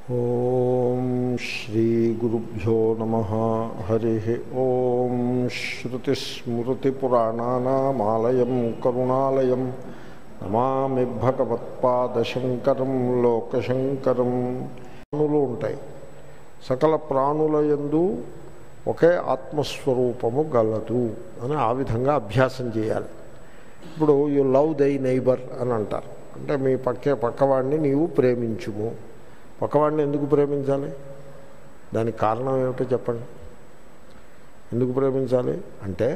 ఓం శ్రీ గురుభ్యో నమః. హరి ఓం. శ్రుతిస్మృతిపురాణానామాలయం కరుణాలయం నమామి భగవత్పాదశంకరం లోకశంకరం. ప్రాణులు ఉంటాయి. సకల ప్రాణుల యందు ఒకే ఆత్మస్వరూపము గలదు అని ఆ విధంగా అభ్యాసం చేయాలి. ఇప్పుడు యు లవ్ దై నైబర్ అని అంటారు. అంటే మీ పక్కవాడిని నీవు ప్రేమించుము. పక్కవాడిని ఎందుకు ప్రేమించాలి? దానికి కారణం ఏమిటో చెప్పండి. ఎందుకు ప్రేమించాలి అంటే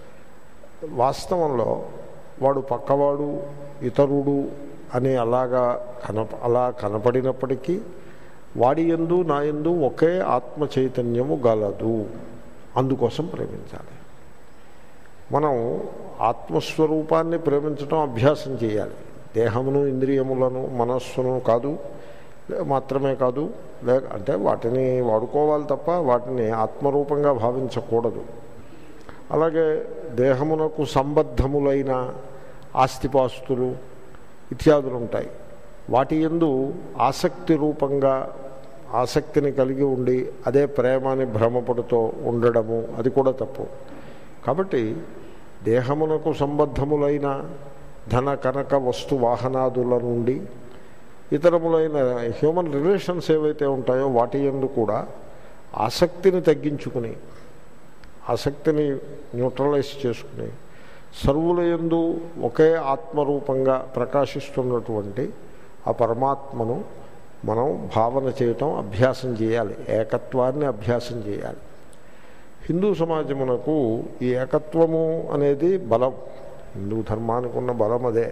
వాస్తవంలో వాడు పక్కవాడు ఇతరుడు అని అలా కనపడినప్పటికీ వాడి యందు నా యందు ఒకే ఆత్మ చైతన్యము గలదు. అందుకోసం ప్రేమించాలి. మనం ఆత్మస్వరూపాన్ని ప్రేమించడం అభ్యాసం చేయాలి. దేహమును ఇంద్రియములను మనస్సును కాదు మాత్రమే కాదు, అంటే వాటిని వాడుకోవాలి తప్ప వాటిని ఆత్మరూపంగా భావించకూడదు. అలాగే దేహమునకు సంబద్ధములైన ఆస్తిపాస్తులు ఇత్యాదులు ఉంటాయి. వాటి యందు ఆసక్తి రూపంగా ఆసక్తిని కలిగి ఉండి అదే ప్రేమని భ్రమపడుతూ ఉండడము అది కూడా తప్పు. కాబట్టి దేహమునకు సంబద్ధములైన ధన కనక వస్తు వాహనాదుల నుండి ఇతరములైన హ్యూమన్ రిలేషన్స్ ఏవైతే ఉంటాయో వాటి యందు కూడా ఆసక్తిని తగ్గించుకుని ఆసక్తిని న్యూట్రలైజ్ చేసుకుని సర్వుల యందు ఒకే ఆత్మరూపంగా ప్రకాశిస్తున్నటువంటి ఆ పరమాత్మను మనం భావన చేయటం అభ్యాసం చేయాలి. ఏకత్వాన్ని అభ్యాసం చేయాలి. హిందూ సమాజమునకు ఈ ఏకత్వము అనేది బలం. హిందూ ధర్మానికి ఉన్న బలం అదే.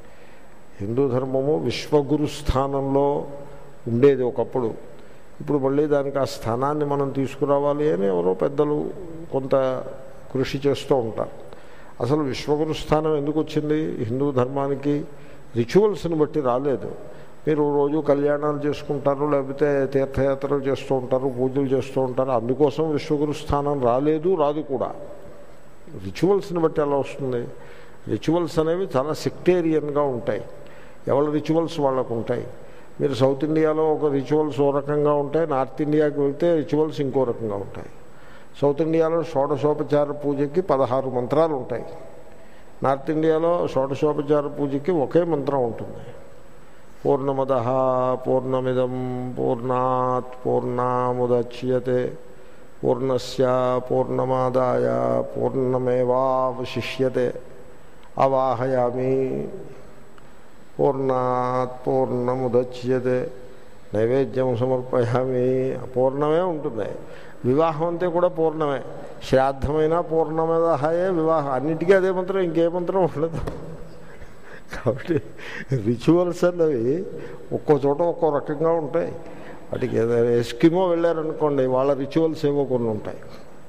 హిందూ ధర్మము విశ్వగురు స్థానంలో ఉండేది ఒకప్పుడు. ఇప్పుడు మళ్ళీ దానికి ఆ స్థానాన్ని మనం తీసుకురావాలి అని ఎవరో పెద్దలు కొంత కృషి చేస్తూ ఉంటారు. అసలు విశ్వగురు స్థానం ఎందుకు వచ్చింది? హిందూ ధర్మానికి రిచువల్స్ని బట్టి రాలేదు. మీరు రోజు కళ్యాణాలు చేసుకుంటారు, లేకపోతే తీర్థయాత్రలు చేస్తూ ఉంటారు, పూజలు చేస్తూ ఉంటారు. అందుకోసం విశ్వగురు స్థానం రాలేదు, రాదు కూడా. రిచువల్స్ని బట్టి ఎలా వస్తుంది? రిచువల్స్ అనేవి చాలా సెక్టేరియన్గా ఉంటాయి. ఎవరి రిచువల్స్ వాళ్ళకు ఉంటాయి. మీరు సౌత్ ఇండియాలో ఒక రిచువల్స్ ఓ రకంగా ఉంటాయి, నార్త్ ఇండియాకి వెళ్తే రిచువల్స్ ఇంకో రకంగా ఉంటాయి. సౌత్ ఇండియాలో షోడశోపచార పూజకి 16 మంత్రాలు ఉంటాయి. నార్త్ ఇండియాలో షోడశోపచార పూజకి ఒకే మంత్రం ఉంటుంది. పూర్ణమదః పూర్ణమిదం పూర్ణాత్ పూర్ణముదచ్యతే పూర్ణస్య పూర్ణమాదాయ పూర్ణమేవావశిష్యతే అవాహయామి పూర్ణాత్ పూర్ణముదచ్యతే నైవేద్యం సమర్పయామి. పూర్ణమే ఉంటుంది. వివాహం అంతే కూడా పూర్ణమే. శ్రాద్ధమైన పూర్ణమదహాయే వివాహం. అన్నిటికీ అదే మంత్రం, ఇంకే మంత్రం ఉండదు. కాబట్టి రిచువల్స్ అన్నవి ఒక్కో చోట ఒక్కో రకంగా ఉంటాయి. వాటికి ఎస్కిమో వెళ్ళారనుకోండి, వాళ్ళ రిచువల్స్ ఏవో కొన్ని ఉంటాయి.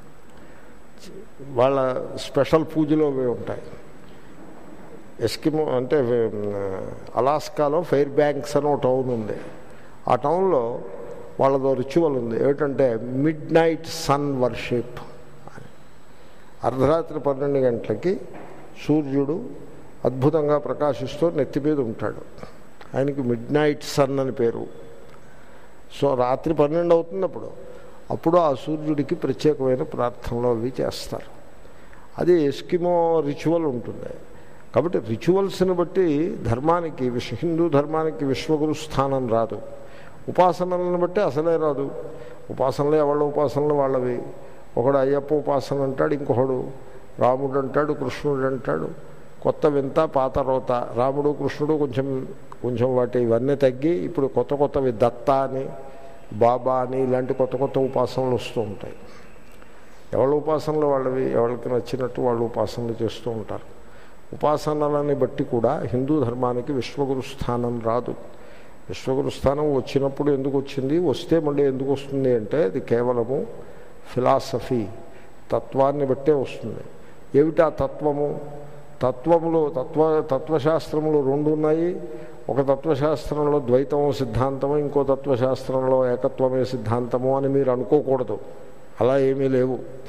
వాళ్ళ స్పెషల్ పూజలు అవి ఉంటాయి. ఎస్కిమో అంటే అలాస్కాలో ఫెయిర్ బ్యాంక్స్ అని ఒక టౌన్ ఉంది. ఆ టౌన్లో వాళ్ళదో రిచువల్ ఉంది. ఏమిటంటే మిడ్ నైట్ సన్ వర్షిప్ అని. అర్ధరాత్రి 12 గంటలకి సూర్యుడు అద్భుతంగా ప్రకాశిస్తూ నెత్తి మీద ఉంటాడు. ఆయనకి మిడ్ నైట్ సన్ అని పేరు. సో రాత్రి 12 అవుతుంది. అప్పుడు ఆ సూర్యుడికి ప్రత్యేకమైన ప్రార్థనలు అవి చేస్తారు. అది ఎస్కిమో రిచువల్ ఉంటుంది. కాబట్టి రిచువల్స్ని బట్టి ధర్మానికి హిందూ ధర్మానికి విశ్వగురు స్థానం రాదు. ఉపాసనలను బట్టి అసలే రాదు. ఉపాసనలే ఎవళ్ళ ఉపాసనలు వాళ్ళవి. ఒకడు అయ్యప్ప ఉపాసన అంటాడు, ఇంకొకడు రాముడు అంటాడు, కృష్ణుడు అంటాడు. కొత్త వింత పాత రోత. రాముడు కృష్ణుడు కొంచెం వాటి ఇవన్నీ తగ్గి ఇప్పుడు కొత్తవి దత్త అని బాబా అని ఇలాంటి కొత్త ఉపాసనలు వస్తూ ఉంటాయి. ఎవరి ఉపాసనలు వాళ్ళవి, ఎవరికి నచ్చినట్టు వాళ్ళు ఉపాసనలు చేస్తూ ఉంటారు. ఉపాసనలని బట్టి కూడా హిందూ ధర్మానికి విశ్వగురు స్థానం రాదు. విశ్వగురు స్థానం వచ్చినప్పుడు ఎందుకు వచ్చింది, వస్తే మళ్ళీ ఎందుకు వస్తుంది అంటే అది కేవలము ఫిలాసఫీ, తత్వాన్ని బట్టే వస్తుంది. ఏమిటా తత్వము? తత్వశాస్త్రములు 2 ఉన్నాయి. ఒక తత్వశాస్త్రంలో ద్వైతము సిద్ధాంతము, ఇంకో తత్వశాస్త్రంలో ఏకత్వమే సిద్ధాంతము అని మీరు అనుకోకూడదు. అలా ఏమీ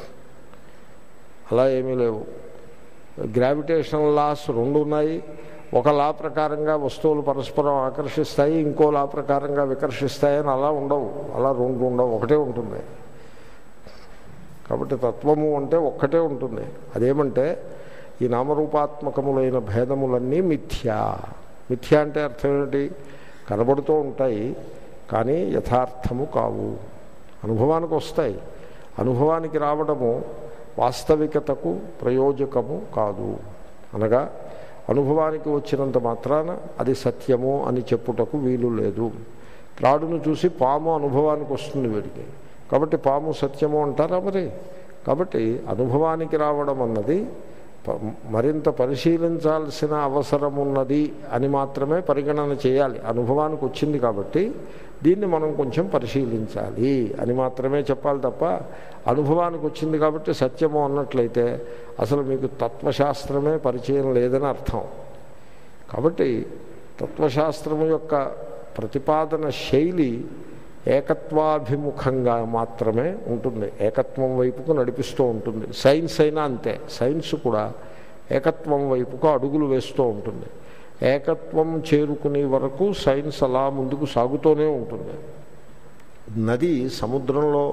లేవు. గ్రావిటేషనల్ లాస్ 2 ఉన్నాయి. ఒక లా ప్రకారంగా వస్తువులు పరస్పరం ఆకర్షిస్తాయి, ఇంకో లా ప్రకారంగా వికర్షిస్తాయని అలా ఉండవు, అలా రెండు ఉండవు, ఒకటే ఉంటుంది. కాబట్టి తత్వము అంటే ఒక్కటే ఉంటుంది. అదేమంటే ఈ నామరూపాత్మకములైన భేదములన్నీ మిథ్యా. మిథ్యా అంటే అర్థం ఏంటి? కనబడుతూ ఉంటాయి కానీ యథార్థము కావు, అనుభవానికి వస్తాయి. అనుభవానికి రావడము వాస్తవికతకు ప్రయోజకము కాదు. అనగా అనుభవానికి వచ్చినంత మాత్రాన అది సత్యము అని చెప్పుటకు వీలు లేదు. త్రాడును చూసి పాము అనుభవానికి వస్తుంది వీడికి, కాబట్టి పాము సత్యము అంటారా మరి? కాబట్టి అనుభవానికి రావడం అన్నది మరింత పరిశీలించాల్సిన అవసరం ఉన్నది అని మాత్రమే పరిగణన చేయాలి. అనుభవానికి వచ్చింది కాబట్టి దీన్ని మనం కొంచెం పరిశీలించాలి అని మాత్రమే చెప్పాలి తప్ప, అనుభవానికి వచ్చింది కాబట్టి సత్యము అన్నట్లయితే అసలు మీకు తత్వశాస్త్రమే పరిచయం లేదని అర్థం. కాబట్టి తత్వశాస్త్రము యొక్క ప్రతిపాదన శైలి ఏకత్వాభిముఖంగా మాత్రమే ఉంటుంది, ఏకత్వం వైపుకు నడిపిస్తూ ఉంటుంది. సైన్స్ అయినా అంతే, సైన్స్ కూడా ఏకత్వం వైపుకు అడుగులు వేస్తూ ఉంటుంది. ఏకత్వం చేరుకునే వరకు సైన్స్ అలా ముందుకు సాగుతూనే ఉంటుంది. నది సముద్రంలో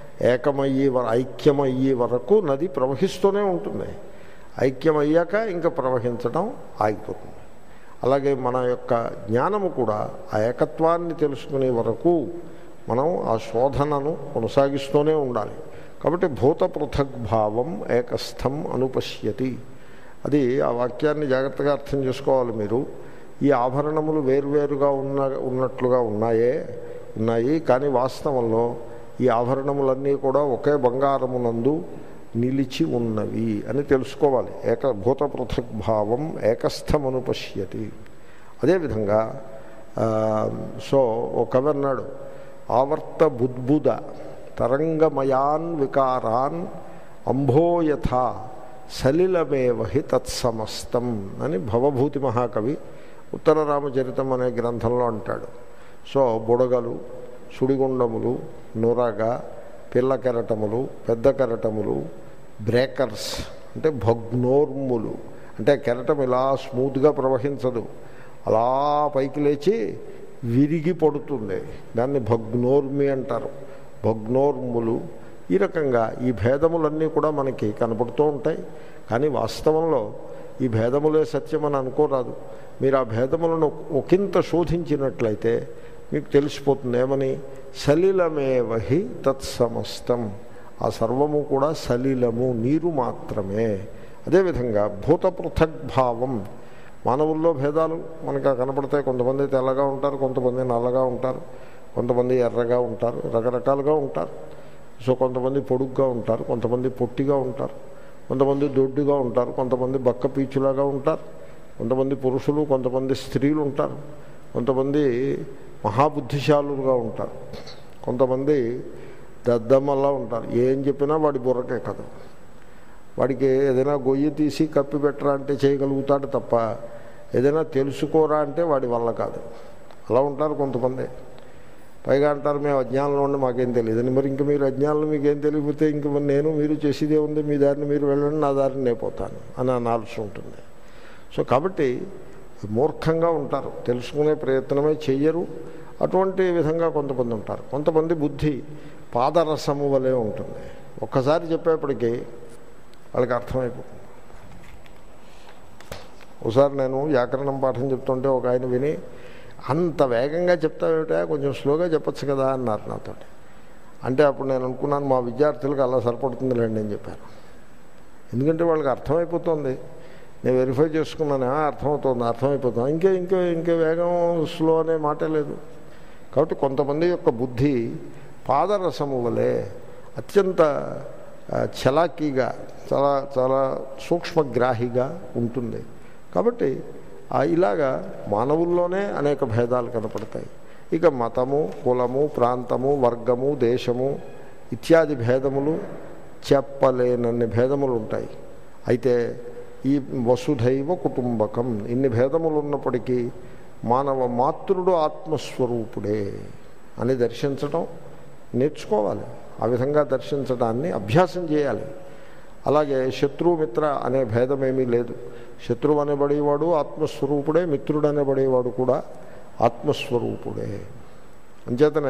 ఐక్యమయ్యే వరకు నది ప్రవహిస్తూనే ఉంటుంది. ఐక్యమయ్యాక ఇంకా ప్రవహించడం ఆగిపోతుంది. అలాగే మన యొక్క జ్ఞానము కూడా ఆ ఏకత్వాన్ని తెలుసుకునే వరకు మనం ఆ శోధనను కొనసాగిస్తూనే ఉండాలి. కాబట్టి భూత పృథగ్భావం ఏకస్థం అనుపశ్యతి. అది ఆ వాక్యాన్ని జాగ్రత్తగా అర్థం చేసుకోవాలి మీరు. ఈ ఆభరణములు వేరువేరుగా ఉన్నట్లుగా ఉన్నాయి, కానీ వాస్తవంలో ఈ ఆభరణములన్నీ కూడా ఒకే బంగారమునందు నిలిచి ఉన్నవి అని తెలుసుకోవాలి. భూత పృథగ్భావం ఏకస్థమనుపశ్యతి. అదేవిధంగా ఓ కవి అన్నాడు, ఆవర్త బుద్బుద తరంగమయాన్ వికారాన్ అంభోయథా సలిలమేవహి తత్సమస్తం అని భవభూతి మహాకవి ఉత్తర రామచరితం అనే గ్రంథంలో అంటాడు. బుడగలు, సుడిగుండములు, నురగ, పిల్ల కెరటములు, పెద్ద కెరటములు, బ్రేకర్స్ అంటే భగ్నోర్ములు, అంటే కెరటం ఇలా స్మూత్గా ప్రవహించదు, అలా పైకి లేచి విరిగి పడుతుంది, దాన్ని భగ్నోర్మి అంటారు. భగ్నోర్ములు. ఈ రకంగా ఈ భేదములన్నీ కూడా మనకి కనపడుతూ ఉంటాయి, కానీ వాస్తవంలో ఈ భేదములే సత్యమని అనుకోరాదు. మీరు ఆ భేదములను ఒకంత శోధించినట్లయితే మీకు తెలిసిపోతుంది ఏమని, సలిలమేవహి తత్సమస్తం, ఆ సర్వము కూడా సలిలము, నీరు మాత్రమే. అదేవిధంగా భూత పృథగ్భావం, మానవుల్లో భేదాలు మనకు కనపడతాయి. కొంతమంది తెల్లగా ఉంటారు, కొంతమంది నల్లగా ఉంటారు, కొంతమంది ఎర్రగా ఉంటారు, రకరకాలుగా ఉంటారు. కొంతమంది పొడుగ్గా ఉంటారు, కొంతమంది పొట్టిగా ఉంటారు, కొంతమంది దొడ్డుగా ఉంటారు, కొంతమంది బక్క పీచులాగా ఉంటారు, కొంతమంది పురుషులు, కొంతమంది స్త్రీలు ఉంటారు, కొంతమంది మహాబుద్ధిశాలుగా ఉంటారు, కొంతమంది దద్దమ్మలా ఉంటారు. ఏం చెప్పినా వాడి బుర్రకే కదా, వాడికి ఏదైనా గొయ్యి తీసి కప్పి పెట్టరా అంటే చేయగలుగుతాడు తప్ప ఏదైనా తెలుసుకోరా అంటే వాడి వల్ల కాదు. అలా ఉంటారు కొంతమంది. పైగా అంటారు మేము అజ్ఞానంలో ఉండి మాకేం తెలియదని. మరి ఇంక మీరు అజ్ఞానంలో మీకేం తెలియకపోతే ఇంక మీరు చేసేదే ఉంది, మీ దారిని మీరు వెళ్ళండి, నా దారిని నేపోతాను అని అనాల్సి ఉంటుంది. కాబట్టి మూర్ఖంగా ఉంటారు, తెలుసుకునే ప్రయత్నమే చెయ్యరు. అటువంటి విధంగా కొంతమంది ఉంటారు. కొంతమంది బుద్ధి పాదరసము వలె ఉంటుంది, ఒక్కసారి చెప్పేప్పటికీ వాళ్ళకి అర్థమైపోతుంది. ఒకసారి నేను వ్యాకరణం పాఠం చెప్తుంటే ఒక ఆయన విని, అంత వేగంగా చెప్తావేటా, కొంచెం స్లోగా చెప్పచ్చు కదా అన్నారు నాతో. అంటే అప్పుడు నేను అనుకున్నాను మా విద్యార్థులకు అలా సరిపడుతుందిలేండి అని చెప్పాను. ఎందుకంటే వాళ్ళకి అర్థమైపోతుంది. నేను వెరిఫై చేసుకున్నాను, అర్థమైపోతుంది, ఇంకే వేగం స్లో అనే మాటే లేదు. కాబట్టి కొంతమంది యొక్క బుద్ధి పాదరసము వలె అత్యంత చలాకీగా, చాలా చాలా సూక్ష్మగ్రాహిగా ఉంటుంది. కాబట్టి ఇలాగా మానవుల్లోనే అనేక భేదాలు కనపడతాయి. ఇక మతము, కులము, ప్రాంతము, వర్గము, దేశము ఇత్యాది భేదములు చెప్పలేనన్ని భేదములు ఉంటాయి. అయితే ఈ వసుధైవ కుటుంబకం, ఇన్ని భేదములు ఉన్నప్పటికీ మానవ మాతృడు ఆత్మస్వరూపుడే అని దర్శించడం నేర్చుకోవాలి. ఆ విధంగా దర్శించడాన్ని అభ్యాసం చేయాలి. అలాగే శత్రుమిత్ర అనే భేదమేమీ లేదు. శత్రువు అనబడేవాడు ఆత్మస్వరూపుడే, మిత్రుడు అనబడేవాడు కూడా ఆత్మస్వరూపుడే. అంచేతనే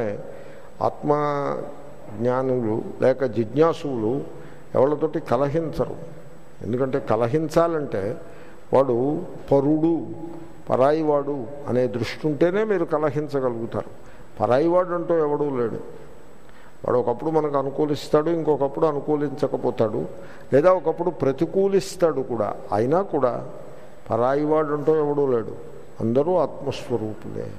ఆత్మజ్ఞానులు లేక జిజ్ఞాసువులు ఎవరితోటి కలహించరు. ఎందుకంటే కలహించాలంటే వాడు పరుడు, పరాయివాడు అనే దృష్టి ఉంటేనే మీరు కలహించగలుగుతారు. పరాయివాడు అంటూ ఎవడూ లేడు. వాడు ఒకప్పుడు మనకు అనుకూలిస్తాడు, ఇంకొకప్పుడు అనుకూలించకపోతాడు, లేదా ఒకప్పుడు ప్రతికూలిస్తాడు కూడా. అయినా కూడా పరాయివాడు అంటూ ఎవడూ లేడు. అందరూ ఆత్మస్వరూపులే.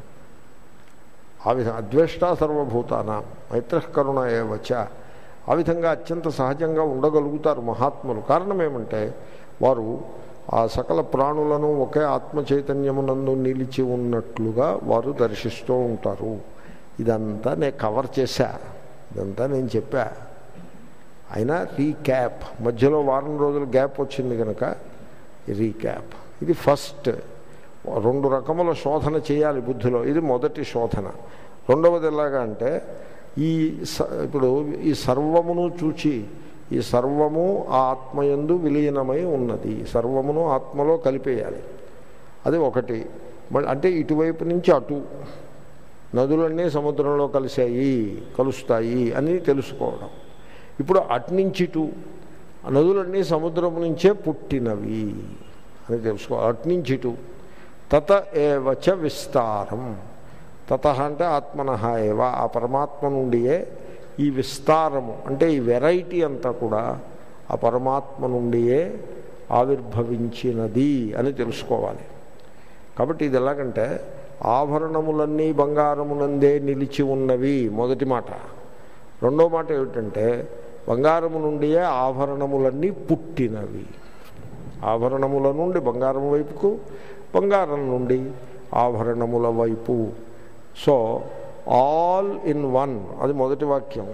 ఆ విధంగా అద్వేష్టా సర్వభూతానాం మైత్రః కరుణ ఏవచ, ఆ విధంగా అత్యంత సహజంగా ఉండగలుగుతారు మహాత్ములు. కారణం ఏమంటే వారు ఆ సకల ప్రాణులను ఒకే ఆత్మ చైతన్యమునందు నిలిచి ఉన్నట్లుగా వారు దర్శిస్తూ ఉంటారు. ఇదంతా నేను కవర్ చేశా, ఇదంతా నేను చెప్పా. అయినా రీక్యాప్, మధ్యలో వారం రోజుల గ్యాప్ వచ్చింది కనుక రీక్యాప్. ఇది ఫస్ట్. 2 రకముల శోధన చేయాలి బుద్ధిలో. ఇది మొదటి శోధన. రెండవది ఎలాగా అంటే ఇప్పుడు ఈ సర్వమును చూచి, ఈ సర్వము ఆ ఆత్మయందు విలీనమై ఉన్నది, సర్వమును ఆత్మలో కలిపేయాలి. అది ఒకటి. అంటే ఇటువైపు నుంచి అటు నదులన్నీ సముద్రంలో కలుస్తాయి అని తెలుసుకోవడం. ఇప్పుడు అటునుంచి ఇటు నదులన్నీ సముద్రం నుంచే పుట్టినవి అని తెలుసుకోవాలి. అటునుంచి ఇటు తత ఏవచ విస్తారం. తత అంటే ఆత్మనః ఏవ, ఆ పరమాత్మ నుండియే ఈ విస్తారము అంటే ఈ వెరైటీ అంతా కూడా ఆ పరమాత్మ నుండియే ఆవిర్భవించినది అని తెలుసుకోవాలి. కాబట్టి ఇది ఎలాగంటే ఆభరణములన్నీ బంగారమునందే నిలిచి ఉన్నవి మొదటి మాట. రెండో మాట ఏమిటంటే బంగారము నుండియే ఆభరణములన్నీ పుట్టినవి. ఆభరణముల నుండి బంగారము వైపుకు, బంగారం నుండి ఆభరణముల వైపు. సో ఆల్ ఇన్ వన్, అది మొదటి వాక్యం.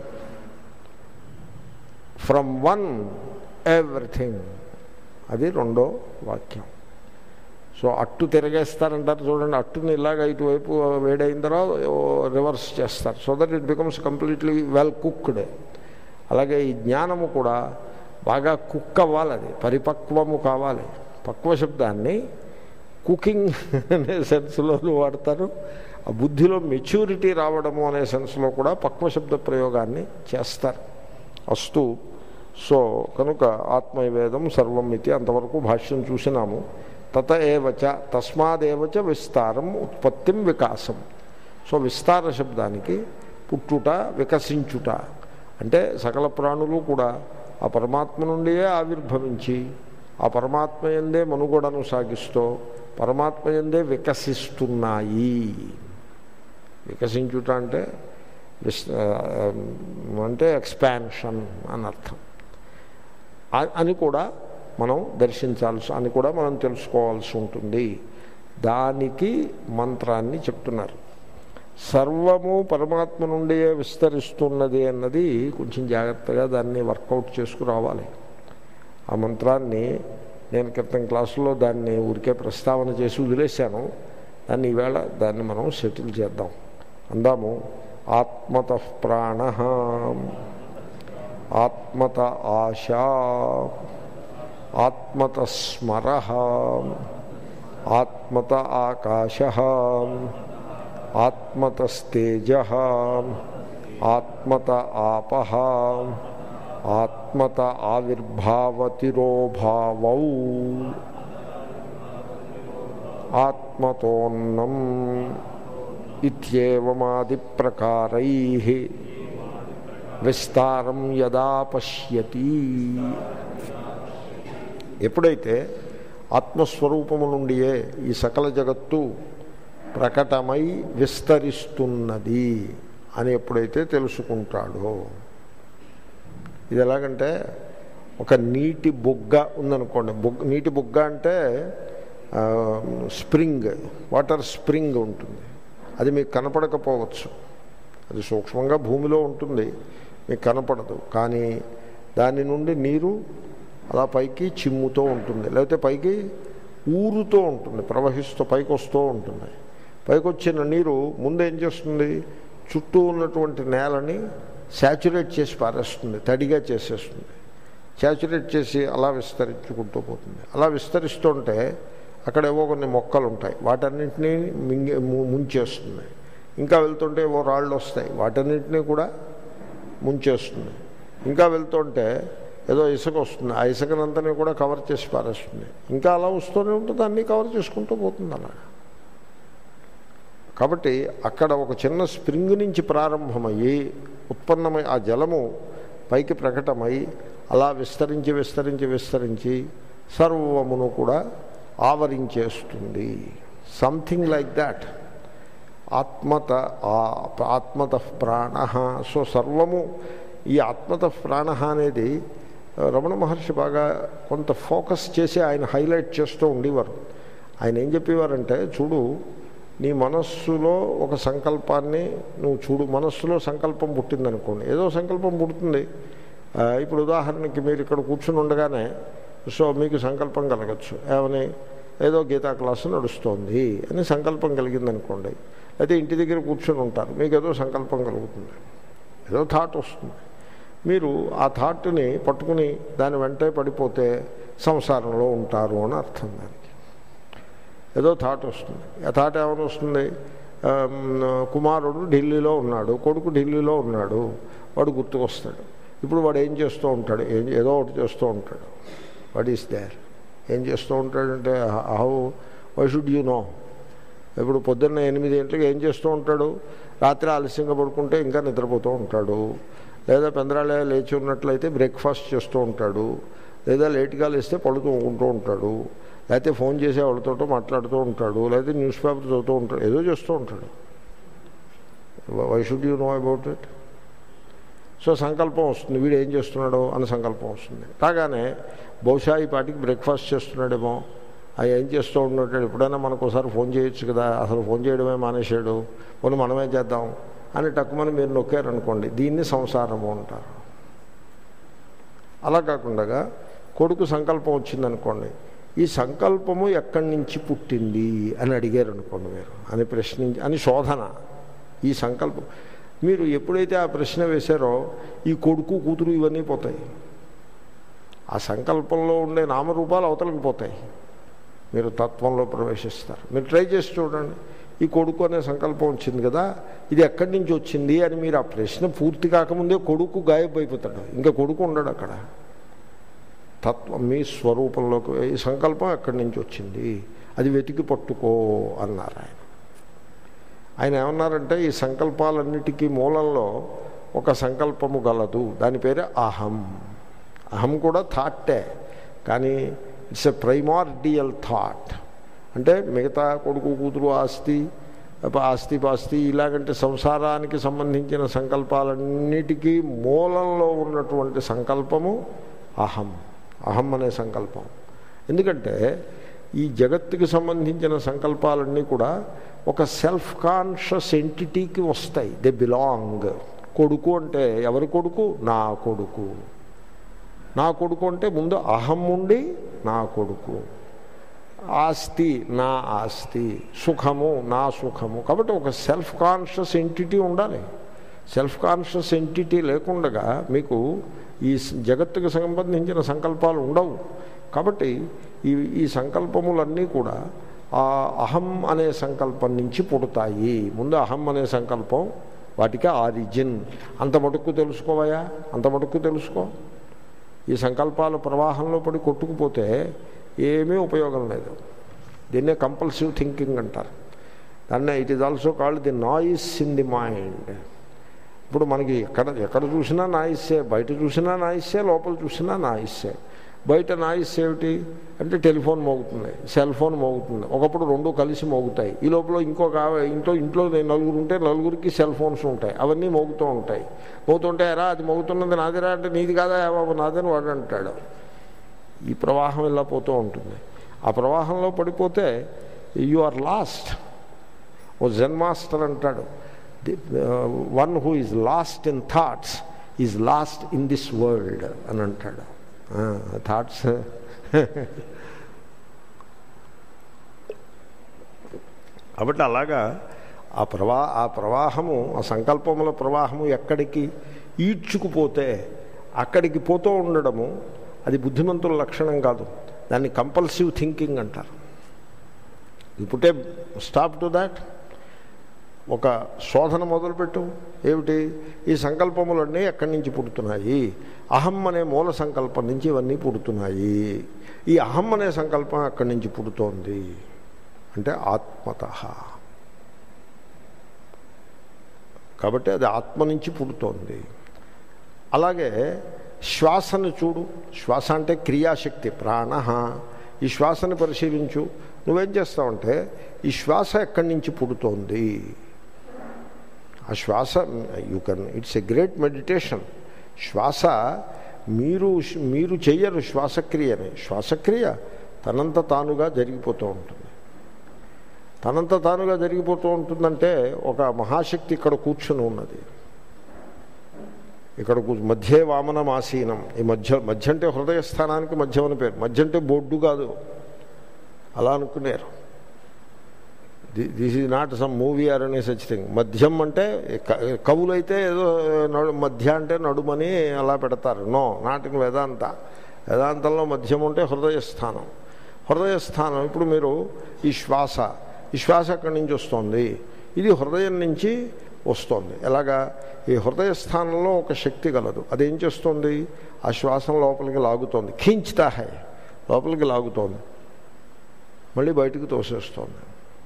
ఫ్రమ్ వన్ ఎవ్రీథింగ్, అది రెండో వాక్యం. సో అట్టు తిరగేస్తారంటారు చూడండి, అట్టుని ఇలాగ ఇటువైపు వేడైన తర్వాత రివర్స్ చేస్తారు, so that it becomes completely well cooked. అలాగే ఈ జ్ఞానము కూడా బాగా కుక్ అవ్వాలి, అది పరిపక్వము కావాలి. పక్వ శబ్దాన్ని కుకింగ్ అనే సెన్స్లో వాడతారు. ఆ బుద్ధిలో మెచ్యూరిటీ రావడము అనే సెన్స్లో కూడా పక్వ శబ్ద ప్రయోగాన్ని చేస్తారు. అస్తు. సో కనుక ఆత్మైవేదం సర్వం ఇది అంతవరకు భాష్యం చూసినాము. తత ఏవచ తస్మాదేవచ విస్తారం ఉత్పత్తిం వికాసం. సో విస్తార శబ్దానికి పుట్టుట, వికసించుట అంటే సకల ప్రాణులు కూడా ఆ పరమాత్మ నుండియే ఆవిర్భవించి ఆ పరమాత్మ యందే మనుగడను సాగిస్తూ పరమాత్మ యందే వికసిస్తున్నాయి. వికసించుట అంటే అంటే ఎక్స్పాన్షన్ అని అర్థం అని కూడా మనం దర్శించాల్సి అని కూడా మనం తెలుసుకోవాల్సి ఉంటుంది. దానికి మంత్రాన్ని చెప్తున్నారు. సర్వము పరమాత్మ నుండి విస్తరిస్తున్నది అన్నది కొంచెం జాగ్రత్తగా దాన్ని వర్కౌట్ చేసుకురావాలి. ఆ మంత్రాన్ని నేను క్రితం క్లాసులో దాన్ని ఊరికే ప్రస్తావన చేసి వదిలేశాను. దాన్ని ఈవేళ దాన్ని మనం సెటిల్ చేద్దాం. అందాము. ఆత్మతః ప్రాణః, ఆత్మత ఆశా, ఆత్మత స్మరః, ఆత్మత ఆకాశః, ఆత్మతస్తేజః, ఆత్మత ఆపః, ఆత్మత ఆవిర్భావతిరోభావౌ, ఆత్మతోన్నం ఇత్యేవమాది ప్రకారైః విస్తారం యదా పశ్యతి. ఎప్పుడైతే ఆత్మస్వరూపము నుండియే ఈ సకల జగత్తు ప్రకటమై విస్తరిస్తున్నది అని ఎప్పుడైతే తెలుసుకుంటాడో, ఇది ఎలాగంటే ఒక నీటి బొగ్గ ఉందనుకోండి. నీటి బొగ్గ అంటే స్ప్రింగ్, వాటర్ స్ప్రింగ్ ఉంటుంది. అది మీకు కనపడకపోవచ్చు, అది సూక్ష్మంగా భూమిలో ఉంటుంది, మీకు కనపడదు. కానీ దాని నుండి నీరు అలా పైకి చిమ్ముతూ ఉంటుంది, లేకపోతే పైకి ఊరుతూ ఉంటుంది, ప్రవహిస్తూ పైకి వస్తూ ఉంటుంది. పైకి వచ్చిన నీరు ముందేం చేస్తుంది, చుట్టూ ఉన్నటువంటి నేలని శాచ్యురేట్ చేసి పారేస్తుంది, తడిగా చేసేస్తుంది. శాచురేట్ చేసి అలా విస్తరించుకుంటూ పోతుంది. అలా విస్తరిస్తుంటే అక్కడ ఏవో కొన్ని మొక్కలు ఉంటాయి, వాటన్నింటినీ ముంచేస్తుంది. ఇంకా వెళ్తుంటే ఏవో రాళ్ళు వస్తాయి, వాటన్నింటినీ కూడా ముంచేస్తుంది. ఇంకా వెళ్తుంటే ఏదో ఇసుక వస్తుంది, ఆ ఇసుకనంతని కూడా కవర్ చేసి పారేస్తుంది. ఇంకా అలా వస్తూనే ఉంటుంది, అన్నీ కవర్ చేసుకుంటూ పోతుంది అలా. కాబట్టి అక్కడ ఒక చిన్న స్ప్రింగ్ నుంచి ప్రారంభమయ్యి ఉత్పన్నమై ఆ జలము పైకి ప్రకటమై అలా విస్తరించి విస్తరించి విస్తరించి సర్వమును కూడా ఆవరించేస్తుంది. Something like that. ఆత్మత ప్రాణ. సో సర్వము ఈ ఆత్మత ప్రాణ అనేది రమణ మహర్షి బాగా కొంత ఫోకస్ చేసి ఆయన హైలైట్ చేస్తూ ఉండేవారు. ఆయన ఏం చెప్పేవారంటే, చూడు, నీ మనస్సులో ఒక సంకల్పాన్ని నువ్వు చూడు. మనస్సులో సంకల్పం పుట్టిందనుకోండి, ఏదో సంకల్పం పుడుతుంది. ఇప్పుడు ఉదాహరణకి మీరు ఇక్కడ కూర్చుని ఉండగానే సో మీకు సంకల్పం కలగచ్చు, ఏమని, ఏదో గీతా క్లాసు నడుస్తోంది అని సంకల్పం కలిగిందనుకోండి. అయితే ఇంటి దగ్గర కూర్చొని ఉంటారు, మీకు ఏదో సంకల్పం కలుగుతుంది, ఏదో థాట్ వస్తుంది. మీరు ఆ థాట్ని పట్టుకుని దాని వెంటే పడిపోతే సంసారంలో ఉంటారు అని అర్థం. దానికి ఏదో థాట్ వస్తుంది. ఆ థాట్ ఏమైనా వస్తుంది, కుమారుడు ఢిల్లీలో ఉన్నాడు, కొడుకు ఢిల్లీలో ఉన్నాడు, వాడు గుర్తుకొస్తాడు. ఇప్పుడు వాడు ఏం చేస్తూ ఉంటాడు, ఏదో ఒకటి చేస్తూ ఉంటాడు. వాట్ ఈస్ దేర్, ఏం చేస్తూ ఉంటాడంటే, వై షుడ్ యూ నో. ఇప్పుడు పొద్దున్న 8 గంటలకు ఏం చేస్తూ ఉంటాడు, రాత్రి ఆలస్యంగా పడుకుంటే ఇంకా నిద్రపోతూ ఉంటాడు, లేదా పెందరాళే లేచి ఉన్నట్లయితే బ్రేక్ఫాస్ట్ చేస్తూ ఉంటాడు, లేదా లేట్గా లేస్తే పళ్ళు తోముకుంటూ ఉంటాడు, లేకపోతే ఫోన్ చేసే వాళ్ళతో మాట్లాడుతూ ఉంటాడు, లేకపోతే న్యూస్ పేపర్ చదువుతూ ఉంటాడు, ఏదో చేస్తూ ఉంటాడు. Why should you know about it. So సంకల్పం వస్తుంది, వీడు ఏం చేస్తున్నాడో అని సంకల్పం వస్తుంది. కాగానే బహుశా ఈ పాటికి బ్రేక్ఫాస్ట్ చేస్తున్నాడేమో, అది ఏం చేస్తూ ఉన్నాడు, ఎప్పుడైనా మనకు ఒకసారి ఫోన్ చేయొచ్చు కదా, అసలు ఫోన్ చేయడమే మానేశాడు, పోనీ మనమే చేద్దాం అని టక్కుమని మీరు నొక్కారనుకోండి, దీన్ని సంసారము అంటారు. అలా కాకుండా కొడుకు సంకల్పం వచ్చిందనుకోండి, ఈ సంకల్పము ఎక్కడి నుంచి పుట్టింది అని అడిగారు అనుకోండి మీరు, అని ప్రశ్నించి అని శోధన. ఈ సంకల్పం మీరు ఎప్పుడైతే ఆ ప్రశ్న వేశారో ఈ కొడుకు కూతురు ఇవన్నీ పోతాయి. ఆ సంకల్పంలో ఉండే నామరూపాలు అవతలకి పోతాయి, మీరు తత్వంలో ప్రవేశిస్తారు. మీరు ట్రై చేసి చూడండి, ఈ కొడుకు అనే సంకల్పం వచ్చింది కదా, ఇది ఎక్కడి నుంచి వచ్చింది అని మీరు ఆ ప్రశ్న పూర్తి కాకముందే కొడుకు గాయబైపోతాడు, ఇంకా కొడుకు ఉండడు అక్కడ. తత్వం మీ స్వరూపంలోకి ఈ సంకల్పం ఎక్కడి నుంచి వచ్చింది అది వెతికి పట్టుకో అన్నారు ఆయన. ఆయన ఏమన్నారంటే, ఈ సంకల్పాలన్నిటికీ మూలంలో ఒక సంకల్పము గలదు, దాని పేరే అహం. అహం కూడా థాటే, కానీ ఇట్స్ ఎ ప్రైమార్డియల్ థాట్. అంటే మిగతా కొడుకు కూతురు ఆస్తి పాస్తి ఇలాగంటే సంసారానికి సంబంధించిన సంకల్పాలన్నిటికీ మూలంలో ఉన్నటువంటి సంకల్పము అహం. అహం అనే సంకల్పం. ఎందుకంటే ఈ జగత్తుకి సంబంధించిన సంకల్పాలన్నీ కూడా ఒక సెల్ఫ్ కాన్షియస్ ఎంటిటీకి వస్తాయి, దే బిలాంగ్. కొడుకు అంటే ఎవరి కొడుకు, నా కొడుకు. నా కొడుకు అంటే ముందు అహం ఉండి నా కొడుకు, ఆస్తి నా ఆస్తి, సుఖము నా సుఖము. కాబట్టి ఒక సెల్ఫ్ కాన్షియస్ ఎంటిటీ ఉండాలి. సెల్ఫ్ కాన్షియస్ ఎంటిటీ లేకుండా మీకు ఈ జగత్తుకు సంబంధించిన సంకల్పాలు ఉండవు. కాబట్టి ఈ సంకల్పములన్నీ కూడా ఆ అహం అనే సంకల్పం నుంచి పుడతాయి. ముందు అహం అనే సంకల్పం, వాటికి ఆరిజిన్. అంత మటుకు తెలుసుకోవయా, అంత మటుకు తెలుసుకో. ఈ సంకల్పాల ప్రవాహంలో పడి కొట్టుకుపోతే ఏమీ ఉపయోగం లేదు. దీన్నే కంపల్సివ్ థింకింగ్ అంటారు. దాన్నే it is also called the noise in the mind. ఇప్పుడు మనకి ఎక్కడ చూసినా నాయిస్సే, బయట చూసినా నాయిస్సే, లోపల చూసినా నాయిస్సే. బయట నాయిస్ ఏమిటి అంటే టెలిఫోన్ మోగుతుంది, సెల్ ఫోన్ మోగుతుంది. ఒకప్పుడు రెండు కలిసి మోగుతాయి. ఈ లోపల ఇంట్లో నలుగురు ఉంటే నలుగురికి సెల్ ఫోన్స్ ఉంటాయి, అవన్నీ మోగుతూ ఉంటాయి. మోగుతుంటే ఎరా అది మోగుతున్నది నాదిరా అంటే నీది కాదా బాబు నాదని వాడు అంటాడు. ఈ ప్రవాహం ఇలా పోతూ ఉంటుంది. ఆ ప్రవాహంలో పడిపోతే యు ఆర్ లాస్ట్. ఓ జెన్ మాస్టర్ అంటాడు, one who is lost in thoughts is lost in this world అని అంటాడు. థాట్స్ కాబట్టి అలాగా ఆ ప్రవాహము, ఆ సంకల్పముల ప్రవాహము ఎక్కడికి ఈడ్చుకుపోతే అక్కడికి పోతూ ఉండడము, అది బుద్ధిమంతుల లక్షణం కాదు. దాన్ని కంపల్సివ్ థింకింగ్ అంటారు. You put a stop to that. ఒక శోధన మొదలుపెట్టు. ఏమిటి? ఈ సంకల్పములన్నీ ఎక్కడి నుంచి పుడుతున్నాయి? అహం అనే మూల సంకల్పం నుంచి ఇవన్నీ పుడుతున్నాయి. ఈ అహం అనే సంకల్పం ఎక్కడి నుంచి పుడుతోంది అంటే ఆత్మతః. కాబట్టి అది ఆత్మ నుంచి పుడుతోంది. అలాగే శ్వాసను చూడు. శ్వాస అంటే క్రియాశక్తి, ప్రాణ. ఈ శ్వాసను పరిశీలించు. నువ్వేం చేస్తావంటే ఈ శ్వాస ఎక్కడి నుంచి పుడుతోంది, ఆ శ్వాస ఇట్స్ ఎ గ్రేట్ మెడిటేషన్. శ్వాస మీరు చెయ్యరు శ్వాసక్రియని. శ్వాసక్రియ తనంత తానుగా జరిగిపోతూ ఉంటుంది. తనంత తానుగా జరిగిపోతూ ఉంటుందంటే ఒక మహాశక్తి ఇక్కడ కూర్చుని ఉన్నది. ఇక్కడ మధ్యే వామనం ఆసీనం. ఈ మధ్య అంటే హృదయస్థానానికి మధ్యం అని పేరు. మధ్య అంటే బొడ్డు కాదు, అలా అనుకున్నారు. This is not some movie or any such thing. మధ్యం అంటే కవులైతే ఏదో మధ్య అంటే నడుమని అలా పెడతారు. No, not in Vedanta. వేదాంతంలో మధ్యం అంటే హృదయస్థానం. హృదయస్థానం ఇప్పుడు మీరు ఈ శ్వాస ఎక్కడి నుంచి వస్తుంది? ఇది హృదయం నుంచి వస్తుంది. ఎలాగా? ఈ హృదయస్థానంలో ఒక శక్తి కలదు. అదేం చేస్తుంది? ఆ శ్వాసం లోపలికి లాగుతోంది. ఖీంచుతా హై, లోపలికి లాగుతోంది, మళ్ళీ బయటికి తోసేస్తోంది.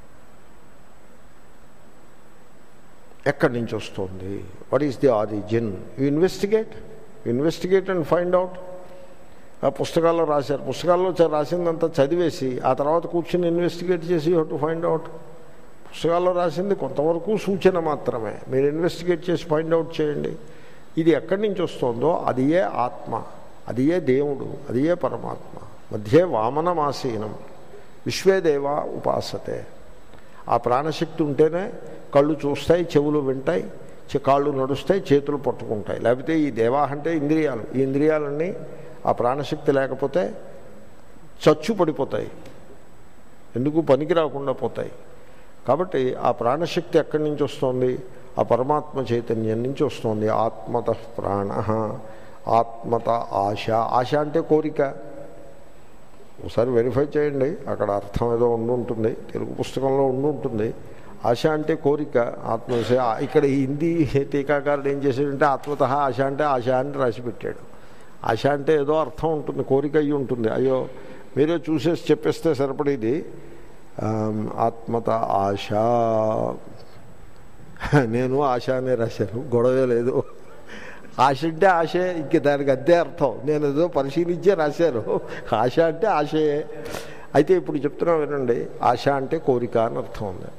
ఎక్కడి నుంచి వస్తుంది? What is the origin? You investigate and find out. ఆ పుస్తకాల్లో రాశారు. పుస్తకాల్లో రాసిందంతా చదివేసి ఆ తర్వాత కూర్చొని ఇన్వెస్టిగేట్ చేసి యూ టు ఫైండ్ అవుట్. పుస్తకాల్లో రాసింది కొంతవరకు సూచన మాత్రమే. మీరు ఇన్వెస్టిగేట్ చేసి ఫైండ్ అవుట్ చేయండి. ఇది ఎక్కడి నుంచి వస్తుందో అది ఏ ఆత్మ, అది ఏ దేవుడు, అది ఏ పరమాత్మ. మధ్యే వామనమాసీనం విశ్వేదేవా ఉపాసతే. ఆ ప్రాణశక్తి ఉంటేనే కళ్ళు చూస్తాయి, చెవులు వింటాయి, కాళ్ళు నడుస్తాయి, చేతులు పట్టుకుంటాయి. లేకపోతే ఈ దేవా అంటే ఇంద్రియాలు. ఈ ఇంద్రియాలన్నీ ఆ ప్రాణశక్తి లేకపోతే చచ్చు పడిపోతాయి, ఎందుకు పనికి రాకుండా పోతాయి. కాబట్టి ఆ ప్రాణశక్తి ఎక్కడి నుంచి వస్తుంది? ఆ పరమాత్మ చైతన్యం నుంచి వస్తుంది. ఆత్మత ప్రాణ, ఆత్మత ఆశ. ఆశ అంటే కోరిక. ఒకసారి వెరిఫై చేయండి, అక్కడ అర్థం ఏదో ఉంటుంది, తెలుగు పుస్తకంలో ఉంటుంది. ఆశ అంటే కోరిక, ఆత్మశ. ఇక్కడ హిందీ టీకాకారుడు ఏం చేశాడంటే ఆత్మత ఆశ అంటే ఆశ అని రాసి పెట్టాడు. ఆశ అంటే ఏదో అర్థం ఉంటుంది, కోరిక అయ్యి ఉంటుంది. అయ్యో, మీరే చూసేసి చెప్పేస్తే సరిపడేది. ఆత్మత ఆశ. నేను ఆశ అనే రాశాను, గొడవే లేదు. ఆశ అంటే ఆశే, ఇంక దానికి అదే అర్థం. నేను ఏదో పరిశీలించే రాశారు. ఆశ అంటే ఆశయే. అయితే ఇప్పుడు చెప్తున్నా వినండి. ఆశ అంటే కోరిక అని అర్థం ఉంది.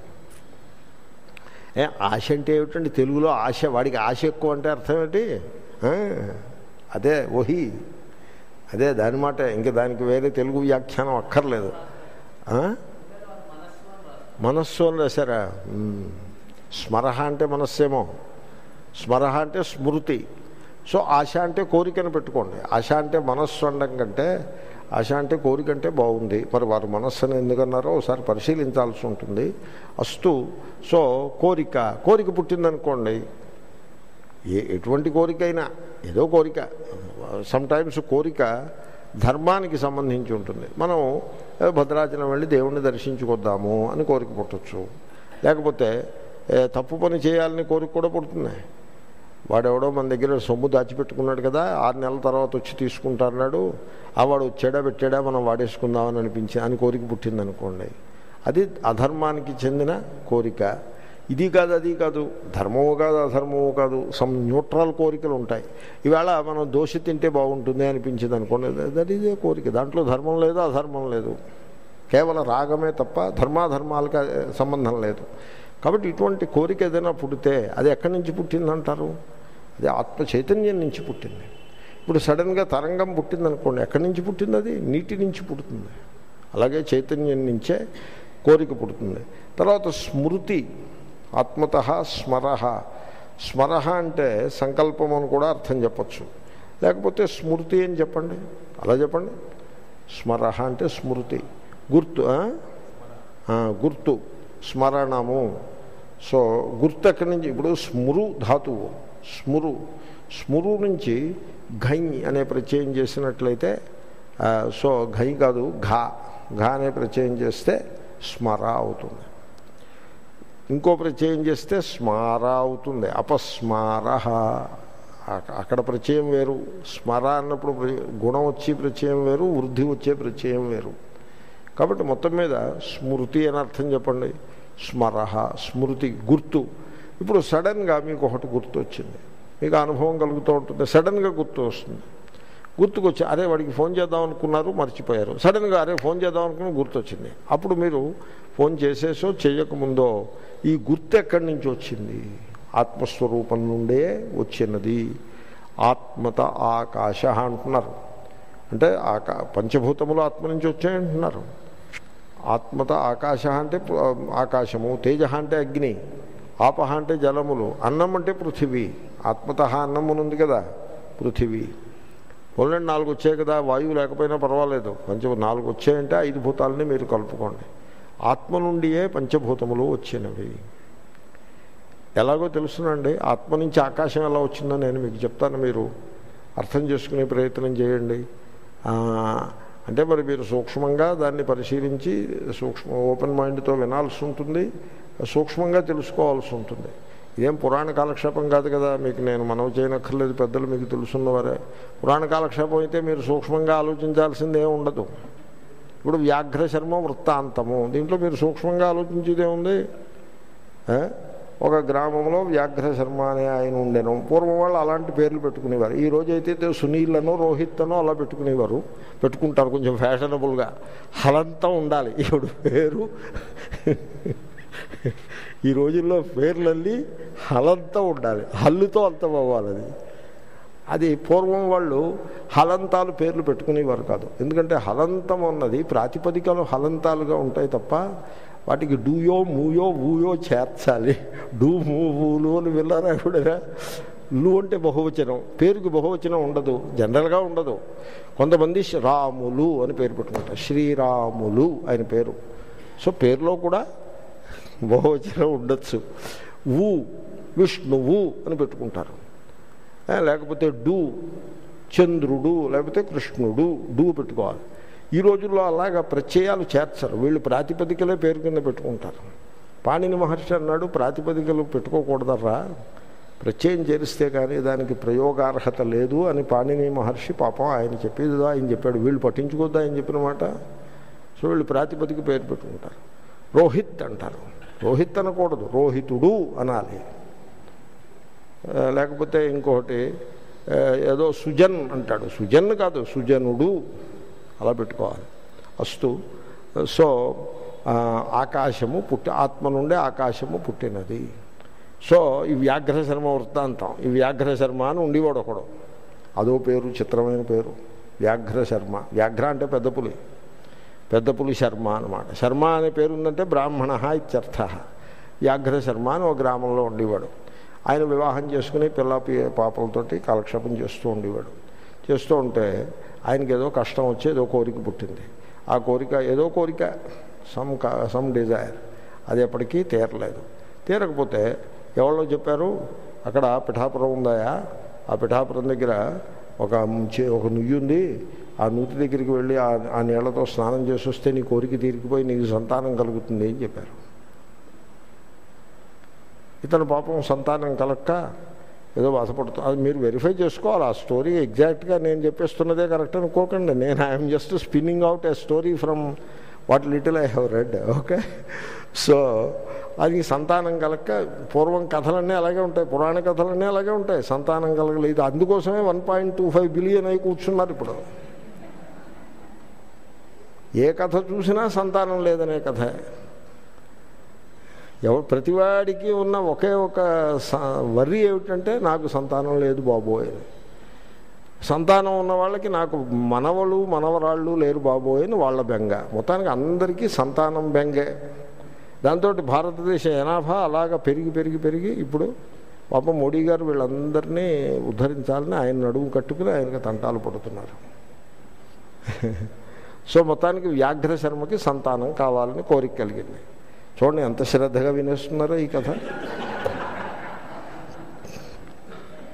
ఆశ అంటే ఏమిటండి తెలుగులో? ఆశ, వాడికి ఆశ ఎక్కువ అంటే అర్థం ఏంటి? అదే ఓహి, అదే దాని మాట. ఇంకా దానికి వేరే తెలుగు వ్యాఖ్యానం అక్కర్లేదు. మనస్సు అని రాశారా? స్మరహ అంటే మనస్సేమో, స్మరహ అంటే స్మృతి. సో ఆశ అంటే కోరికను పెట్టుకోండి. ఆశ అంటే మనస్సు అనడం కంటే ఆశ అంటే కోరిక అంటే బాగుంది. మరి వారు మనస్సును ఎందుకన్నారో ఒకసారి పరిశీలించాల్సి ఉంటుంది. అస్తు. సో కోరిక పుట్టిందనుకోండి, ఎటువంటి కోరికైనా ఏదో కోరిక. సమ్టైమ్స్ కోరిక ధర్మానికి సంబంధించి ఉంటుంది. మనం భద్రాచలం వెళ్ళి దేవుణ్ణి దర్శించుకొద్దాము అని కోరిక పుట్టచ్చు. లేకపోతే తప్పు పని చేయాలని కోరిక కూడా పుడుతుంది. వాడెవడో మన దగ్గర సొమ్ము దాచిపెట్టుకున్నాడు కదా, 6 నెలల తర్వాత వచ్చి తీసుకుంటాన్నాడు, ఆ వాడు వచ్చాడా పెట్టాడా మనం వాడేసుకుందామని అని కోరిక పుట్టిందనుకోండి. అది అధర్మానికి చెందిన కోరిక. ఇది కాదు, అది కాదు, ధర్మము కాదు, అధర్మము కాదు, సమ్ న్యూట్రల్ కోరికలు ఉంటాయి. ఈవేళ మనం దోశ తింటే బాగుంటుంది అనిపించింది అనుకోండి, దట్ ఈజ్ ఏ కోరిక. దాంట్లో ధర్మం లేదు, అధర్మం లేదు, కేవలం రాగమే తప్ప ధర్మాధర్మాలకు సంబంధం లేదు. కాబట్టి ఇటువంటి కోరిక ఏదైనా పుడితే అది ఎక్కడి నుంచి పుట్టిందంటారు? అది ఆత్మ చైతన్యం నుంచి పుట్టింది. ఇప్పుడు సడన్గా తరంగం పుట్టిందనుకోండి, ఎక్కడి నుంచి పుట్టింది? అది నీటి నుంచి పుడుతుంది. అలాగే చైతన్యం నుంచే కోరిక పుడుతుంది. తర్వాత స్మృతి. ఆత్మత స్మరహ. స్మరహ అంటే సంకల్పం అని కూడా అర్థం చెప్పచ్చు. లేకపోతే స్మృతి అని చెప్పండి, అలా చెప్పండి. స్మరహ అంటే స్మృతి, గుర్తు. గుర్తు, స్మరణము. సో గుర్తు ఎక్కడి నుంచి? ఇప్పుడు స్మృ ధాతువు, స్మురు. స్మురు నుంచి ఘై అనే ప్రత్యయం చేసినట్లయితే సో ఘై కాదు ఘా, ఘా అనే ప్రత్యయం చేస్తే స్మర అవుతుంది. ఇంకో ప్రత్యయం చేస్తే స్మార అవుతుంది. అపస్మార, అక్కడ ప్రత్యయం వేరు. స్మర అన్నప్పుడు గుణం వచ్చే ప్రత్యయం వేరు, వృద్ధి వచ్చే ప్రత్యయం వేరు. కాబట్టి మొత్తం మీద స్మృతి అని అర్థం చెప్పండి. స్మరహ, స్మృతి, గుర్తు. ఇప్పుడు సడన్గా మీకు ఒకటి గుర్తు వచ్చింది, మీకు అనుభవం కలుగుతూ ఉంటుంది. సడన్గా గుర్తు వస్తుంది. గుర్తుకొచ్చి అరే వాడికి ఫోన్ చేద్దాం అనుకున్నారు, మర్చిపోయారు. సడన్గా అరే ఫోన్ చేద్దాం అనుకుని గుర్తొచ్చింది. అప్పుడు మీరు ఫోన్ చేసేసో చేయకముందో ఈ గుర్తు ఎక్కడి నుంచి వచ్చింది? ఆత్మస్వరూపం నుండే వచ్చినది. ఆత్మత ఆకాశ అంటున్నారు. అంటే పంచభూతములు ఆత్మ నుంచి వచ్చాయంటున్నారు. ఆత్మత ఆకాశ అంటే ఆకాశము, తేజ అంటే అగ్ని, ఆపహ అంటే జలములు, అన్నం అంటే పృథివీ. ఆత్మత అన్నం ఉంది కదా, పృథివీ. పొలండి 4 వచ్చాయి కదా, వాయువు లేకపోయినా పర్వాలేదు. 4 వచ్చాయంటే 5 భూతాలని మీరు కలుపుకోండి. ఆత్మ నుండియే పంచభూతములు వచ్చినవి. ఎలాగో తెలుసునండి. ఆత్మ నుంచి ఆకాశం ఎలా వచ్చిందో నేను మీకు చెప్తాను, మీరు అర్థం చేసుకునే ప్రయత్నం చేయండి. అంటే మరి మీరు సూక్ష్మంగా దాన్ని పరిశీలించి ఓపెన్ మైండ్తో వినాల్సి ఉంటుంది, సూక్ష్మంగా తెలుసుకోవాల్సి ఉంటుంది. ఇదేం పురాణ కాలక్షేపం కాదు కదా, మీకు నేను మనవి చేయనక్కర్లేదు, పెద్దలు మీకు తెలుసున్నవారే. పురాణ కాలక్షేపం అయితే మీరు సూక్ష్మంగా ఆలోచించాల్సిందే ఉండదు. ఇప్పుడు వ్యాఘ్ర శర్మ వృత్తాంతము, దీంట్లో మీరు సూక్ష్మంగా ఆలోచించేదే ఉంది. ఒక గ్రామంలో వ్యాఘ్ర శర్మ అనే ఆయన ఉండేను. పూర్వం వాళ్ళు అలాంటి పేర్లు పెట్టుకునేవారు. ఈ రోజైతే సునీళ్లను రోహిత్తనో అలా పెట్టుకుంటారు కొంచెం ఫ్యాషనబుల్గా. హలంతం ఉండాలి ఇప్పుడు పేరు. ఈ రోజుల్లో పేర్లల్లి హలంతం ఉండాలి, హల్లుతో అంతం అవ్వాలి. అది పూర్వం వాళ్ళు హలంతాలు పేర్లు పెట్టుకునేవారు కాదు. ఎందుకంటే హలంతం అన్నది ప్రాతిపదికలు హలంతాలుగా ఉంటాయి తప్ప వాటికి డూయో మూయో ఊయో చేర్చాలి. డూ మూ ఊలు అని విన్నారా ఎప్పుడైనా? లు అంటే బహువచనం, పేరుకి బహువచనం ఉండదు, జనరల్గా ఉండదు. కొంతమంది రాములు అని పేరు పెట్టుకుంటారు, శ్రీరాములు ఆయన పేరు. సో పేరులో కూడా బహువచనం ఉండొచ్చు. ఊ విష్ణువు అని పెట్టుకుంటారు. లేకపోతే డు చంద్రుడు, లేకపోతే కృష్ణుడు, డు పెట్టుకోవాలి. ఈ రోజుల్లో అలాగా ప్రత్యయాలు చేర్చరు, వీళ్ళు ప్రాతిపదికలే పేరు కింద పెట్టుకుంటారు. పాణిని మహర్షి అన్నాడు, ప్రాతిపదికలు పెట్టుకోకూడదరా, ప్రత్యయం చేరిస్తే కానీ దానికి ప్రయోగార్హత లేదు అని పాణిని మహర్షి పాపం ఆయన చెప్పేది ఆయన చెప్పాడు. వీళ్ళు పట్టించుకోద్దా ఆయన చెప్పిన మాట. సో వీళ్ళు ప్రాతిపదిక పేరు పెట్టుకుంటారు. రోహిత్ అంటారు, రోహిత్ అనకూడదు, రోహితుడు అనాలి. లేకపోతే ఇంకొకటి ఏదో సుజన్ అంటాడు, సుజన్ కాదు సుజనుడు అలా పెట్టుకోవాలి. అస్తు. సో ఆకాశము ఆత్మ నుండే ఆకాశము పుట్టినది. సో ఈ వ్యాఘ్ర శర్మ వృత్తాంతం, ఈ వ్యాఘ్ర శర్మ అని ఉండేవాడు ఒకడు, అదో పేరు, చిత్రమైన పేరు వ్యాఘ్ర శర్మ. వ్యాఘ్ర అంటే పెద్ద పులి శర్మ అనమాట. శర్మ అనే పేరు ఉందంటే బ్రాహ్మణ ఇత్యర్థ. వ్యాఘ్ర శర్మ అని ఒక గ్రామంలో ఉండేవాడు. ఆయన వివాహం చేసుకుని పిల్ల పాపలతోటి కాలక్షేపం చేస్తూ ఉండేవాడు. చేస్తూ ఉంటే ఆయనకి ఏదో కష్టం వచ్చి ఏదో కోరిక పుట్టింది. ఆ కోరిక ఏదో కోరిక, సమ్ డిజైర్, అది ఎప్పటికీ తీరలేదు. తీరకపోతే ఎవరో చెప్పారు, అక్కడ పిఠాపురం ఉందాయా, ఆ పిఠాపురం దగ్గర ఒక నుయ్యి ఉంది, ఆ నూతి దగ్గరికి వెళ్ళి ఆ నీళ్లతో స్నానం చేసి వస్తే నీ కోరిక తీరికిపోయి నీకు సంతానం కలుగుతుంది అని చెప్పారు. ఇతను పాపం సంతానం కలక్క ఏదో బాధపడుతుంది. అది మీరు వెరిఫై చేసుకోవాలి. ఆ స్టోరీ ఎగ్జాక్ట్గా నేను చెప్పేస్తున్నదే కరెక్ట్ అనుకోకండి. నేను I'm just spinning out a story from what little I have read. Okay. So అది సంతానం కలక్క, పూర్వం కథలన్నీ అలాగే ఉంటాయి, పురాణ కథలన్నీ అలాగే ఉంటాయి. సంతానం కలగలేదు, అందుకోసమే 1.25 బిలియన్ అయి కూర్చున్నారు ఇప్పుడు. ఏ కథ చూసినా సంతానం లేదనే కథ. ప్రతివాడికి ఉన్న ఒకే ఒక వర్రీ ఏమిటంటే నాకు సంతానం లేదు బాబోయ్. సంతానం ఉన్న వాళ్ళకి నాకు మనవలు మనవరాళ్ళు లేరు బాబోయ్ అని వాళ్ళ బెంగ. మొత్తానికి అందరికీ సంతానం బెంగే. దాంతో భారతదేశ జనాభా అలాగా పెరిగి ఇప్పుడు పాపం మోడీ గారు వీళ్ళందరినీ ఉద్ధరించాలని ఆయన నడుము కట్టుకుని ఆయనకు తంటాలు పడుతున్నారు. సో మొత్తానికి వ్యాఘ్ర శర్మకి సంతానం కావాలని కోరిక కలిగింది. చూడండి ఎంత శ్రద్ధగా వినేస్తున్నారో ఈ కథ.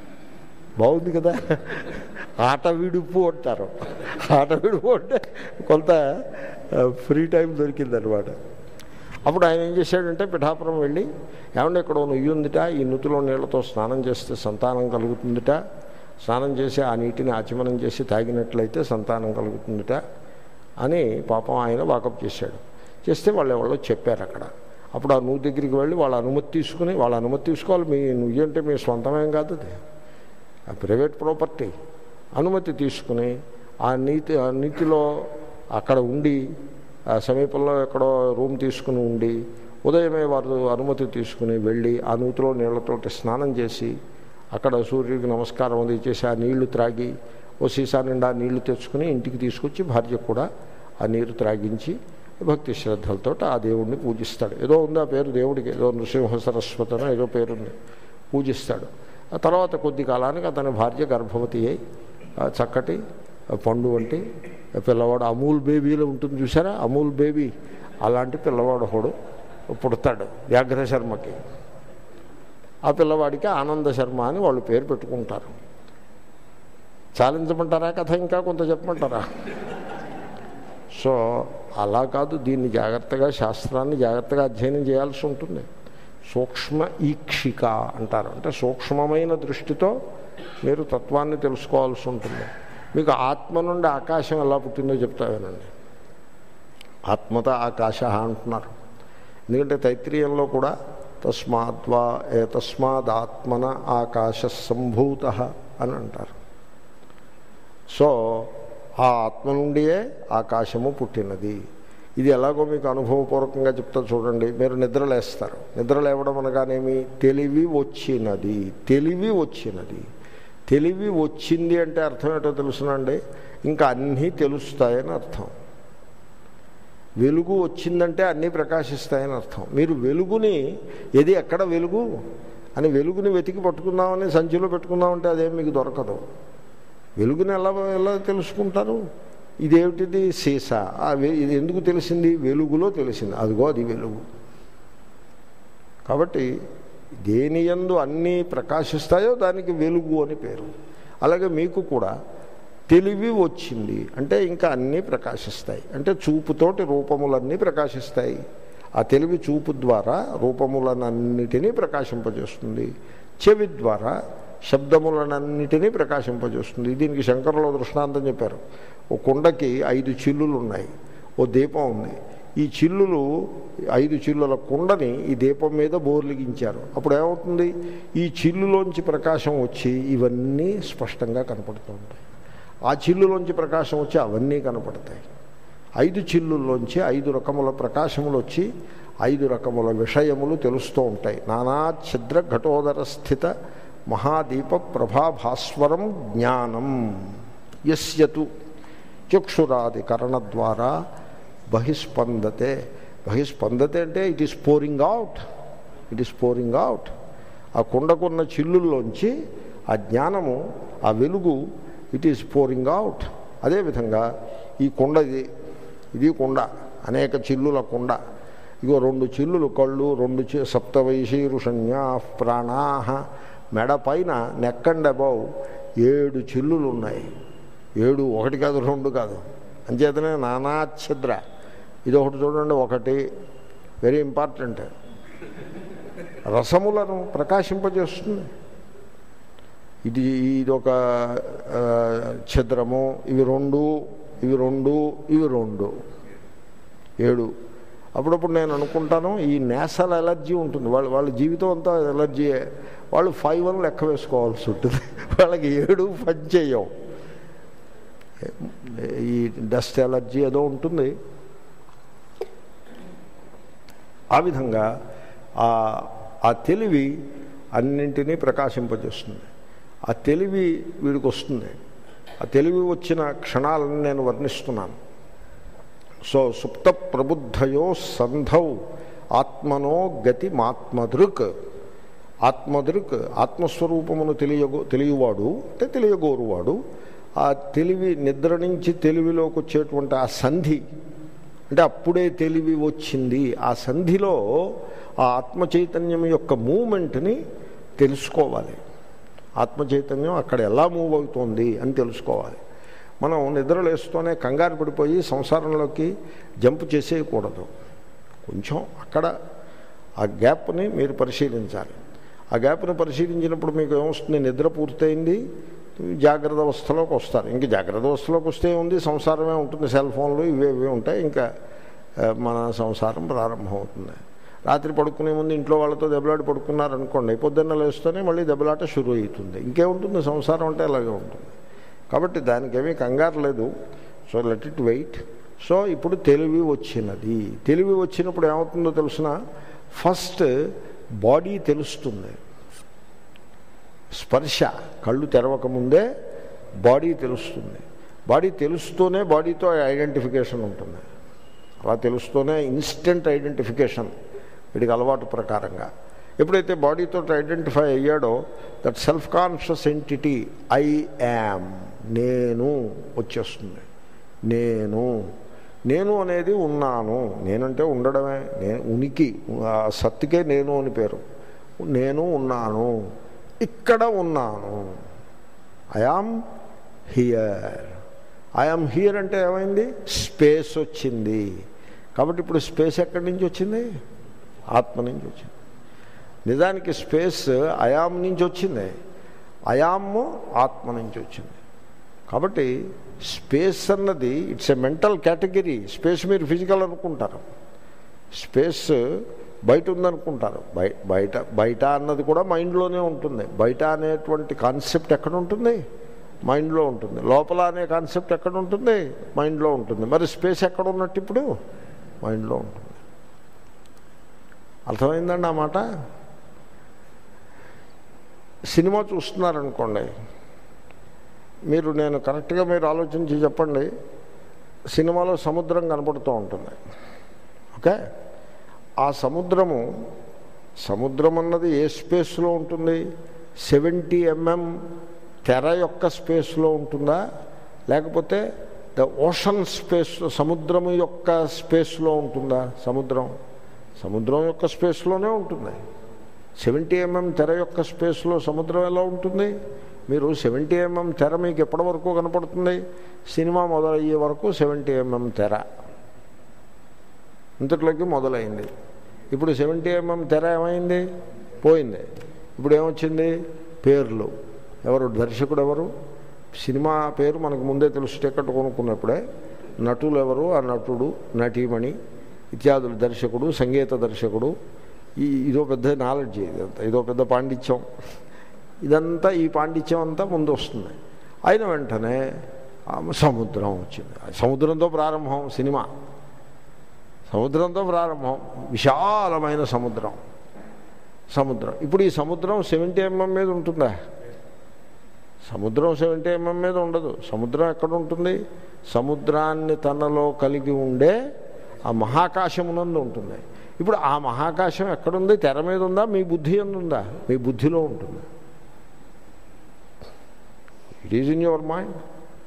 బాగుంది కదా. ఆట విడుపు అంటారు. ఆట విడుపు అంటే కొంత ఫ్రీ టైం దొరికిందనమాట. అప్పుడు ఆయన ఏం చేశాడంటే పిఠాపురం వెళ్ళి, ఏమంటే ఇక్కడ నుయ్యి ఉందిట, ఈ నుతిలో నీళ్లతో స్నానం చేస్తే సంతానం కలుగుతుందిట, స్నానం చేసి ఆ నీటిని ఆచమనం చేసి తాగినట్లయితే సంతానం కలుగుతుందిట అని పాపం ఆయన వాకప్ చేశాడు. చేస్తే వాళ్ళు చెప్పారు అక్కడ. అప్పుడు ఆ నువ్వు దగ్గరికి వెళ్ళి వాళ్ళ అనుమతి తీసుకోవాలి. మీ నువ్వు అంటే మీ సొంతమేం కాదు, అది ప్రైవేట్ ప్రాపర్టీ. అనుమతి తీసుకుని ఆ నీటిలో అక్కడ ఉండి, ఆ సమీపంలో ఎక్కడో రూమ్ తీసుకుని ఉండి, ఉదయమే వారు అనుమతి తీసుకుని వెళ్ళి ఆ నూతిలో నీళ్లతోటి స్నానం చేసి అక్కడ సూర్యుడికి నమస్కారం అది చేసి ఆ నీళ్లు త్రాగి ఓ సీసా నిండా నీళ్లు తెచ్చుకుని ఇంటికి తీసుకొచ్చి భార్యకు కూడా ఆ నీరు త్రాగించి భక్తి శ్రద్ధలతో ఆ దేవుడిని పూజిస్తాడు. ఏదో ఉంది ఆ పేరు దేవుడికి, ఏదో నృసింహ సరస్వతనో ఏదో పేరుంది, పూజిస్తాడు. ఆ తర్వాత కొద్ది కాలానికి అతని భార్య గర్భవతి అయి చక్కటి పండు వంటి పిల్లవాడు, అమూల్ బేబీలో ఉంటుంది చూసారా, అమూల్ బేబీ, అలాంటి పిల్లవాడు ఒకడు పుడతాడు వ్యాఘ్ర శర్మకి. ఆ పిల్లవాడికి ఆనంద శర్మ అని వాళ్ళు పేరు పెట్టుకుంటారు. చాలించమంటారా కథ, ఇంకా కొంత చెప్పమంటారా? సో అలా కాదు, దీన్ని జాగ్రత్తగా, శాస్త్రాన్ని జాగ్రత్తగా అధ్యయనం చేయాల్సి ఉంటుంది. సూక్ష్మ ఈక్షిక అంటారు, అంటే సూక్ష్మమైన దృష్టితో మీరు తత్వాన్ని తెలుసుకోవాల్సి ఉంటుంది. మీకు ఆత్మ నుండి ఆకాశం ఎలా పుట్టిందో చెప్తావేనండి. ఆత్మత ఆకాశ అంటున్నారు, ఎందుకంటే తైత్రీయంలో కూడా తస్మాదాత్మన ఆకాశ సంభూత అని అంటారు. సో ఆ ఆత్మ నుండియే ఆకాశము పుట్టినది. ఇది ఎలాగో మీకు అనుభవపూర్వకంగా చెప్తా చూడండి. మీరు నిద్రలేస్తారు, నిద్ర లేవడం అనగానేమి, తెలివి వచ్చినది. తెలివి వచ్చింది అంటే అర్థం ఏంటో తెలుసునండి, ఇంకా అన్నీ తెలుస్తాయని అర్థం. వెలుగు వచ్చిందంటే అన్నీ ప్రకాశిస్తాయని అర్థం. మీరు వెలుగుని ఏది ఎక్కడ వెలుగు అని వెలుగుని వెతికి పట్టుకుందామని సంచిలో పెట్టుకుందామంటే అదేం మీకు దొరకదు. వెలుగుని ఎలా తెలుసుకుంటారు? ఇదేమిటిది, సీసా. ఇది ఎందుకు తెలిసింది? వెలుగులో తెలిసింది. అదిగో అది వెలుగు. కాబట్టి దేనియందు అన్నీ ప్రకాశిస్తాయో దానికి వెలుగు అని పేరు. అలాగే మీకు కూడా తెలివి వచ్చింది అంటే ఇంకా అన్నీ ప్రకాశిస్తాయి. అంటే చూపుతోటి రూపములన్నీ ప్రకాశిస్తాయి. ఆ తెలివి చూపు ద్వారా రూపములనన్నిటినీ ప్రకాశింపజేస్తుంది. చెవి ద్వారా శబ్దములనన్నిటినీ ప్రకాశింపజేస్తుంది. దీనికి శంకరులు దృష్టాంతం చెప్పారు. ఓ కుండకి 5 చిల్లులు ఉన్నాయి, ఓ దీపం ఉంది. ఈ చిల్లులు 5 చిల్లుల కుండని ఈ దీపం మీద బోర్లిగించారు. అప్పుడు ఏమవుతుంది? ఈ చిల్లులోంచి ప్రకాశం వచ్చి ఇవన్నీ స్పష్టంగా కనపడుతూ ఉంటాయి. ఆ చిల్లులోంచి ప్రకాశం వచ్చి అవన్నీ కనపడతాయి. 5 చిల్లుల్లోంచి 5 రకముల ప్రకాశములు వచ్చి 5 రకముల విషయములు తెలుస్తూ ఉంటాయి. నానా ఛిద్ర ఘటోదర స్థిత మహాదీప ప్రభాభాస్వరం జ్ఞానం యస్యతు చక్షురాది కరణ ద్వారా బహిస్పందతే. బహిస్పందతే అంటే ఇట్ ఈస్ పోరింగ్ అవుట్. ఆ కుండకున్న చిల్లుల్లోంచి ఆ జ్ఞానము, ఆ వెలుగు, ఇట్ ఈస్ పోరింగ్ అవుట్. అదేవిధంగా ఈ కుండ, ఇది కుండ, అనేక చిల్లుల కుండ. ఇగో 2 చిల్లులు కళ్ళు, 2 సప్తవైశీరుషణ్యా ప్రాణా, మెడ పైన నెక్ అండ్ అబౌవ్ 7 చిల్లులు ఉన్నాయి. 7, 1 కాదు 2 కాదు. అంచేతనే నానా ఛిద్ర. ఇది ఒకటి చూడండి. 1 వెరీ ఇంపార్టెంట్, రసములను ప్రకాశింపజేస్తుంది. ఇదొక ఛిద్రము. ఇవి 2, 7. అప్పుడప్పుడు నేను అనుకుంటాను, ఈ నేసల్ ఎలర్జీ ఉంటుంది, వాళ్ళ జీవితం అంతా ఎలర్జీయే. వాళ్ళు 5 లెక్క వేసుకోవాల్సి ఉంటుంది. వాళ్ళకి 7 పని చేయవు. ఈ డస్ట్ ఎలర్జీ ఏదో ఉంటుంది. ఆ విధంగా ఆ తెలివి అన్నింటినీ ప్రకాశింపజేస్తుంది. ఆ తెలివి వీడికి వస్తుంది. ఆ తెలివి వచ్చిన క్షణాలను నేను వర్ణిస్తున్నాను. సో సుప్త ప్రబుద్ధయో సంధౌ ఆత్మనో గతి మాత్మదృక్. ఆత్మస్వరూపమును తెలియవాడు అంటే తెలియగోరువాడు. ఆ తెలివి నిద్ర నుంచి తెలివిలోకి వచ్చేటువంటి ఆ సంధి, అంటే అప్పుడే తెలివి వచ్చింది. ఆ సంధిలో ఆ ఆత్మ చైతన్యం యొక్క మూమెంట్ని తెలుసుకోవాలి. ఆత్మ చైతన్యం అక్కడ ఎలా మూవ్ అవుతోంది అని తెలుసుకోవాలి. మనం నిద్రలేస్తూనే కంగారు పడిపోయి సంసారంలోకి జంప్ చేసేయకూడదు. కొంచెం అక్కడ ఆ గ్యాప్ని మీరు పరిశీలించాలి. ఆ గ్యాప్ని పరిశీలించినప్పుడు మీకు ఏమొస్తుంది, నిద్ర పూర్తయింది, జాగ్రత్త అవస్థలోకి వస్తారు. ఇంక జాగ్రత్త అవస్థలోకి వస్తే ఉంది, సంసారమే ఉంటుంది, సెల్ ఫోన్లు ఇవే ఉంటాయి, ఇంకా మన సంసారం ప్రారంభమవుతుంది. రాత్రి పడుకునే ముందు ఇంట్లో వాళ్ళతో దెబ్బలాట పడుకున్నారనుకోండి, పొద్దున్న లేస్తూనే మళ్ళీ దెబ్బలాట షురూ అవుతుంది. ఇంకేముంటుంది, సంసారం అంటే అలాగే ఉంటుంది. కాబట్టి దానికేమీ కంగారు లేదు. So let it wait. So ఇప్పుడు తెలివి వచ్చినది. తెలివి వచ్చినప్పుడు ఏమవుతుందో తెలుసిన, ఫస్ట్ బాడీ తెలుస్తుంది. స్పర్శ కళ్ళు తెరవకముందే బాడీ తెలుస్తుంది. బాడీ తెలుస్తూనే బాడీతో ఐడెంటిఫికేషన్ ఉంటుంది. అలా తెలుస్తూనే ఇన్స్టెంట్ ఐడెంటిఫికేషన్ వీడికి అలవాటు ప్రకారంగా. ఎప్పుడైతే బాడీతో ఐడెంటిఫై అయ్యాడో that self conscious entity I am, నేను వచ్చేస్తుంది. నేను అనేది ఉన్నాను. నేనంటే ఉండడమే, నేను ఉనికి, సత్తుకే నేను అని పేరు. నేను ఉన్నాను, ఇక్కడ ఉన్నాను. I am here. ఐఆమ్ హియర్ అంటే ఏమైంది, స్పేస్ వచ్చింది. కాబట్టి ఇప్పుడు స్పేస్ ఎక్కడి నుంచి వచ్చింది, ఆత్మ నుంచి వచ్చింది. నిజానికి స్పేస్ అయామ్ నుంచి వచ్చింది, అయామ్ ఆత్మ నుంచి వచ్చింది. కాబట్టి స్పేస్ అన్నది it's a mental category. Space మీరు ఫిజికల్ అనుకుంటారు, స్పేస్ బయట ఉందనుకుంటారు. బయట అన్నది కూడా మైండ్లోనే ఉంటుంది. బయట అనేటువంటి కాన్సెప్ట్ ఎక్కడ ఉంటుంది, మైండ్లో ఉంటుంది. లోపల అనే కాన్సెప్ట్ ఎక్కడ ఉంటుంది, మైండ్లో ఉంటుంది. మరి స్పేస్ ఎక్కడ ఉన్నట్టు ఇప్పుడు, మైండ్లో ఉంటుంది. అర్థమైందండి ఆ మాట? సినిమా చూస్తున్నారనుకోండి, నేను కరెక్ట్గా మీరు ఆలోచించి చెప్పండి. సినిమాలో సముద్రం కనపడుతూ ఉంటుంది. ఓకే, ఆ సముద్రం అన్నది ఏ స్పేస్లో ఉంటుంది, 70 mm తెర యొక్క స్పేస్లో ఉంటుందా, లేకపోతే ద ఓషన్ స్పేస్, సముద్రం యొక్క స్పేస్లో ఉంటుందా? సముద్రం యొక్క స్పేస్లోనే ఉంటుంది. 70 mm తెర యొక్క స్పేస్లో సముద్రం ఎలా ఉంటుంది? మీరు 70 mm తెర మీకు ఎప్పటి వరకు కనపడుతుంది, సినిమా మొదలయ్యే వరకు 70 mm తెర ఇంతట్లోకి మొదలైంది. ఇప్పుడు 70 mm తెర ఏమైంది, పోయింది. ఇప్పుడు ఏమొచ్చింది, పేర్లు. ఎవరు దర్శకుడు, ఎవరు సినిమా పేరు మనకు ముందే తెలుసు. టికెట్ కొనుక్కున్నప్పుడే నటులు ఎవరు, ఆ నటుడు, నటీమణి ఇత్యాదులు, దర్శకుడు, సంగీత దర్శకుడు. ఇదో పెద్ద నాలెడ్జ్, ఇదో పెద్ద పాండిత్యం. ఇదంతా, ఈ పాండిత్యం అంతా ముందు వస్తుంది. అయిన వెంటనే సముద్రం వచ్చింది. సముద్రంతో ప్రారంభం సినిమా, సముద్రంతో ప్రారంభం, విశాలమైన సముద్రం. ఇప్పుడు ఈ సముద్రం 70 mm మీద ఉంటుందా? సముద్రం 70 mm మీద ఉండదు. సముద్రం ఎక్కడ ఉంటుంది, సముద్రాన్ని తనలో కలిగి ఉండే ఆ మహాకాశమునందు ఉంటుంది. ఇప్పుడు ఆ మహాకాశం ఎక్కడుంది, తెర మీద ఉందా, మీ బుద్ధి ఉందా? మీ బుద్ధిలో ఉంటుంది. It is in your mind.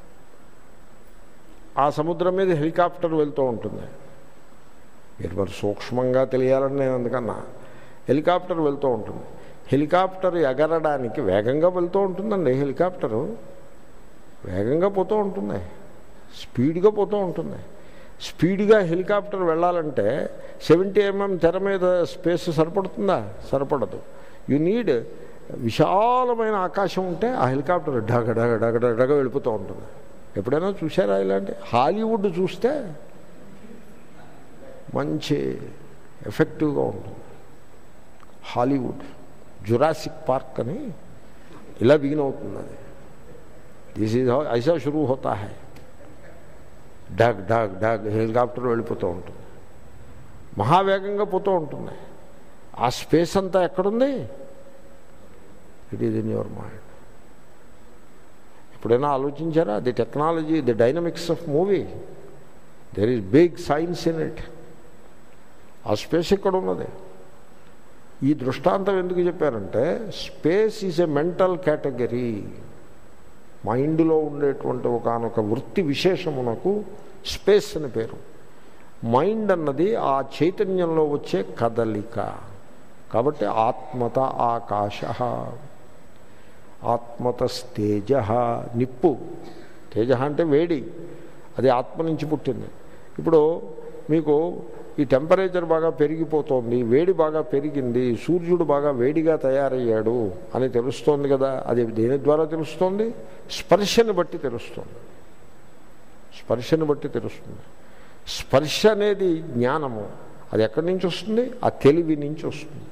ఆ సముద్రం మీద హెలికాప్టర్ వెళ్తూ ఉంటుంది. మీరు మరి సూక్ష్మంగా తెలియాలని నేను అందుకన్నా, హెలికాప్టర్ వెళ్తూ ఉంటుంది. హెలికాప్టర్ ఎగరడానికి వేగంగా వెళ్తూ ఉంటుందండి. హెలికాప్టరు వేగంగా పోతూ ఉంటుంది, స్పీడ్గా పోతూ ఉంటుంది. స్పీడ్గా హెలికాప్టర్ వెళ్ళాలంటే 70 mm తెర మీద స్పేస్ సరిపడుతుందా? సరిపడదు. యు నీడ్ విశాలమైన ఆకాశం ఉంటే ఆ హెలికాప్టర్ డగ డగ డగ డగ వెళ్ళిపోతూ ఉంటుంది. ఎప్పుడైనా చూసారా ఇలాంటి? హాలీవుడ్ చూస్తే మంచి ఎఫెక్టివ్గా ఉంటుంది. హాలీవుడ్, జురాసిక్ పార్క్ అని ఇలా బిగిన్ అవుతుంది. అది దిస్ ఈజ్ హౌ ఐసా షురూ హోతా హై. డాగ్ డాగ్ డాగ్ హెలికాప్టర్ వెళ్ళిపోతూ ఉంటుంది, మహావేగంగా పోతూ ఉంటుంది. ఆ స్పేస్ అంతా ఎక్కడుంది? It is in your mind. ఎప్పుడైనా ఆలోచించారా? The technology, the dynamics of movie, there is big science in it. ఆ స్పేస్ ఇక్కడ ఉన్నది. ఈ దృష్టాంతం ఎందుకు చెప్పారంటే, space is a mental category. మైండ్లో ఉండేటువంటి ఒకనొక వృత్తి విశేషమునకు స్పేస్ అని పేరు. మైండ్ అన్నది ఆ చైతన్యంలో వచ్చే కదలిక. కాబట్టి ఆత్మత ఆకాశ. ఆత్మతస్తేజ, నిప్పు. తేజ అంటే వేడి, అది ఆత్మ నుంచి పుట్టింది. ఇప్పుడు మీకు ఈ టెంపరేచర్ బాగా పెరిగిపోతుంది, వేడి బాగా పెరిగింది, సూర్యుడు బాగా వేడిగా తయారయ్యాడు అని తెలుస్తోంది కదా. అది దేని ద్వారా తెలుస్తోంది? స్పర్శను బట్టి తెలుస్తుంది. స్పర్శను బట్టి తెలుస్తుంది. స్పర్శ అనేది జ్ఞానము. అది ఎక్కడి నుంచి వస్తుంది? ఆ తెలివి నుంచి వస్తుంది.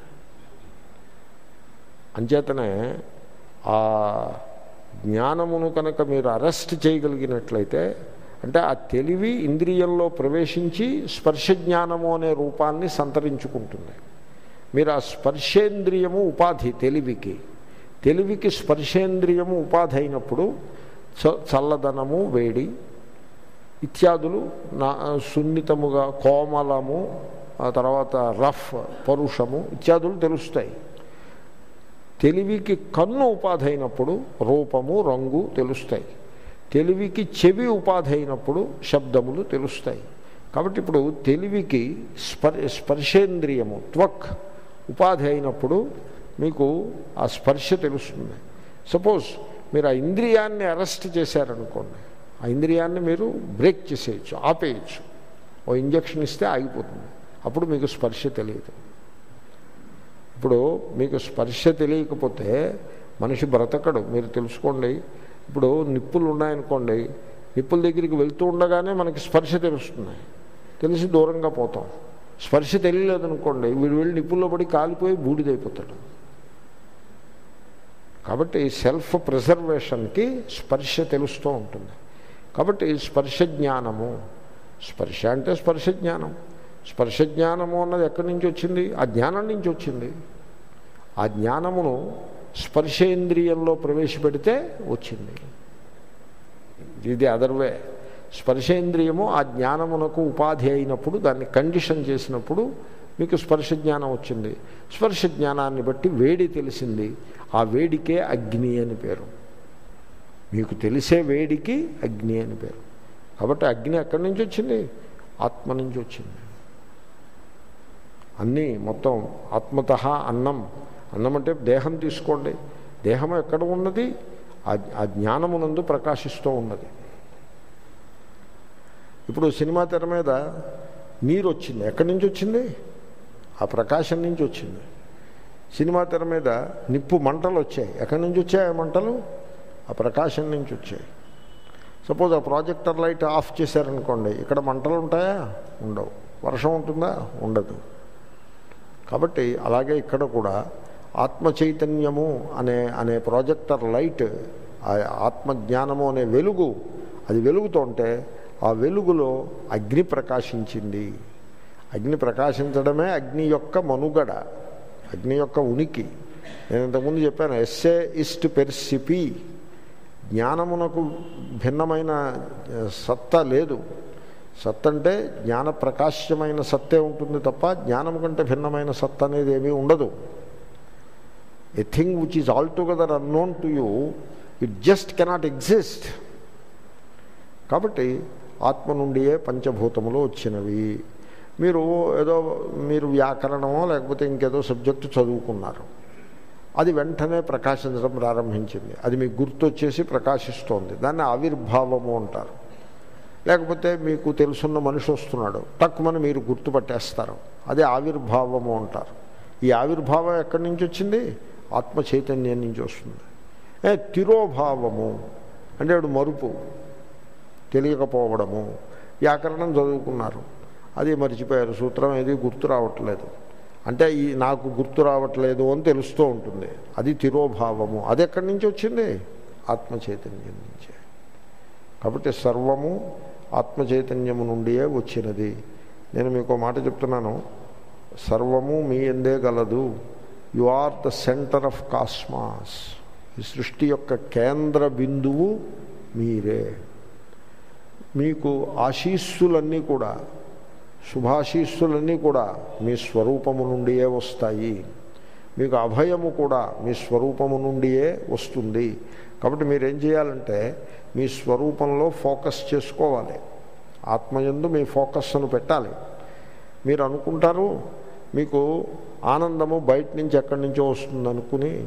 అంచేతనే ఆ జ్ఞానమును కనుక మీరు అరెస్ట్ చేయగలిగినట్లయితే, అంటే ఆ తెలివి ఇంద్రియంలో ప్రవేశించి స్పర్శ జ్ఞానము అనే రూపాన్ని సంతరించుకుంటుంది. మీరు ఆ స్పర్శేంద్రియము ఉపాధి తెలివికి స్పర్శేంద్రియము ఉపాధి అయినప్పుడు చల్లదనము, వేడి ఇత్యాదులు సున్నితముగా, కోమలము, ఆ తర్వాత రఫ్, పరుషము ఇత్యాదులు తెలుస్తాయి. తెలివికి కన్ను ఉపాధి అయినప్పుడు రూపము, రంగు తెలుస్తాయి. తెలివికి చెవి ఉపాధి అయినప్పుడు శబ్దములు తెలుస్తాయి. కాబట్టి ఇప్పుడు తెలివికి స్పర్శేంద్రియము త్వక్ ఉపాధి అయినప్పుడు మీకు ఆ స్పర్శ తెలుస్తుంది. సపోజ్ మీరు ఆ ఇంద్రియాన్ని అరెస్ట్ చేశారనుకోండి, ఆ ఇంద్రియాన్ని మీరు బ్రేక్ చేసేయచ్చు, ఆపేయచ్చు. ఓ ఇంజక్షన్ ఇస్తే ఆగిపోతుంది. అప్పుడు మీకు స్పర్శ తెలియదు. ఇప్పుడు మీకు స్పర్శ తెలియకపోతే మనిషి బ్రతకడు. మీరు తెలుసుకోండి. ఇప్పుడు నిప్పులు ఉన్నాయనుకోండి, నిప్పుల దగ్గరికి వెళ్తూ ఉండగానే మనకి స్పర్శ తెలుస్తున్నాయి, తెలిసి దూరంగా పోతాం. స్పర్శ తెలియలేదనుకోండి, వీడు వెళ్ళి నిప్పుల్లో పడి కాలిపోయి బూడిదైపోతాడు. కాబట్టి సెల్ఫ్ ప్రిజర్వేషన్కి స్పర్శ తెలుస్తూ ఉంటుంది. కాబట్టి స్పర్శ జ్ఞానము, స్పర్శ అంటే స్పర్శ జ్ఞానం. స్పర్శ జ్ఞానము అన్నది ఎక్కడి నుంచి వచ్చింది? ఆ జ్ఞానం నుంచి వచ్చింది. ఆ జ్ఞానమును స్పర్శేంద్రియంలో ప్రవేశపెడితే వచ్చింది. ఇది అదర్వే. స్పర్శేంద్రియము ఆ జ్ఞానమునకు ఉపాధి అయినప్పుడు, దాన్ని కండిషన్ చేసినప్పుడు మీకు స్పర్శ జ్ఞానం వచ్చింది. స్పర్శ జ్ఞానాన్ని బట్టి వేడి తెలిసింది. ఆ వేడికే అగ్ని అని పేరు. మీకు తెలిసే వేడికి అగ్ని అని పేరు. కాబట్టి అగ్ని ఎక్కడి నుంచి వచ్చింది? ఆత్మ నుంచి వచ్చింది. అన్నీ మొత్తం ఆత్మతః అన్నం. అన్నం అంటే దేహం తీసుకోండి. దేహం ఎక్కడ ఉన్నది? ఆ జ్ఞానమునందు ప్రకాశిస్తూ ఉన్నది. ఇప్పుడు సినిమా తెర మీద నీరు వచ్చింది, ఎక్కడి నుంచి వచ్చింది? ఆ ప్రకాశం నుంచి వచ్చింది. సినిమా తెర మీద నిప్పు మంటలు వచ్చాయి, ఎక్కడి నుంచి వచ్చాయి ఆ మంటలు? ఆ ప్రకాశం నుంచి వచ్చాయి. సపోజ్ ఆ ప్రాజెక్టర్ లైట్ ఆఫ్ చేశారనుకోండి, ఇక్కడ మంటలు ఉంటాయా? ఉండవు. వర్షం ఉంటుందా? ఉండదు. కాబట్టి అలాగే ఇక్కడ కూడా ఆత్మ చైతన్యము అనే ప్రాజెక్టర్ లైట్, ఆత్మజ్ఞానము అనే వెలుగు, అది వెలుగుతుంటే ఆ వెలుగులో అగ్ని ప్రకాశించింది. అగ్ని ప్రకాశించడమే అగ్ని యొక్క మనుగడ, అగ్ని యొక్క ఉనికి. నేను ఇంతకుముందు చెప్పాను, ఎస్సే ఇస్ట్ పెర్సిపి. జ్ఞానమునకు భిన్నమైన సత్తా లేదు. సత్ అంటే జ్ఞాన ప్రకాశ్యమైన సత్తే ఉంటుంది తప్ప జ్ఞానం కంటే భిన్నమైన సత్ అనేది ఏమీ ఉండదు. A thing which is altogether unknown to you, it just cannot exist. కాబట్టి ఆత్మ నుండియే పంచభూతములు వచ్చినవి. మీరు వ్యాకరణమో లేకపోతే ఇంకేదో సబ్జెక్టు చదువుకున్నారు, అది వెంటనే ప్రకాశించడం ప్రారంభించింది. అది మీకు గుర్తొచ్చేసి ప్రకాశిస్తోంది. దాన్ని ఆవిర్భావము అంటారు. లేకపోతే మీకు తెలుసున్న మనిషి వస్తున్నాడు, తక్కువని మీరు గుర్తుపట్టేస్తారు, అదే ఆవిర్భావము అంటారు. ఈ ఆవిర్భావం ఎక్కడి నుంచి వచ్చింది? ఆత్మ చైతన్యం నుంచి వస్తుంది. తిరోభావము అంటే వాడు మరుపు, తెలియకపోవడము. వ్యాకరణం చదువుకున్నారు, అది మర్చిపోయారు, సూత్రం ఏది గుర్తు రావట్లేదు అంటే నాకు గుర్తు రావట్లేదు అని తెలుస్తూ ఉంటుంది. అది తిరోభావము. అది ఎక్కడి నుంచి వచ్చింది? ఆత్మ చైతన్యం నుంచే. కాబట్టి సర్వము ఆత్మ చైతన్యము నుండియే వచ్చినది. నేను మీకు మాట చెప్తున్నాను, సర్వము మీ యందే గలదు. You are the centre of cosmos. ఈ సృష్టి యొక్క కేంద్ర బిందువు మీరే. మీకు ఆశీస్సులన్నీ కూడా, శుభాశీస్సులన్నీ కూడా మీ స్వరూపము నుండియే వస్తాయి. మీకు అభయము కూడా మీ స్వరూపము నుండియే వస్తుంది. కాబట్టి మీరేం చేయాలంటే మీ స్వరూపంలో ఫోకస్ చేసుకోవాలి. ఆత్మయందు మీ ఫోకస్ను పెట్టాలి. మీరు అనుకుంటారు మీకు ఆనందము బయట నుంచి ఎక్కడి నుంచో వస్తుంది అనుకుని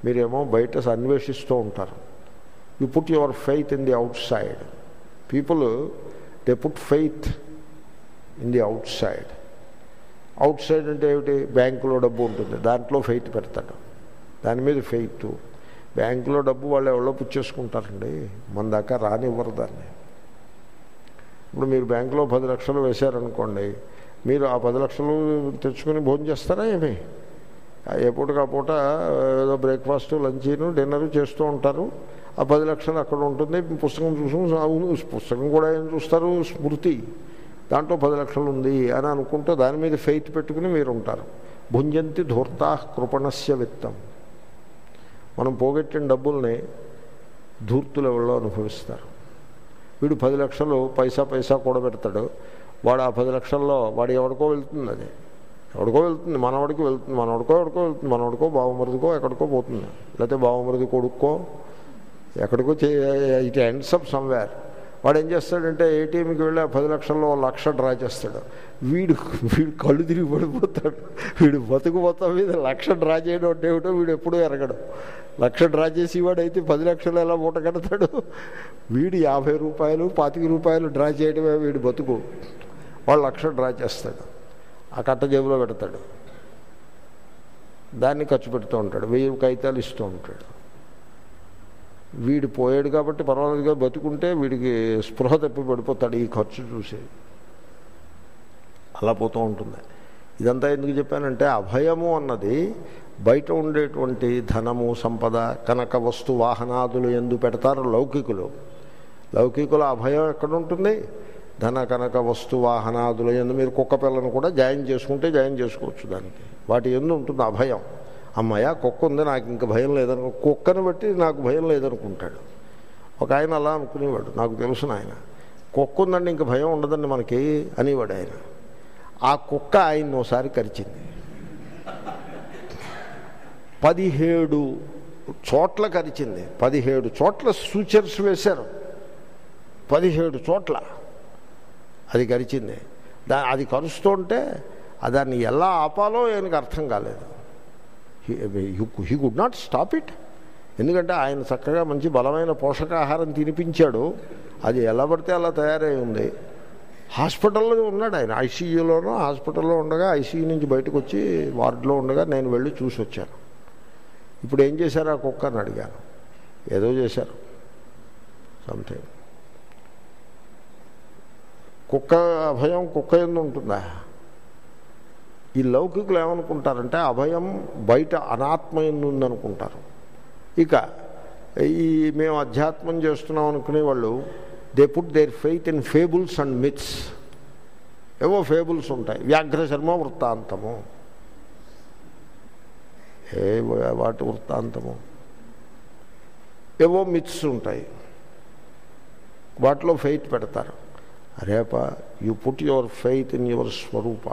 మీరేమో బయట అన్వేషిస్తూ ఉంటారు. You put your faith in the outside. People they put faith in the outside. Outside అంటే ఏమిటి? బ్యాంకులో డబ్బు ఉంటుంది, దాంట్లో ఫెయిత్ పెడతాడు, దాని మీద ఫెయిత్. బ్యాంకులో డబ్బు వాళ్ళు ఎవరో పుచ్చేసుకుంటారండి, మన దాకా రానివ్వరు దాన్ని. ఇప్పుడు మీరు బ్యాంకులో 10 లక్షలు వేశారనుకోండి, మీరు ఆ 10 లక్షలు తెచ్చుకుని భోజనం చేస్తారా ఏమి? ఏ పూటకు ఆ పూట ఏదో బ్రేక్ఫాస్ట్, లంచీను, డిన్నరు చేస్తూ ఉంటారు. ఆ 10 లక్షలు అక్కడ ఉంటుంది. పుస్తకం పుస్తకం కూడా ఏం చూస్తారు? స్మృతి, దాంట్లో 10 లక్షలు ఉంది అని అనుకుంటూ దాని మీద ఫెయిత్ పెట్టుకుని మీరు ఉంటారు. భుంజంతి ధూర్తా కృపణస్య విత్తం. మనం పోగొట్టిన డబ్బుల్ని ధూర్తులు ఎవరో అనుభవిస్తారు. వీడు 10 లక్షలు పైసా కూడబెడతాడు. వాడు ఆ 10 లక్షల్లో వాడు ఎవరికో వెళ్తుంది, అది ఎవరికో వెళ్తుంది, మనవాడికి వెళ్తుంది, ఎవరికో వెళ్తుంది, మనవాడికో బావమరుదికో ఎక్కడికో పోతుంది, లేకపోతే బావమరుది కొడుక్కో ఎక్కడికో ఇట్ ఎండ్స్ అప్ సమ్వేర్. వాడు ఏం చేస్తాడంటే ఏటీఎంకి వెళ్ళి ఆ 10 లక్షల్లో 1,00,000 డ్రా చేస్తాడు. వీడు కళ్ళు తిరిగి పడిపోతాడు. వీడు బతుకు మొత్తం మీద 1,00,000 డ్రా చేయడం అంటే ఏమిటో వీడు ఎప్పుడూ ఎరగడు. 1,00,000 డ్రా చేసి వాడైతే 10 లక్షలు ఎలా మూట కడతాడు? వీడు 50 రూపాయలు 25 రూపాయలు డ్రా చేయడమే వీడు బతుకు. వాడు 1,00,000 డ్రా చేస్తాడు, ఆ కట్ట జేబులో పెడతాడు, దాన్ని ఖర్చు పెడుతూ ఉంటాడు, 1000 కాగితాలు ఇస్తూ ఉంటాడు. వీడు పోయాడు కాబట్టి పర్వాలేదుగా బతుకుంటే వీడికి స్పృహ తప్పి పడిపోతాడు ఈ ఖర్చు చూసి. అలా పోతూ ఉంటుంది. ఇదంతా ఎందుకు చెప్పానంటే అభయము అన్నది బయట ఉండేటువంటి ధనము, సంపద, కనక వస్తు వాహనాదులు ఎందు పెడతారు లౌకికులు. లౌకికుల అభయం ఎక్కడ ఉంటుంది? ధన కనక వస్తు వాహనాదులు ఎందు. మీరు కుక్క పిల్లను కూడా జాయిన్ చేసుకుంటే జాయిన్ చేసుకోవచ్చు, దానికి వాటి ఎందు ఉంటుంది అభయం. అమ్మయ్య కుక్క ఉంది, నాకు ఇంక భయం లేదనుకో, కుక్కను బట్టి నాకు భయం లేదనుకుంటాడు. ఒక ఆయన అలా అనుకునేవాడు, నాకు తెలుసు ఆయన, కుక్క ఉందండి ఇంక భయం ఉండదండి మనకి అనేవాడు ఆయన. ఆ కుక్క ఆయన్ని ఒకసారి కరిచింది. 17 చోట్ల కరిచింది. 17 చోట్ల సూచర్స్ వేశారు, 17 చోట్ల అది కరిచింది. అది కరుస్తుంటే దాన్ని ఎలా ఆపాలో ఆయనకు అర్థం కాలేదు. He could not stop it. ఎందుకంటే ఆయన చక్కగా మంచి బలమైన పోషకాహారం తినిపించాడు, అది ఎలా పడితే అలా తయారై ఉంది. హాస్పిటల్లో ఉన్నాడు ఆయన, ఐసీయూలోనో హాస్పిటల్లో ఉండగా, ఐసీయూ నుంచి బయటకు వచ్చి వార్డులో ఉండగా నేను వెళ్ళి చూసి వచ్చాను. ఇప్పుడు ఏం చేశారు ఆ కుక్క అని అడిగాను. ఏదో చేశారు, సంథింగ్. కుక్క అభయం కుక్క ఎందు ఉంటుందా? ఈ లౌకికులు ఏమనుకుంటారంటే అభయం బయట అనాత్మ ఎందు ఉందనుకుంటారు. ఇక ఈ మేము అధ్యాత్మం చేస్తున్నాం అనుకునే వాళ్ళు they put their faith in fables and myths. ఏవో ఫేబుల్స్ ఉంటాయి, వ్యాఘ్రశర్మ వృత్తాంతము, వాటి వృత్తాంతము, ఏవో మిత్స్ ఉంటాయి, వాటిలో ఫెయిత్ పెడతారు. అరేపా you put your faith in your స్వరూప.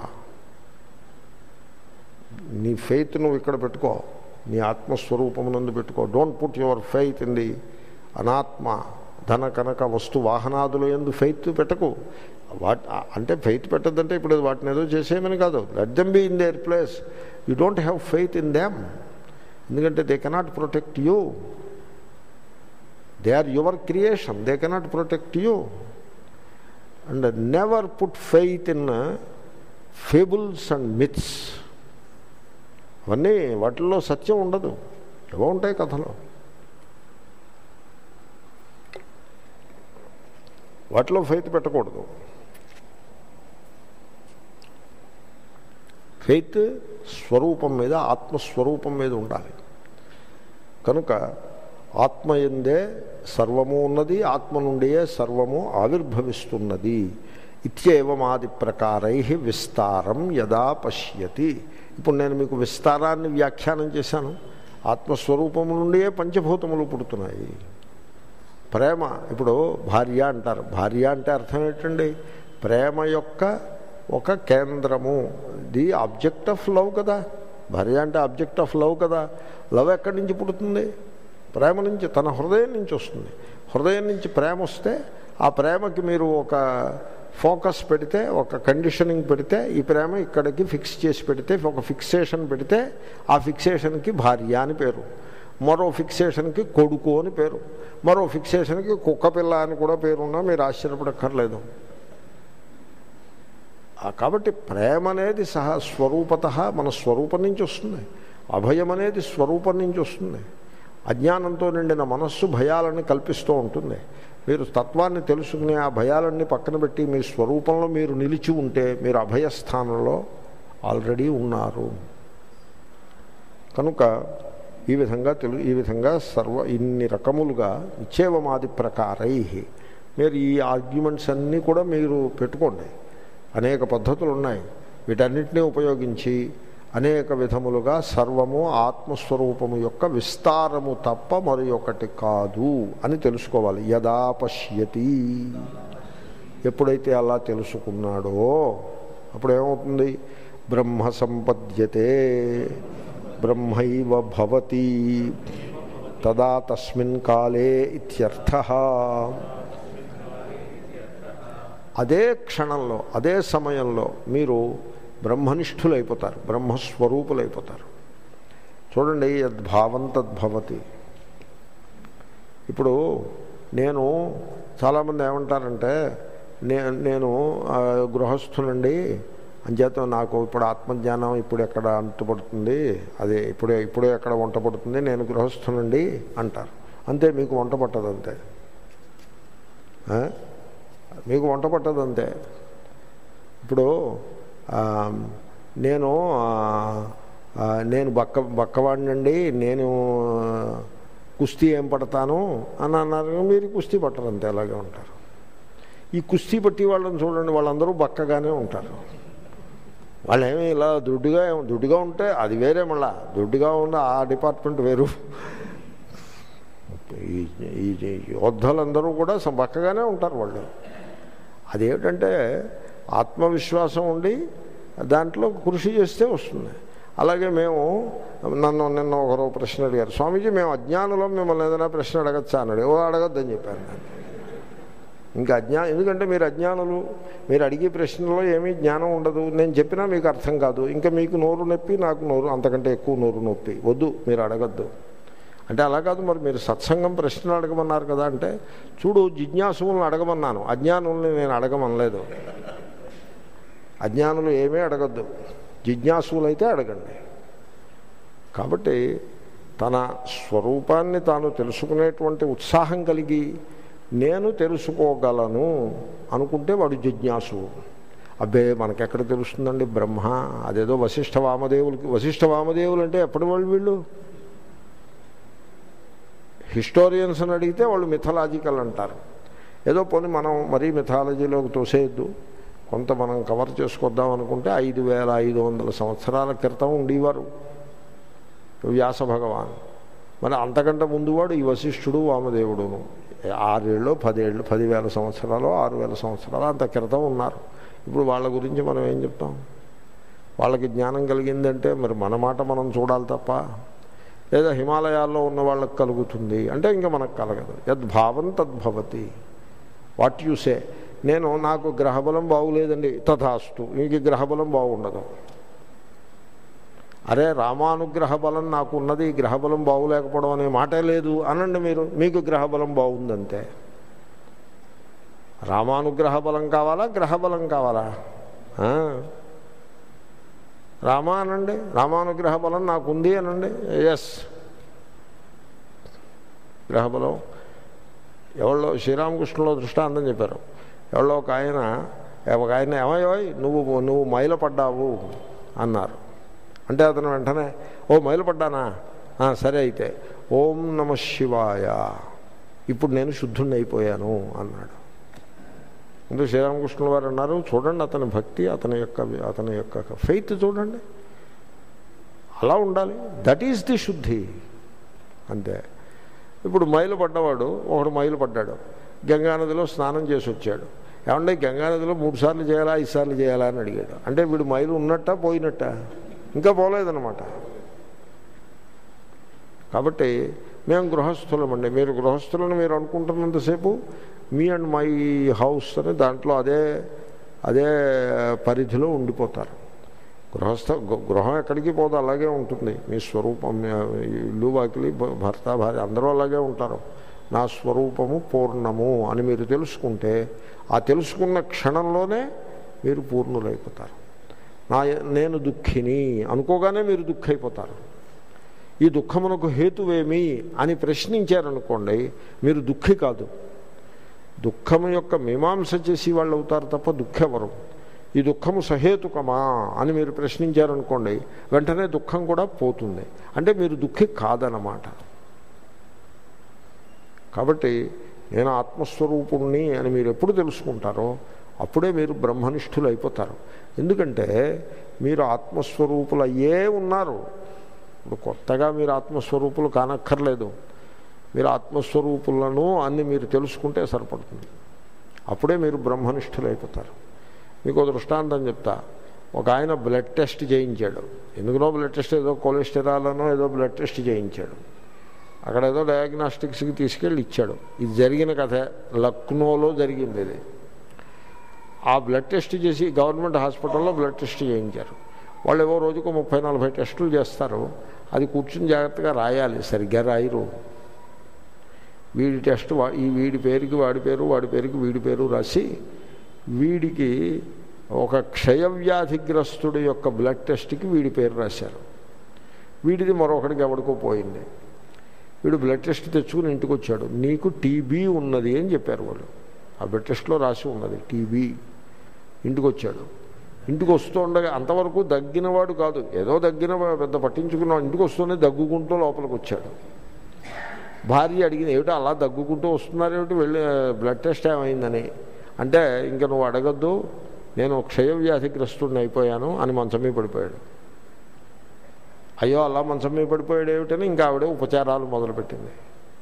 నీ ఫెయిత్ నువ్వు ఇక్కడ పెట్టుకో, నీ ఆత్మస్వరూపమునందు పెట్టుకో. Don't put your faith in the అనాత్మ, ధన కనక వస్తు వాహనాదులు ఎందు ఫెయిత్ పెట్టకు. అంటే ఫెయిత్ పెట్టద్దంటే ఇప్పుడు వాటిని ఏదో చేసేయమని కాదు. Let them be in their place. You don't have faith in them, ఎందుకంటే they cannot protect you. They are your creation, they cannot protect you. And never put faith in fables and myths. అవన్నీ వాటిల్లో సత్యం ఉండదు, ఏవో ఉంటాయి కథలో. వాటిలో faith పెట్టకూడదు. Faith స్వరూపం మీద, ఆత్మస్వరూపం మీద ఉండాలి. కనుక ఆత్మయందే సర్వము ఉన్నది, ఆత్మ నుండియే సర్వము ఆవిర్భవిస్తున్నది. ఇత్యేవమాది ప్రకారై విస్తారం యదా పశ్యతి. ఇప్పుడు నేను మీకు విస్తారాన్ని వ్యాఖ్యానం చేశాను. ఆత్మస్వరూపము నుండియే పంచభూతములు పుడుతున్నాయి. ప్రేమ, ఇప్పుడు భార్య అంటారు. భార్య అంటే అర్థం ఏంటండి? ప్రేమ యొక్క ఒక కేంద్రము, ది ఆబ్జెక్ట్ ఆఫ్ లవ్ కదా. భార్య అంటే ఆబ్జెక్ట్ ఆఫ్ లవ్ కదా. లవ్ ఎక్కడి నుంచి పుడుతుంది? ప్రేమ నుంచి, తన హృదయం నుంచి వస్తుంది. హృదయం నుంచి ప్రేమ వస్తే ఆ ప్రేమకి మీరు ఒక ఫోకస్ పెడితే, ఒక కండిషనింగ్ పెడితే, ఈ ప్రేమ ఇక్కడికి ఫిక్స్ చేసి పెడితే, ఒక ఫిక్సేషన్ పెడితే, ఆ ఫిక్సేషన్కి భార్య అని పేరు. మరో ఫిక్సేషన్కి కొడుకు అని పేరు, మరో ఫిక్సేషన్కి కుక్క పిల్ల అని కూడా పేరున్నా మీరు ఆశ్చర్యపడక్కర్లేదు. కాబట్టి ప్రేమ అనేది స్వరూపత మన స్వరూపం నుంచి వస్తుంది. అభయం అనేది స్వరూపం నుంచి వస్తుంది. అజ్ఞానంతో నిండిన మనస్సు భయాలని కల్పిస్తూ ఉంటుంది. మీరు తత్వాన్ని తెలుసుకుని ఆ భయాలన్నీ పక్కన పెట్టి మీ స్వరూపంలో మీరు నిలిచి ఉంటే మీరు అభయస్థానంలో ఆల్రెడీ ఉన్నారు. కనుక ఈ విధంగా ఇన్ని రకములుగా నిశ్చయమాది ప్రకారై మీరు ఈ ఆర్గ్యుమెంట్స్ అన్నీ కూడా మీరు పెట్టుకోండి. అనేక పద్ధతులు ఉన్నాయి. వీటన్నిటినీ ఉపయోగించి అనేక విధములుగా సర్వము ఆత్మస్వరూపము యొక్క విస్తారము తప్ప మరి ఒకటి కాదు అని తెలుసుకోవాలి. యదా పశ్యతి, ఎప్పుడైతే అలా తెలుసుకున్నాడో అప్పుడు ఏమవుతుంది? బ్రహ్మ సంపద్యతే బ్రహ్మైవ భవతి తదా తస్మిన్ కాలే ఇత్యర్థః. అదే క్షణంలో అదే సమయంలో మీరు బ్రహ్మనిష్ఠులైపోతారు, బ్రహ్మస్వరూపులైపోతారు. చూడండి, యద్భావం తద్భవతి. ఇప్పుడు నేను చాలామంది ఏమంటారంటే నేను గృహస్థునండి, అంచేత నాకు ఇప్పుడు ఆత్మజ్ఞానం ఇప్పుడు ఎక్కడ అంతుపడుతుంది, అదే ఇప్పుడే ఎక్కడ వంట పడుతుంది, నేను గృహస్థునండి అంటారు. అంతే, మీకు వంట పట్టదు, అంతే మీకు వంట పట్టదు, అంతే. ఇప్పుడు నేను బక్కవాడినండి, నేను కుస్తీ ఏం పడతాను అని అన్నారు. మీరు కుస్తీ పట్టరు, అంతే, అలాగే ఉంటారు. ఈ కుస్తీ పట్టి వాళ్ళని చూడండి, వాళ్ళందరూ బక్కగానే ఉంటారు. వాళ్ళేమీ ఇలా దుడ్డుగా ఉంటే అది వేరే, మళ్ళా దుడ్డుగా ఉన్న ఆ డిపార్ట్మెంట్ వేరు. ఈ యోద్ధలందరూ కూడా బక్కగానే ఉంటారు వాళ్ళు. అదేమిటంటే ఆత్మవిశ్వాసం ఉండి దాంట్లో కృషి చేస్తే వస్తుంది. అలాగే నిన్న ఒకరో ప్రశ్న అడిగారు, స్వామీజీ మేము అజ్ఞానంలో మిమ్మల్ని ఏదైనా ప్రశ్న అడగచ్చా అన్నాడు. అడగద్దని చెప్పాను నేను. ఇంకా ఎందుకంటే మీరు అజ్ఞానులు, మీరు అడిగే ప్రశ్నలో ఏమీ జ్ఞానం ఉండదు, నేను చెప్పినా మీకు అర్థం కాదు, ఇంకా మీకు నోరు నొప్పి, నాకు నోరు అంతకంటే ఎక్కువ నోరు నొప్పి, వద్దు మీరు అడగద్దు అంటే. అలా కాదు, మరి మీరు సత్సంగం ప్రశ్నలు అడగమన్నారు కదా అంటే, చూడు జిజ్ఞాసులను అడగమన్నాను, అజ్ఞానుల్ని నేను అడగమనలేదు. అజ్ఞానులు ఏమీ అడగద్దు, జిజ్ఞాసులైతే అడగండి. కాబట్టి తన స్వరూపాన్ని తాను తెలుసుకునేటువంటి ఉత్సాహం కలిగి నేను తెలుసుకోగలను అనుకుంటే వాడు జిజ్ఞాసు. అబ్బే మనకెక్కడ తెలుస్తుందండి బ్రహ్మ, అదేదో వశిష్ఠ వామదేవులు అంటే ఎప్పటి వాళ్ళు వీళ్ళు? హిస్టోరియన్స్ అని అడిగితే వాళ్ళు మిథలాజికల్ అంటారు. ఏదో పోనీ మనం మరీ మిథాలజీలోకి తోసేయద్దు, కొంత మనం కవర్ చేసుకొద్దాం అనుకుంటే 5500 సంవత్సరాల క్రితం ఉండేవారు వ్యాస భగవాన్. మరి అంతకంటే ముందువాడు ఈ వశిష్ఠుడు వామదేవుడును 6 ఏళ్ళు 10 ఏళ్ళు 10,000 సంవత్సరాలు 6,000 సంవత్సరాలు అంత క్రితం ఉన్నారు. ఇప్పుడు వాళ్ళ గురించి మనం ఏం చెప్తాం? వాళ్ళకి జ్ఞానం కలిగిందంటే మరి మన మాట మనం చూడాలి తప్ప, లేదా హిమాలయాల్లో ఉన్న వాళ్ళకి కలుగుతుంది అంటే ఇంకా మనకు కలగదు. యద్భావం తద్భవతి. వాట్ యు సే, నాకు గ్రహబలం బాగులేదండి, తథాస్తు, మీకు గ్రహబలం బాగుండదు. అరే రామానుగ్రహ బలం నాకు ఉన్నది, గ్రహబలం బాగులేకపోవడం అనే మాటే లేదు అనండి మీరు, మీకు గ్రహబలం బాగుందంతే. రామానుగ్రహ బలం కావాలా, గ్రహబలం కావాలా? రామా అనండి, రామానుగ్రహ బలం నాకుంది అనండి, ఎస్. గ్రహబలం ఎవరో శ్రీరామకృష్ణులో దృష్టాంతం చెప్పారు. ఎవరో ఒక ఆయన ఏమయ్యో నువ్వు మైలపడ్డావు అన్నారు. అంటే అతను వెంటనే, ఓ మైలపడ్డానా, సరే అయితే ఓం నమ శివాయ, ఇప్పుడు నేను శుద్ధుణ్ణి అయిపోయాను అన్నాడు. అంటే శ్రీరామకృష్ణుల వారు అన్నారు, చూడండి అతని భక్తి, అతని యొక్క ఫెయిత్ చూడండి, అలా ఉండాలి. దట్ ఈజ్ ది శుద్ధి, అంతే. ఇప్పుడు మైలు పడ్డవాడు ఒకడు మైలు పడ్డాడు, గంగానదిలో స్నానం చేసి వచ్చాడు. ఏమంటే గంగానదిలో 3 సార్లు చేయాలా 5 సార్లు చేయాలా అని అడిగాడు. అంటే వీడు మైలు ఉన్నట్టా పోయినట్టా? ఇంకా పోలేదన్నమాట. కాబట్టి మేము గృహస్థులమండి, మీరు గృహస్థులను మీరు అనుకుంటున్నంతసేపు మీ అండ్ మై హౌస్ అని దాంట్లో అదే పరిధిలో ఉండిపోతారు. గృహం ఎక్కడికి పోదు, అలాగే ఉంటుంది. మీ స్వరూపం, ఇల్లు వాకిలి భర్త భార్య అందరూ అలాగే ఉంటారు. నా స్వరూపము పూర్ణము అని మీరు తెలుసుకుంటే ఆ తెలుసుకున్న క్షణంలోనే మీరు పూర్ణులైపోతారు. నేను దుఃఖిని అనుకోగానే మీరు దుఃఖైపోతారు. ఈ దుఃఖమునకు హేతువేమి అని ప్రశ్నించారనుకోండి, మీరు దుఃఖి కాదు. దుఃఖము యొక్క మీమాంస చేసి వాళ్ళు అవుతారు తప్ప దుఃఖెవరు. ఈ దుఃఖము సహేతుకమా అని మీరు ప్రశ్నించారనుకోండి, వెంటనే దుఃఖం కూడా పోతుంది. అంటే మీరు దుఃఖి కాదన్నమాట. కాబట్టి నేను ఆత్మస్వరూపుణ్ణి అని మీరు ఎప్పుడు తెలుసుకుంటారో అప్పుడే మీరు బ్రహ్మనిష్ఠులు అయిపోతారు. ఎందుకంటే మీరు ఆత్మస్వరూపులు అయ్యే ఉన్నారు. ఇప్పుడు కొత్తగా మీరు ఆత్మస్వరూపులు కానక్కర్లేదు. మీరు ఆత్మస్వరూపులను అన్ని మీరు తెలుసుకుంటే సరిపడుతుంది. అప్పుడే మీరు బ్రహ్మనిష్ఠులు అయిపోతారు. మీకు దృష్టాంతం చెప్తా. ఒక ఆయన బ్లడ్ టెస్ట్ చేయించాడు. ఎందుకునో బ్లడ్ టెస్ట్, ఏదో కొలెస్టరాల్ అనో ఏదో బ్లడ్ టెస్ట్ చేయించాడు. అక్కడ ఏదో డయాగ్నాస్టిక్స్కి తీసుకెళ్ళి ఇచ్చాడు. ఇది జరిగిన కథ, లక్నోలో జరిగింది ఇది. ఆ బ్లడ్ టెస్ట్ చేసి గవర్నమెంట్ హాస్పిటల్లో బ్లడ్ టెస్ట్ చేయించారు. వాళ్ళు ఏవో రోజుకు 30-40 టెస్టులు చేస్తారు. అది కూర్చుని జాగ్రత్తగా రాయాలి, సరిగ్గా రాయరు. వీడి టెస్ట్ ఈ వీడి పేరుకి వాడి పేరు, వాడి పేరుకి వీడి పేరు రాసి, వీడికి ఒక క్షయవ్యాధిగ్రస్తుడి యొక్క బ్లడ్ టెస్ట్కి వీడి పేరు రాశారు. వీడిది మరొకడికి ఎవడికో పోయింది. వీడు బ్లడ్ టెస్ట్ తెచ్చుకుని ఇంటికి వచ్చాడు. నీకు టీబీ ఉన్నది అని చెప్పారు వాళ్ళు. ఆ బ్లడ్ టెస్ట్లో రాసి ఉన్నది టీబీ. ఇంటికి వచ్చాడు. ఇంటికి వస్తూ ఉండగా అంతవరకు దగ్గినవాడు కాదు, ఏదో దగ్గిన పెద్ద పట్టించుకున్నాడు. ఇంటికి వస్తూనే దగ్గుకుంటూ లోపలికి వచ్చాడు. భార్య అడిగింది, ఏమిటో అలా దగ్గుకుంటూ వస్తున్నారేమిటి, వెళ్ళి బ్లడ్ టెస్ట్ ఏమైందని. అంటే ఇంకా నువ్వు అడగద్దు, నేను క్షయవ్యాధిగ్రస్తుడిని అయిపోయాను అని మంచం మీద పడిపోయాడు. అయ్యో అలా మంచం మీద పడిపోయాడు ఏమిటని ఇంకా ఆవిడే ఉపచారాలు మొదలుపెట్టింది.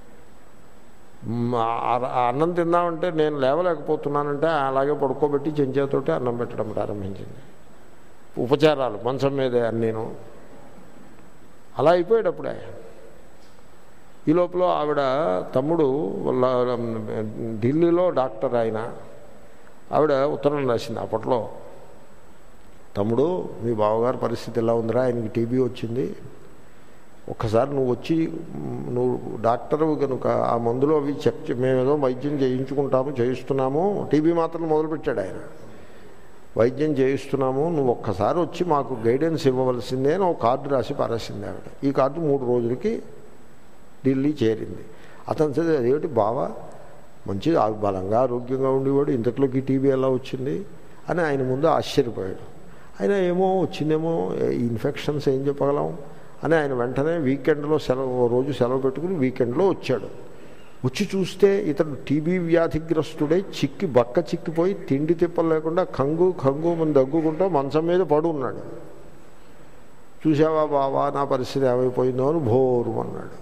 అన్నం తిందామంటే నేను లేవలేకపోతున్నానంటే అలాగే పడుకోబెట్టి చెంచాతోటి అన్నం పెట్టడం ప్రారంభించింది. ఉపచారాలు మంచం మీదే నేను అలా అయిపోయాడు. అప్పుడే ఈ లోపల ఆవిడ తమ్ముడు ఢిల్లీలో డాక్టర్ ఆయన, ఆవిడ ఉత్తరం రాసింది అప్పట్లో. తమ్ముడు, మీ బావగారి పరిస్థితి ఎలా ఉందిరా, ఆయనకి టీబీ వచ్చింది, ఒక్కసారి నువ్వు వచ్చి, నువ్వు డాక్టరు కనుక ఆ మందులు అవి మేమేదో వైద్యం చేయిస్తున్నాము, టీబీ మాత్రం మొదలుపెట్టాడు ఆయన, వైద్యం చేయిస్తున్నాము, నువ్వు ఒక్కసారి వచ్చి మాకు గైడెన్స్ ఇవ్వవలసిందే అని ఒక కార్డు రాసి పారేసింది ఆవిడ. ఈ కార్డు 3 రోజులకి ఢిల్లీ చేరింది. అతను సరే అదేమిటి బావా, మంచి బలంగా ఆరోగ్యంగా ఉండేవాడు, ఇంతట్లోకి టీబీ ఎలా వచ్చింది అని ఆయన ముందు ఆశ్చర్యపోయాడు. ఆయన ఏమో వచ్చిందేమో, ఇన్ఫెక్షన్స్ ఏం చెప్పగలం అని ఆయన వెంటనే వీకెండ్లో రోజు సెలవు పెట్టుకుని వీకెండ్లో వచ్చాడు. వచ్చి చూస్తే ఇతడు టీబీ వ్యాధిగ్రస్తుడై చిక్కిపోయి తిండి తిప్పలు లేకుండా ఖంగు మన దగ్గుకుంటూ మంచం మీద పడు ఉన్నాడు. చూసావా బావా నా పరిస్థితి ఏమైపోయిందో అని భోరుమన్నాడు.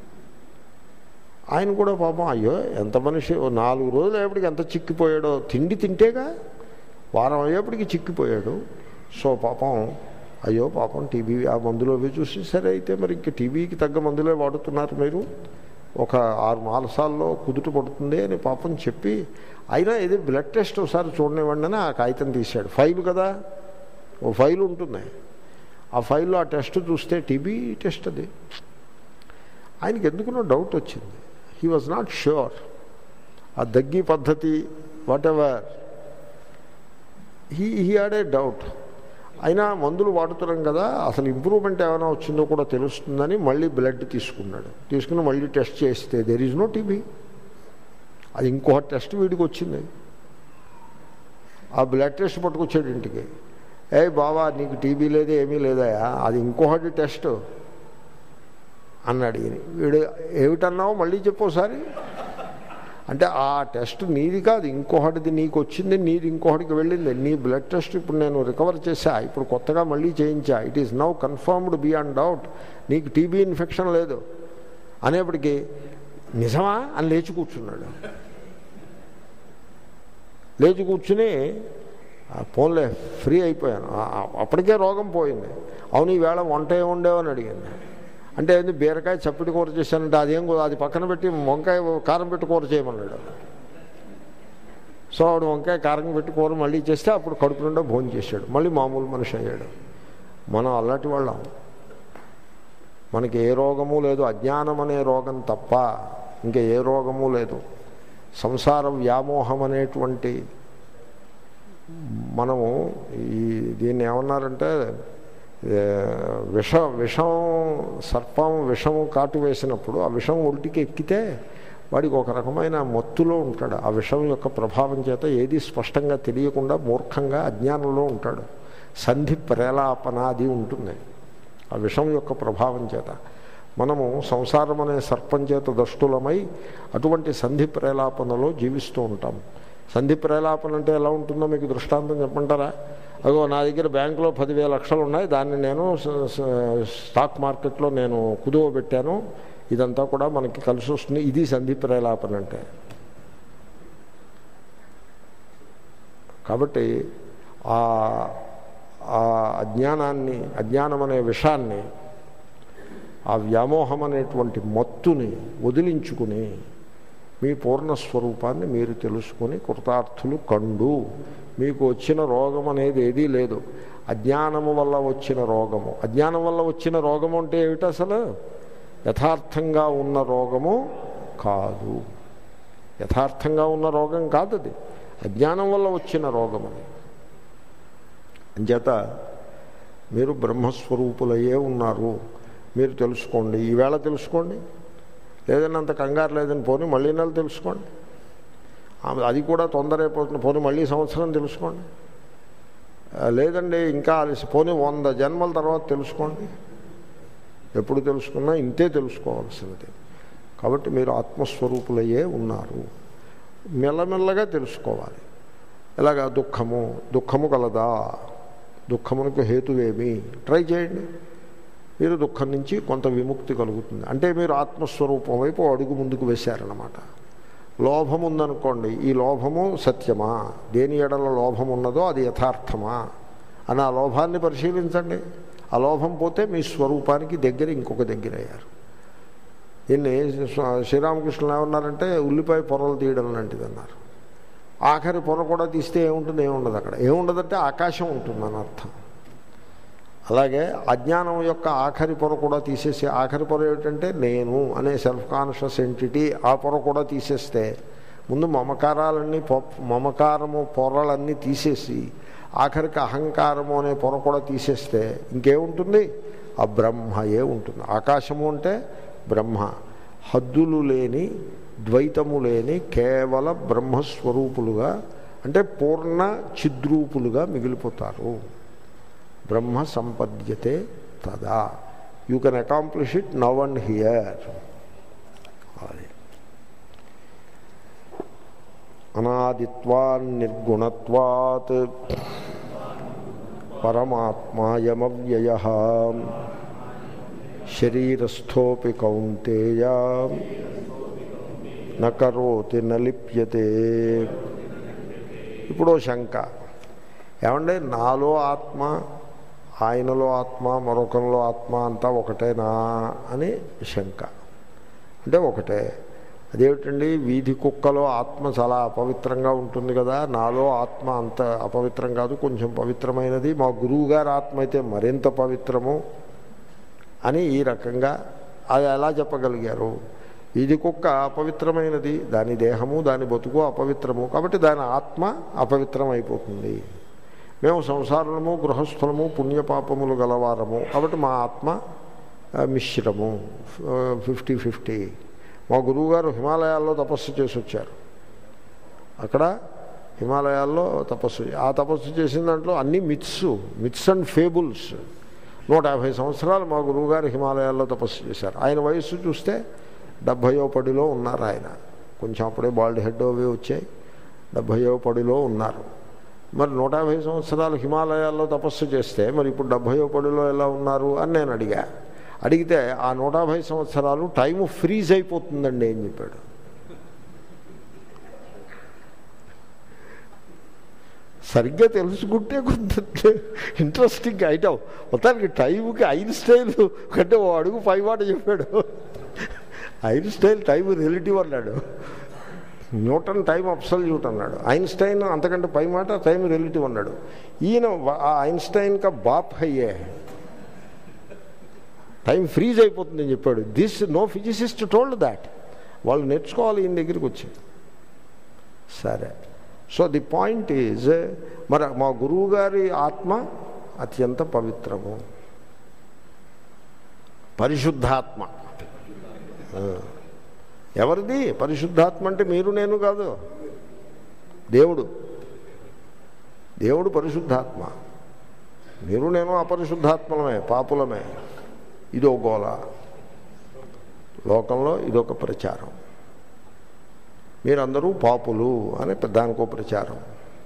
ఆయన కూడా పాపం, అయ్యో ఎంత మనిషి, 4 రోజులు అయ్యేప్పటికి ఎంత చిక్కిపోయాడో, తిండి తింటేగా, వారం అయ్యేప్పటికి చిక్కిపోయాడు. సో పాపం, అయ్యో పాపం టీబీ ఆ మందులు అవి చూసి, సరే అయితే మరి ఇంక టీబీకి తగ్గ మందులే వాడుతున్నారు మీరు, ఒక 6 మాసాల్లో కుదుట పడుతుంది అని పాపం చెప్పి, అయినా ఇది బ్లడ్ టెస్ట్ ఒకసారి చూడనివ్వండి అని ఆ కాగితం తీశాడు. ఫైల్ కదా, ఓ ఫైల్ ఉంటుంది. ఆ ఫైల్లో ఆ టెస్ట్ చూస్తే టీబీ టెస్ట్ అది. ఆయనకి ఎందుకునో డౌట్ వచ్చింది. He was not sure. ఆ దగ్గి పద్ధతి whatever, he had a doubt. అయినా మందులు వాడుతున్నాం కదా, అసలు ఇంప్రూవ్మెంట్ ఏమైనా వచ్చిందో కూడా తెలుస్తుందని మళ్ళీ బ్లడ్ తీసుకున్నాడు. తీసుకుని మళ్ళీ టెస్ట్ చేస్తే దెర్ ఈజ్ నో టీబీ. అది ఇంకో టెస్ట్ వీడికి వచ్చింది. ఆ బ్లడ్ టెస్ట్ పట్టుకొచ్చాడు ఇంటికి. ఏ బావా నీకు టీబీ లేదు ఏమీ లేదా, అది ఇంకొకటి టెస్ట్ అన్నాడు. వీడు ఏమిటన్నావు మళ్ళీ చెప్పోసారి అంటే, ఆ టెస్ట్ నీది కాదు ఇంకొకటిది నీకు వచ్చింది, నీది ఇంకొకటికి వెళ్ళింది. నీ బ్లడ్ టెస్ట్ ఇప్పుడు నేను రికవర్ చేశా, ఇప్పుడు కొత్తగా మళ్ళీ చేయించా, it is now confirmed beyond doubt, నీకు టీబీ ఇన్ఫెక్షన్ లేదు అనేప్పటికీ నిజమా అని లేచి కూర్చున్నాడు. లేచి కూర్చుని పోన్లే ఫ్రీ అయిపోయాను, అప్పటికే రోగం పోయింది. అవును ఈవేళ వంట ఏముండేవో అని అడిగింది. అంటే ఏంది బీరకాయ చప్పిడి కూర చేశానంటే అదేం అది పక్కన పెట్టి వంకాయ కారం పెట్టి కూర చేయమన్నాడు. సో ఆవిడ వంకాయ కారం పెట్టి కూర మళ్ళీ చేస్తే అప్పుడు కడుపు నిండా భోజనం చేశాడు, మళ్ళీ మామూలు మనిషి అయ్యాడు. మనం అలాంటి వాళ్ళం. మనకి ఏ రోగము లేదు, అజ్ఞానం అనే రోగం తప్ప ఇంకా ఏ రోగము లేదు. సంసార వ్యామోహం అనేటువంటి మనము దీన్ని ఏమన్నారంటే విషం సర్పం విషము కాటు వేసినప్పుడు ఆ విషం ఒంటికి ఎక్కితే వాడికి ఒక రకమైన మత్తులో ఉంటాడు. ఆ విషం యొక్క ప్రభావం చేత ఏది స్పష్టంగా తెలియకుండా మూర్ఖంగా అజ్ఞానంలో ఉంటాడు. సంధి ప్రేలాపన అది ఉంటుంది ఆ విషం యొక్క ప్రభావం చేత. మనము సంసారం అనే సర్పం చేత దష్టులమై అటువంటి సంధి ప్రేలాపనలో జీవిస్తూ ఉంటాము. సంధి ప్రేలాపన అంటే ఎలా ఉంటుందో మీకు దృష్టాంతం చెప్పంటారా? అదో నా దగ్గర బ్యాంకులో 10,000 లక్షలు ఉన్నాయి, దాన్ని నేను స్టాక్ మార్కెట్లో నేను కుదువ పెట్టాను, ఇదంతా కూడా మనకి కలిసి వస్తుంది, ఇది సంధి ప్రేలాపన అంటే. కాబట్టి ఆ అజ్ఞానాన్ని, అజ్ఞానం అనే విషాన్ని, ఆ వ్యామోహం అనేటువంటి మత్తుని వదిలించుకుని మీ పూర్ణస్వరూపాన్ని మీరు తెలుసుకొని కృతార్థులు కండు. మీకు వచ్చిన రోగం అనేది ఏదీ లేదు. అజ్ఞానము వల్ల వచ్చిన రోగము, అజ్ఞానం వల్ల వచ్చిన రోగము అంటే ఏమిటి? అసలు యథార్థంగా ఉన్న రోగము కాదు. యథార్థంగా ఉన్న రోగం కాదు అది, అజ్ఞానం వల్ల వచ్చిన రోగం అది. అంచేత మీరు బ్రహ్మస్వరూపులయ్యే ఉన్నారు, మీరు తెలుసుకోండి. ఈవేళ తెలుసుకోండి, లేదని అంత కంగారు లేదని పోనీ మళ్ళీ నెల తెలుసుకోండి, అది కూడా తొందర అయిపోతుంది, పోనీ మళ్ళీ సంవత్సరం తెలుసుకోండి, లేదండి ఇంకా పోనీ 100 జన్మల తర్వాత తెలుసుకోండి. ఎప్పుడు తెలుసుకున్నా ఇంతే తెలుసుకోవాల్సినది. కాబట్టి మీరు ఆత్మస్వరూపులయ్యే ఉన్నారు, మెల్లమెల్లగా తెలుసుకోవాలి. ఎలాగా? దుఃఖము కలదా, దుఃఖమునకు హేతువేమి ట్రై చేయండి. మీరు దుఃఖం నుంచి కొంత విముక్తి కలుగుతుంది. అంటే మీరు ఆత్మస్వరూపం వైపు అడుగు ముందుకు వేశారన్నమాట. లోభం ఉందనుకోండి, ఈ లోభము సత్యమా, దేని ఎడల లోభం ఉన్నదో అది యథార్థమా అని ఆ లోభాన్ని పరిశీలించండి. ఆ లోభం పోతే మీ స్వరూపానికి దగ్గర ఇంకొక దగ్గర అయ్యారు. దీన్ని శ్రీరామకృష్ణులు ఏమన్నారంటే ఉల్లిపాయ పొరలు తీయడం లాంటిది అన్నారు. ఆఖరి పొర కూడా తీస్తే ఏముంటుంది? ఏముండదు. అక్కడ ఏముండదంటే ఆకాశం ఉంటుందని అర్థం. అలాగే అజ్ఞానం యొక్క ఆఖరి పొర కూడా తీసేసి, ఆఖరి పొర ఏమిటంటే నేను అనే సెల్ఫ్ కాన్షియస్ ఎంటిటీ, ఆ పొర కూడా తీసేస్తే, ముందు మమకారము పొరలన్నీ తీసేసి ఆఖరికి అహంకారము అనే పొర కూడా తీసేస్తే ఇంకేముంటుంది? ఆ బ్రహ్మయే ఉంటుంది. ఆకాశము అంటే బ్రహ్మ, హద్దులు లేని, ద్వైతము లేని కేవల బ్రహ్మస్వరూపులుగా, అంటే పూర్ణ చిద్రూపులుగా మిగిలిపోతారు. బ్రహ్మ సంపద్యతే తదా. You can accomplish it now and here. అది అనాదిత్వాన్ నిర్గుణత్వాత్ పరమాత్మాయమవ్యయః శరీరస్థోపి కౌంతేయ నకరోతి నలిప్యతే. ఇప్పుడు శంక, ఏమంటే నాలో ఆత్మ, ఆయనలో ఆత్మ, మరొకరిలో ఆత్మ అంతా ఒకటేనా అని శంక. అంటే ఒకటే. అదేమిటండి, వీధి కుక్కలో ఆత్మ చాలా అపవిత్రంగా ఉంటుంది కదా, నాలో ఆత్మ అంత అపవిత్రం కాదు, కొంచెం పవిత్రమైనది, మా గురువుగారి ఆత్మ అయితే మరింత పవిత్రము అని ఈ రకంగా అది ఎలా చెప్పగలిగారు? వీధి కుక్క అపవిత్రమైనది, దాని దేహము దాని బతుకు అపవిత్రము, కాబట్టి దాని ఆత్మ అపవిత్రం అయిపోతుంది. మేము సంసారము, గృహస్థలము, పుణ్యపాపములు గలవారము, కాబట్టి మా ఆత్మ మిశ్రము, 50-50. మా గురువుగారు హిమాలయాల్లో తపస్సు చేసి వచ్చారు. అక్కడ హిమాలయాల్లో తపస్సు, ఆ తపస్సు చేసిన దాంట్లో అన్ని మిత్స్ అండ్ ఫేబుల్స్. 150 సంవత్సరాలు మా గురువుగారు హిమాలయాల్లో తపస్సు చేశారు. ఆయన వయస్సు చూస్తే 70వ పడిలో ఉన్నారు. ఆయన కొంచెం అప్పుడే బాల్డ్ హెడ్ అవి వచ్చాయి, 70వ పడిలో ఉన్నారు. మరి 150 సంవత్సరాలు హిమాలయాల్లో తపస్సు చేస్తే మరి ఇప్పుడు 70వ పడిలో ఎలా ఉన్నారు అని నేను అడిగితే ఆ 150 సంవత్సరాలు టైము ఫ్రీజ్ అయిపోతుందండి అని చెప్పాడు. సరిగ్గా తెలుసుకుంటే కొంత ఇంట్రెస్టింగ్ ఐటమ్. మొత్తానికి టైంకి ఐన్స్టైన్ కంటే ఓ అడుగు పైమాట చెప్పాడు. ఐన్స్టైన్ టైం రిలేటివ్ అన్నాడు, న్యూటన్ టైం అబ్సల్యూట్ అన్నాడు, ఐన్స్టైన్ అంతకంటే పై మాట టైం రిలేటివ్ అన్నాడు. ఈయన ఐన్స్టైన్ కా బాప్ హయ్యే టైం ఫ్రీజ్ అయిపోతుందని చెప్పాడు. No physicist told that. వాళ్ళు నేర్చుకోవాలి ఈయన దగ్గరికి వచ్చి. సరే, సో ది పాయింట్ ఈజ్, మరి మా గురువు గారి ఆత్మ అత్యంత పవిత్రము, పరిశుద్ధాత్మ. ఎవరిది పరిశుద్ధాత్మ అంటే? మీరు నేను కాదు, దేవుడు. దేవుడు పరిశుద్ధాత్మ. మీరు నేను అపరిశుద్ధాత్మలమే, పాపులమే. ఇదో గోల లోకంలో, ఇదొక ప్రచారం. మీరందరూ పాపులు అని దానికో ప్రచారం.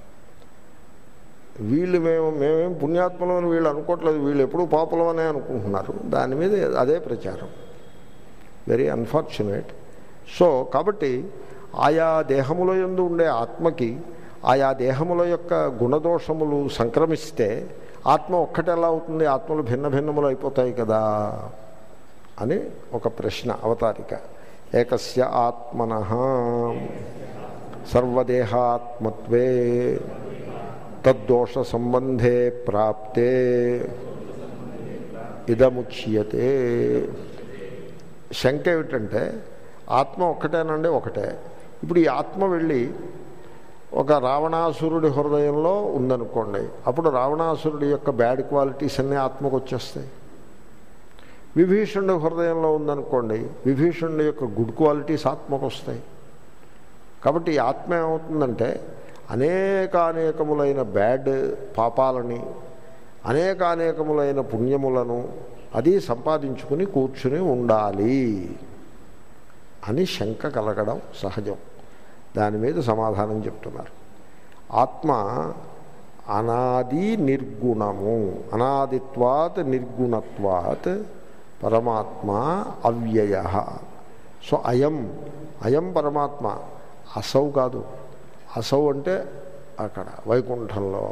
వీళ్ళు మేమేం పుణ్యాత్మలు అని వీళ్ళు అనుకోవట్లేదు, వీళ్ళు ఎప్పుడూ పాపులం అనే అనుకుంటున్నారు. దాని మీద అదే ప్రచారం. Very unfortunate. సో కాబట్టి ఆయా దేహముల యందు ఉండే ఆత్మకి ఆయా దేహముల యొక్క గుణదోషములు సంక్రమిస్తే ఆత్మ ఒక్కటి ఎలా అవుతుంది? ఆత్మలు భిన్న భిన్నములు అయిపోతాయి కదా అని ఒక ప్రశ్న అవతారిక. ఏకస్య ఆత్మనః సర్వదేహాత్మత్వే తద్దోష సంబంధే ప్రాప్తే ఇదముచ్యతే. శంక ఏమిటంటే, ఆత్మ ఒక్కటేనండి? ఒకటే. ఇప్పుడు ఈ ఆత్మ వెళ్ళి ఒక రావణాసురుడి హృదయంలో ఉందనుకోండి, అప్పుడు రావణాసురుడి యొక్క బ్యాడ్ క్వాలిటీస్ అన్నీ ఆత్మకు వచ్చేస్తాయి. విభీషణుడి హృదయంలో ఉందనుకోండి, విభీషణుడి యొక్క గుడ్ క్వాలిటీస్ ఆత్మకు వస్తాయి. కాబట్టి ఈ ఆత్మ ఏమవుతుందంటే అనేకములైన బ్యాడ్ పాపాలని అనేకములైన పుణ్యములను అది సంపాదించుకుని కూర్చుని ఉండాలి అని శంక కలగడం సహజం. దాని మీద సమాధానం చెప్తున్నారు. ఆత్మ అనాది నిర్గుణము, అనాదిత్వాత్ నిర్గుణత్వాత్ పరమాత్మ అవ్యయ. సో అయం పరమాత్మ, అసౌ కాదు. అసౌ అంటే అక్కడ వైకుంఠంలో.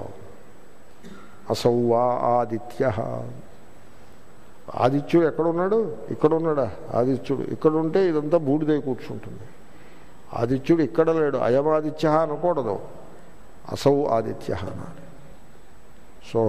అసౌ వా ఆదిత్య. ఆదిత్యుడు ఎక్కడున్నాడు? ఇక్కడ ఉన్నాడా? ఆదిత్యుడు ఇక్కడ ఉంటే ఇదంతా బూడిదై కూర్చుంటుంది. ఆదిత్యుడు ఇక్కడ లేడు. అయమాదిత్య అనకూడదు, అసౌ ఆదిత్య అనాలి. సో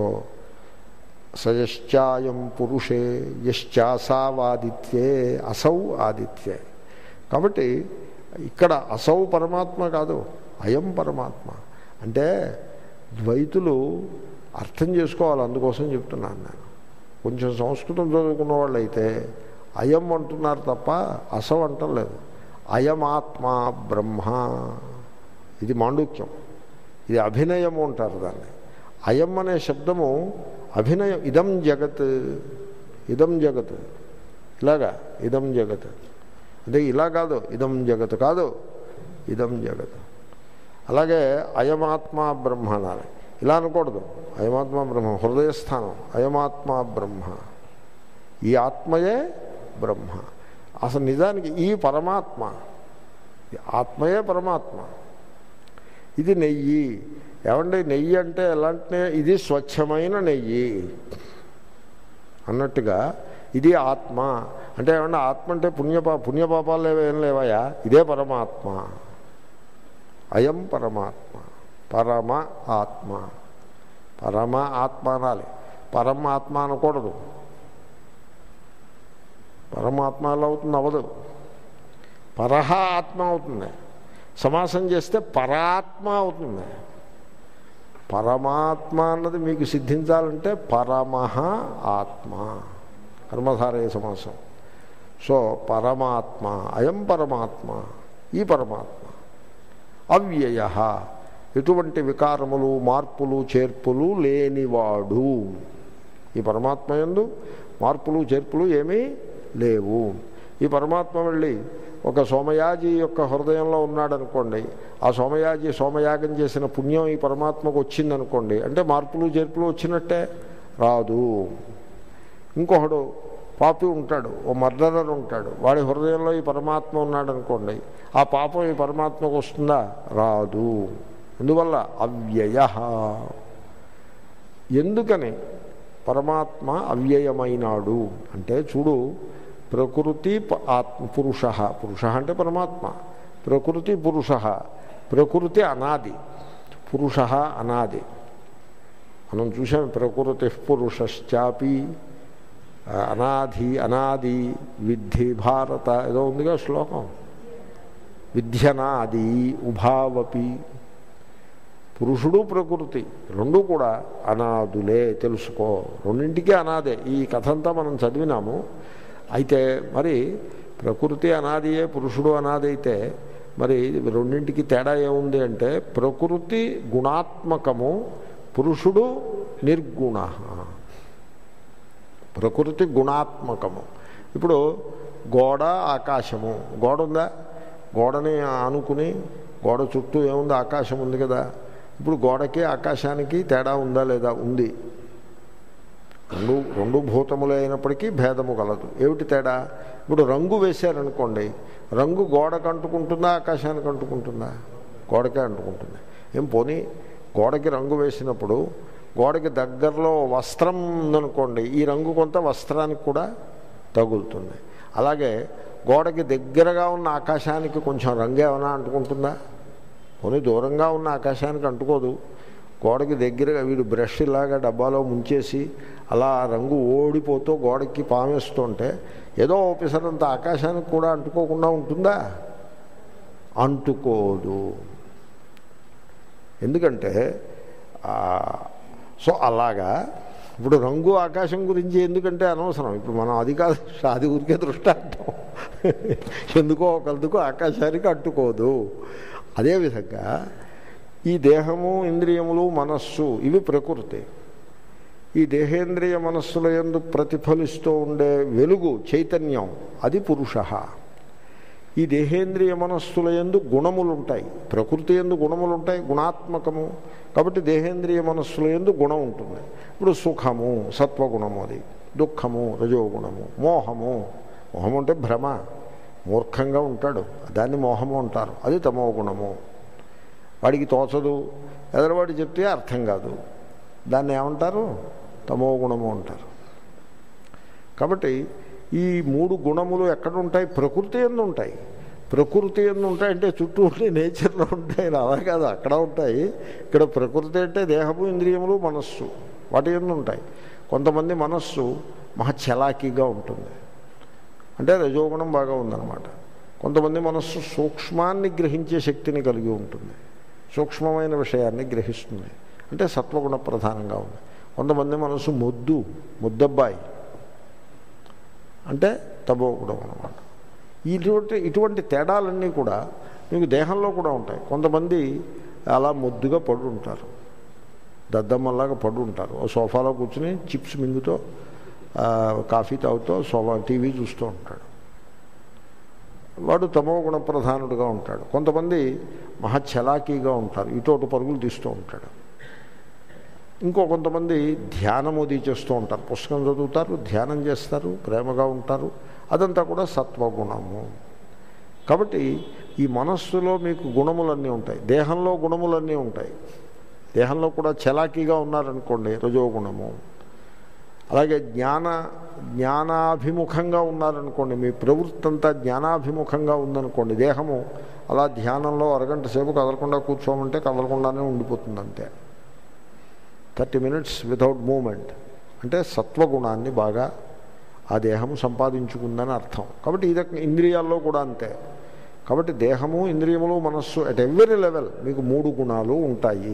సయశ్చాయం పురుషే యశ్చాసావాదిత్యే అసౌ ఆదిత్యే. కాబట్టి ఇక్కడ అసౌ పరమాత్మ కాదు, అయం పరమాత్మ. అంటే ద్వైతులు అర్థం చేసుకోవాలి, అందుకోసం చెప్తున్నాను నేను. కొంచెం సంస్కృతం చదువుకున్న వాళ్ళు అయితే అయం అంటున్నారు తప్ప అసౌ అంటలేదు. అయమాత్మ బ్రహ్మ, ఇది మాండుక్యం, ఇది అభినయము అంటారు దాన్ని. అయం అనే శబ్దము అభినయం. ఇదం జగత్, ఇదం జగత్, ఇలాగా ఇదం జగత్ అంటే ఇలా కాదు, ఇదం జగత్ కాదు, ఇదం జగత్. అలాగే అయమాత్మ బ్రహ్మ అనాలి. ఇలా అనకూడదు. అయమాత్మ బ్రహ్మ హృదయస్థానం, అయమాత్మ బ్రహ్మ, ఈ ఆత్మయే బ్రహ్మ. అసలు నిజానికి ఈ పరమాత్మ, ఆత్మయే పరమాత్మ. ఇది నెయ్యి. ఏమంటే నెయ్యి అంటే ఎలాంటి? ఇది స్వచ్ఛమైన నెయ్యి అన్నట్టుగా ఇది ఆత్మ అంటే ఏమన్నా? ఆత్మ అంటే పుణ్యపాపాలు ఏం లేవయా? ఇదే పరమాత్మ. అయం పరమాత్మ, పరమ ఆత్మ. పరమ ఆత్మ అనాలి, పరమాత్మ అనకూడదు. పరమాత్మ ఎలా అవుతుంది? అవ్వదు. పరహ ఆత్మ అవుతుంది. సమాసం చేస్తే పరాత్మ అవుతుంది. పరమాత్మ అన్నది మీకు సిద్ధించాలంటే పరమః ఆత్మ, కర్మధారయ సమాసం. సో పరమాత్మ, అయం పరమాత్మ, ఈ పరమాత్మ అవ్యయ, ఎటువంటి వికారములు మార్పులు చేర్పులు లేనివాడు. ఈ పరమాత్మ యందు మార్పులు చేర్పులు ఏమీ లేవు. ఈ పరమాత్మ వెళ్ళి ఒక సోమయాజి యొక్క హృదయంలో ఉన్నాడనుకోండి, ఆ సోమయాగం చేసిన పుణ్యం ఈ పరమాత్మకు వచ్చిందనుకోండి, అంటే మార్పులు చేర్పులు వచ్చినట్టే? రాదు. ఇంకొకడు పాపి ఉంటాడు, ఓ మర్డరర్ ఉంటాడు, వాడి హృదయంలో ఈ పరమాత్మ ఉన్నాడనుకోండి, ఆ పాపం ఈ పరమాత్మకు వస్తుందా? రాదు. ఎందువల్ల? అవ్యయ. ఎందుకని పరమాత్మ అవ్యయమైనాడు అంటే, చూడు, ప్రకృతి పురుష, పురుష అంటే పరమాత్మ, ప్రకృతి పురుష. ప్రకృతి అనాది, పురుష అనాది. మనం చూసాం, ప్రకృతి పురుషశ్చాపి అనాది విద్ధి భారత ఏదో ఉందిగా శ్లోకం. విద్యనాది ఉభావపి, పురుషుడు ప్రకృతి రెండూ కూడా అనాదులే తెలుసుకో, రెండింటికి అనాదే. ఈ కథ అంతా మనం చదివినాము. అయితే మరి ప్రకృతి అనాదియే, పురుషుడు అనాది అయితే మరి రెండింటికి తేడా ఏముంది అంటే ప్రకృతి గుణాత్మకము, పురుషుడు నిర్గుణ. ప్రకృతి గుణాత్మకము. ఇప్పుడు గోడ ఆకాశము, గోడ ఉందా, గోడని ఆనుకుని గోడ చుట్టూ ఏముంది, ఆకాశం ఉంది కదా. ఇప్పుడు గోడకి ఆకాశానికి తేడా ఉందా లేదా? ఉంది. రెండు భూతములే అయినప్పటికీ భేదము కలదు. ఏమిటి తేడా? ఇప్పుడు రంగు వేశారనుకోండి, రంగు గోడకు అంటుకుంటుందా ఆకాశానికి అంటుకుంటుందా? గోడకే అంటుకుంటుంది. ఏం పోనీ గోడకి రంగు వేసినప్పుడు గోడకి దగ్గరలో వస్త్రం ఉందనుకోండి, ఈ రంగు కొంత వస్త్రానికి కూడా తగులుతుంది. అలాగే గోడకి దగ్గరగా ఉన్న ఆకాశానికి కొంచెం రంగు ఏమైనా అంటుకుంటుందా? పోనీ దూరంగా ఉన్న ఆకాశానికి అంటుకోదు. గోడకి దగ్గరగా వీడు బ్రష్ ఇలాగా డబ్బాలో ముంచేసి అలా రంగు ఓడిపోతూ గోడకి పామేస్తుంటే ఏదో ఓపిసరంత ఆకాశానికి కూడా అంటుకోకుండా ఉంటుందా? అంటుకోదు. ఎందుకంటే సో అలాగా ఇప్పుడు రంగు ఆకాశం గురించి ఎందుకంటే అనవసరం. ఇప్పుడు మనం అది కాదు, అది ఊరికే దృష్టాంతం. ఎందుకో ఒకరికో ఆకాశానికి అంటుకోదు. అదేవిధంగా ఈ దేహము, ఇంద్రియములు, మనస్సు ఇవి ప్రకృతి. ఈ దేహేంద్రియ మనస్సుల యందు ప్రతిఫలిస్తూ ఉండే వెలుగు చైతన్యం అది పురుష. ఈ దేహేంద్రియ మనస్సుల యందు గుణములు ఉంటాయి, ప్రకృతి యందు గుణములు ఉంటాయి, గుణాత్మకము. కాబట్టి దేహేంద్రియ మనస్సుల యందు గుణం ఉంటుంది. ఇప్పుడు సుఖము సత్వగుణము, అది దుఃఖము రజోగుణము, మోహము, మోహము అంటే భ్రమ, మూర్ఖంగా ఉంటాడు, దాన్ని మోహము అంటారు, అది తమో గుణము. వాడికి తోచదు, ఎదరవాడు చెప్తే అర్థం కాదు, దాన్ని ఏమంటారు? తమో గుణము అంటారు. కాబట్టి ఈ మూడు గుణములు ఎక్కడ ఉంటాయి? ప్రకృతి యందు ఉంటాయి. ప్రకృతి యందు ఉంటాయి అంటే చుట్టూ ఉంటే నేచర్లో ఉంటాయి, అలా కాదు, అక్కడ ఉంటాయి. ఇక్కడ ప్రకృతి అంటే దేహము, ఇంద్రియములు, మనస్సు, వాటి యందు ఉంటాయి. కొంతమంది మనస్సు మహా చలాకీగా ఉంటుంది, అంటే రజోగుణం బాగా ఉందన్నమాట. కొంతమంది మనస్సు సూక్ష్మాన్ని గ్రహించే శక్తిని కలిగి ఉంటుంది, సూక్ష్మమైన విషయాన్ని గ్రహిస్తుంది, అంటే సత్వగుణ ప్రధానంగా ఉంది. కొంతమంది మనసు ముద్దబ్బాయి, అంటే తమో గుణం అన్నమాట. ఇటువంటి తేడాలన్నీ కూడా మీకు దేహంలో కూడా ఉంటాయి. కొంతమంది అలా ముద్దుగా పడు ఉంటారు, దద్దమ్మలాగా పడు ఉంటారు, సోఫాలో కూర్చుని చిప్స్ మింగుతో కాఫీ తాగుతూ టీవీ చూస్తూ ఉంటాడు, వాడు తమో గుణ ప్రధానుడుగా ఉంటాడు. కొంతమంది మహచ్చలాకీగా ఉంటారు, ఇటోటు పరుగులు తీస్తూ ఉంటాడు. కొంతమంది ధ్యానము చేస్తూ ఉంటారు, పుస్తకం చదువుతారు, ధ్యానం చేస్తారు, ప్రేమగా ఉంటారు, అదంతా కూడా సత్వగుణము. కాబట్టి ఈ మనస్సులో మీకు గుణములన్నీ ఉంటాయి, దేహంలో గుణములన్నీ ఉంటాయి. దేహంలో కూడా చలాకీగా ఉన్నారనుకోండి, రజోగుణము. అలాగే జ్ఞానాభిముఖంగా ఉన్నారనుకోండి, మీ ప్రవృత్తి అంతా జ్ఞానాభిముఖంగా ఉందనుకోండి, దేహము అలా ధ్యానంలో అరగంట సేపు కదలకుండా కూర్చోమంటే కదలకుండానే ఉండిపోతుంది, అంతే. 30 minutes వితౌట్ మూమెంట్, అంటే సత్వగుణాన్ని బాగా ఆ దేహము సంపాదించుకుందని అర్థం. కాబట్టి ఇది ఇంద్రియాల్లో కూడా అంతే. కాబట్టి దేహము, ఇంద్రియములు, మనస్సు అట్ ఎవ్రీ లెవెల్ మీకు 3 గుణాలు ఉంటాయి.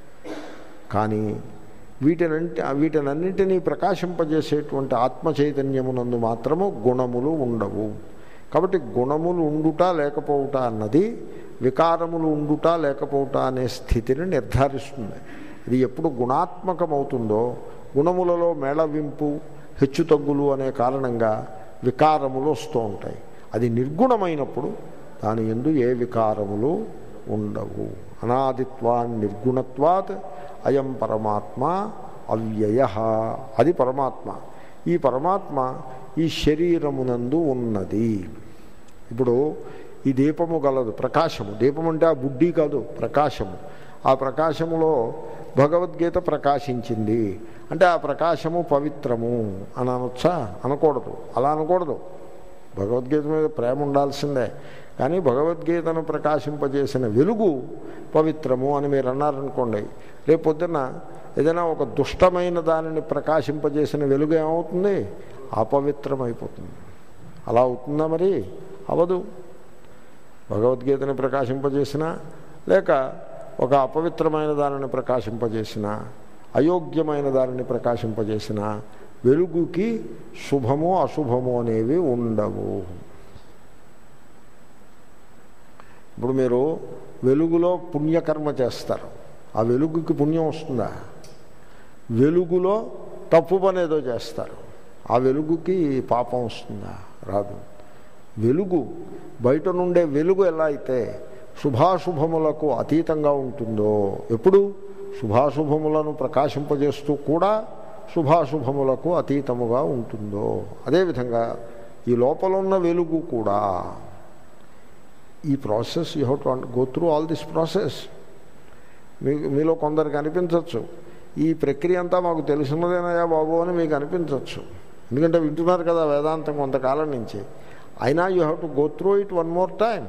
కానీ వీటినన్నింటినీ ప్రకాశింపజేసేటువంటి ఆత్మ చైతన్యమునందు మాత్రము గుణములు ఉండవు. కాబట్టి గుణములు ఉండుట లేకపోవుట అన్నది వికారములు ఉండుట లేకపోవుట అనే స్థితిని నిర్ధారిస్తుంది. ఇది ఎప్పుడు గుణాత్మకమవుతుందో, గుణములలో మేళవింపు, హెచ్చుతగ్గులు అనే కారణంగా వికారములు వస్తూ ఉంటాయి. అది నిర్గుణమైనప్పుడు దాని యందు ఏ వికారములు ఉండవు. అనాదిత్వాన్ నిర్గుణత్వాత్ అయం పరమాత్మ అవ్యయ, అది పరమాత్మ. ఈ పరమాత్మ ఈ శరీరమునందు ఉన్నది. ఇప్పుడు ఈ దీపము గలదు, ప్రకాశము. దీపం అంటే ఆ బుడ్డి కాదు, ప్రకాశము. ఆ ప్రకాశములో భగవద్గీత ప్రకాశించింది అంటే ఆ ప్రకాశము పవిత్రము అని అనొచ్చా? అనకూడదు, అలా అనకూడదు. భగవద్గీత మీద ప్రేమ ఉండాల్సిందే. కానీ భగవద్గీతను ప్రకాశింపజేసిన వెలుగు పవిత్రము అని మీరు అన్నారనుకోండి, రేపొద్దున ఏదైనా ఒక దుష్టమైన దానిని ప్రకాశింపజేసిన వెలుగు ఏమవుతుంది? అపవిత్రమైపోతుంది. అలా అవుతుందా మరి? అవదు. భగవద్గీతని ప్రకాశింపజేసినా లేక ఒక అపవిత్రమైన దానిని ప్రకాశింపజేసినా, అయోగ్యమైన దానిని ప్రకాశింపజేసినా వెలుగుకి శుభము అశుభము అనేవి ఉండవు. ఇప్పుడు మీరు వెలుగులో పుణ్యకర్మ చేస్తారు, ఆ వెలుగుకి పుణ్యం వస్తుందా? వెలుగులో తప్పు పని ఏదో చేస్తారు, ఆ వెలుగుకి పాపం వస్తుందా? రాదు. వెలుగు బయట నుండే వెలుగు ఎలా అయితే శుభాశుభములకు అతీతంగా ఉంటుందో, ఎప్పుడు శుభాశుభములను ప్రకాశింపజేస్తూ కూడా శుభాశుభములకు అతీతముగా ఉంటుందో, అదేవిధంగా ఈ లోపల ఉన్న వెలుగు కూడా. ఈ process you have to go through all this process. మీలో కొందరికి అనిపించవచ్చు, ఈ ప్రక్రియ అంతా మాకు తెలిసినదేనయా బాబు అని మీకు అనిపించవచ్చు, ఎందుకంటే వింటున్నారు కదా వేదాంతం కొంతకాలం నుంచి. అయినా you have to go through it one more time.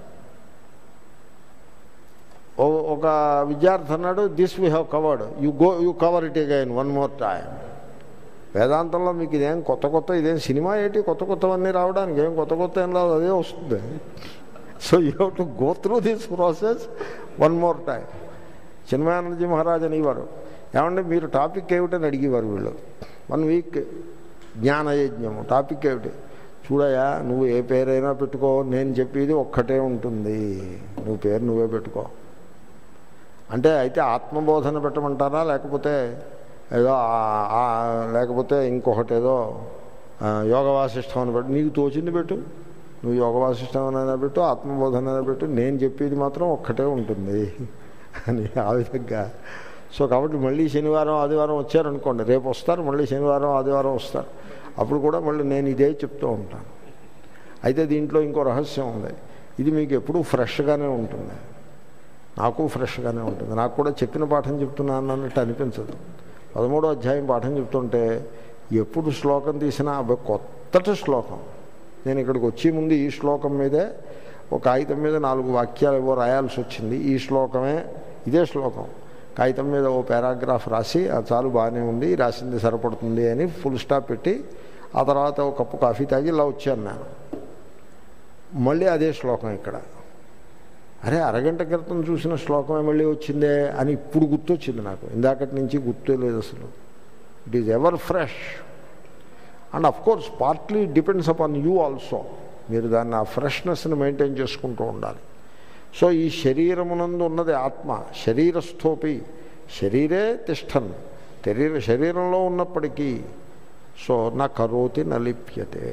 ఒక విద్యార్థి అన్నాడు, this we have covered, you cover it again one more time. వేదాంతంలో మీకు ఇదేం ఇదేం సినిమా ఏంటి కొత్తవన్నీ రావడానికి? ఏం కొత్త ఏం రాదు, అదే వస్తుంది. So you have to go through this process one more time. చిన్మయానందజీ మహారాజ్ అనేవారు, ఏమంటే మీరు టాపిక్ ఏమిటని అడిగేవారు వీళ్ళు. 1 వీక్ జ్ఞానయజ్ఞము టాపిక్ ఏమిటి? చూడయా, నువ్వు ఏ పేరైనా పెట్టుకో, నేను చెప్పేది ఒక్కటే ఉంటుంది, నువ్వు పేరు నువ్వే పెట్టుకో. అంటే అయితే ఆత్మబోధన పెట్టమంటారా, లేకపోతే ఏదో లేకపోతే ఇంకొకటి ఏదో యోగ వాసిష్టం అని పెట్టు, నీకు తోచింది పెట్టు. నువ్వు యోగ వాసిష్టం అయినా పెట్టు, ఆత్మబోధన అయినా పెట్టు, నేను చెప్పేది మాత్రం ఒక్కటే ఉంటుంది అని. ఆ విధంగా. సో కాబట్టి మళ్ళీ శనివారం ఆదివారం వచ్చారనుకోండి, రేపు వస్తారు, మళ్ళీ శనివారం ఆదివారం వస్తారు, అప్పుడు కూడా మళ్ళీ నేను ఇదే చెప్తూ ఉంటాను. అయితే దీంట్లో ఇంకో రహస్యం ఉంది, ఇది మీకు ఎప్పుడూ ఫ్రెష్గానే ఉంటుంది, నాకు ఫ్రెష్గానే ఉంటుంది. నాకు కూడా చెప్పిన పాఠం చెప్తున్నాను అన్నట్టు అనిపించదు. 13వ అధ్యాయం పాఠం చెప్తుంటే ఎప్పుడు శ్లోకం తీసినా కొత్తటి శ్లోకం. నేను ఇక్కడికి వచ్చే ముందు ఈ శ్లోకం మీదే ఒక కాగితం మీద 4 వాక్యాలు ఏవో రాయాల్సి వచ్చింది. ఈ శ్లోకమే, ఇదే శ్లోకం కాగితం మీద ఓ పారాగ్రాఫ్ రాసి, అది చాలు బాగానే ఉంది, రాసింది సరిపడుతుంది అని ఫుల్ స్టాప్ పెట్టి, ఆ తర్వాత ఒక కప్పు కాఫీ తాగి ఇలా వచ్చాను నేను. మళ్ళీ అదే శ్లోకం ఇక్కడ. అరే, అరగంట క్రితం చూసిన శ్లోకమే మళ్ళీ వచ్చిందే అని ఇప్పుడు గుర్తొచ్చింది నాకు. ఇందాకటి నుంచి గుర్తు లేదు అసలు. It is ever fresh. And of course partly depends upon you also. మీరు దాన్ని ఆ ఫ్రెష్నెస్ని మెయింటైన్ చేసుకుంటూ ఉండాలి. సో ఈ శరీరమునందు ఉన్నది ఆత్మ, శరీరస్థోపి శరీరే తిష్టన్, శరీరంలో ఉన్నప్పటికీ సో నా కరోతి నలిప్యతే.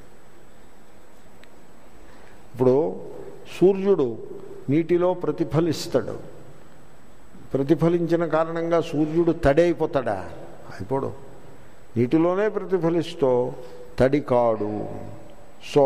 ఇప్పుడు సూర్యుడు నీటిలో ప్రతిఫలిస్తాడు, ప్రతిఫలించిన కారణంగా సూర్యుడు తడి అయిపోతాడా? అయిపోడు. నీటిలోనే ప్రతిఫలిస్తూ తడి కాడు. సో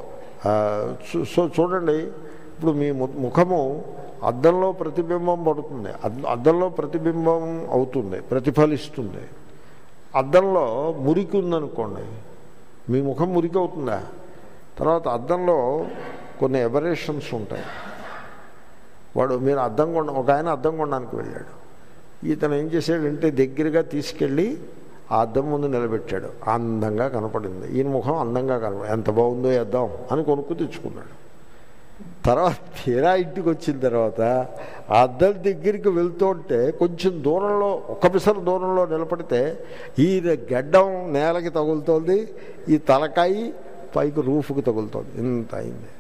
చూడండి, ఇప్పుడు మీ ముఖము అద్దంలో ప్రతిబింబం పడుతుంది, అద్దంలో ప్రతిబింబం అవుతుంది, ప్రతిఫలిస్తుంది. అద్దంలో మురికి ఉందనుకోండి, మీ ముఖం మురికి అవుతుందా? తర్వాత అద్దంలో కొన్ని ఎబరేషన్స్ ఉంటాయి. మీరు అద్దం ఒక ఆయన అద్దం కొనడానికి వెళ్ళాడు. ఇతను ఏం చేశాడంటే దగ్గరగా తీసుకెళ్ళి ఆ అద్దం ముందు నిలబెట్టాడు. అందంగా కనపడింది, ఈయన ముఖం అందంగా కనపడింది, ఎంత బాగుందో అద్దం అని కొనుక్కు తెచ్చుకున్నాడు. తర్వాత తీరా ఇంటికి వచ్చిన తర్వాత ఆ అద్దం దగ్గరికి వెళ్తుంటే కొంచెం దూరంలో, ఒక్క పిసరు దూరంలో నిలబడితే ఈయన గడ్డం నేలకి తగులుతోంది, ఈ తలకాయి పైకి రూఫ్కి తగులుతోంది. ఇంత అయింది.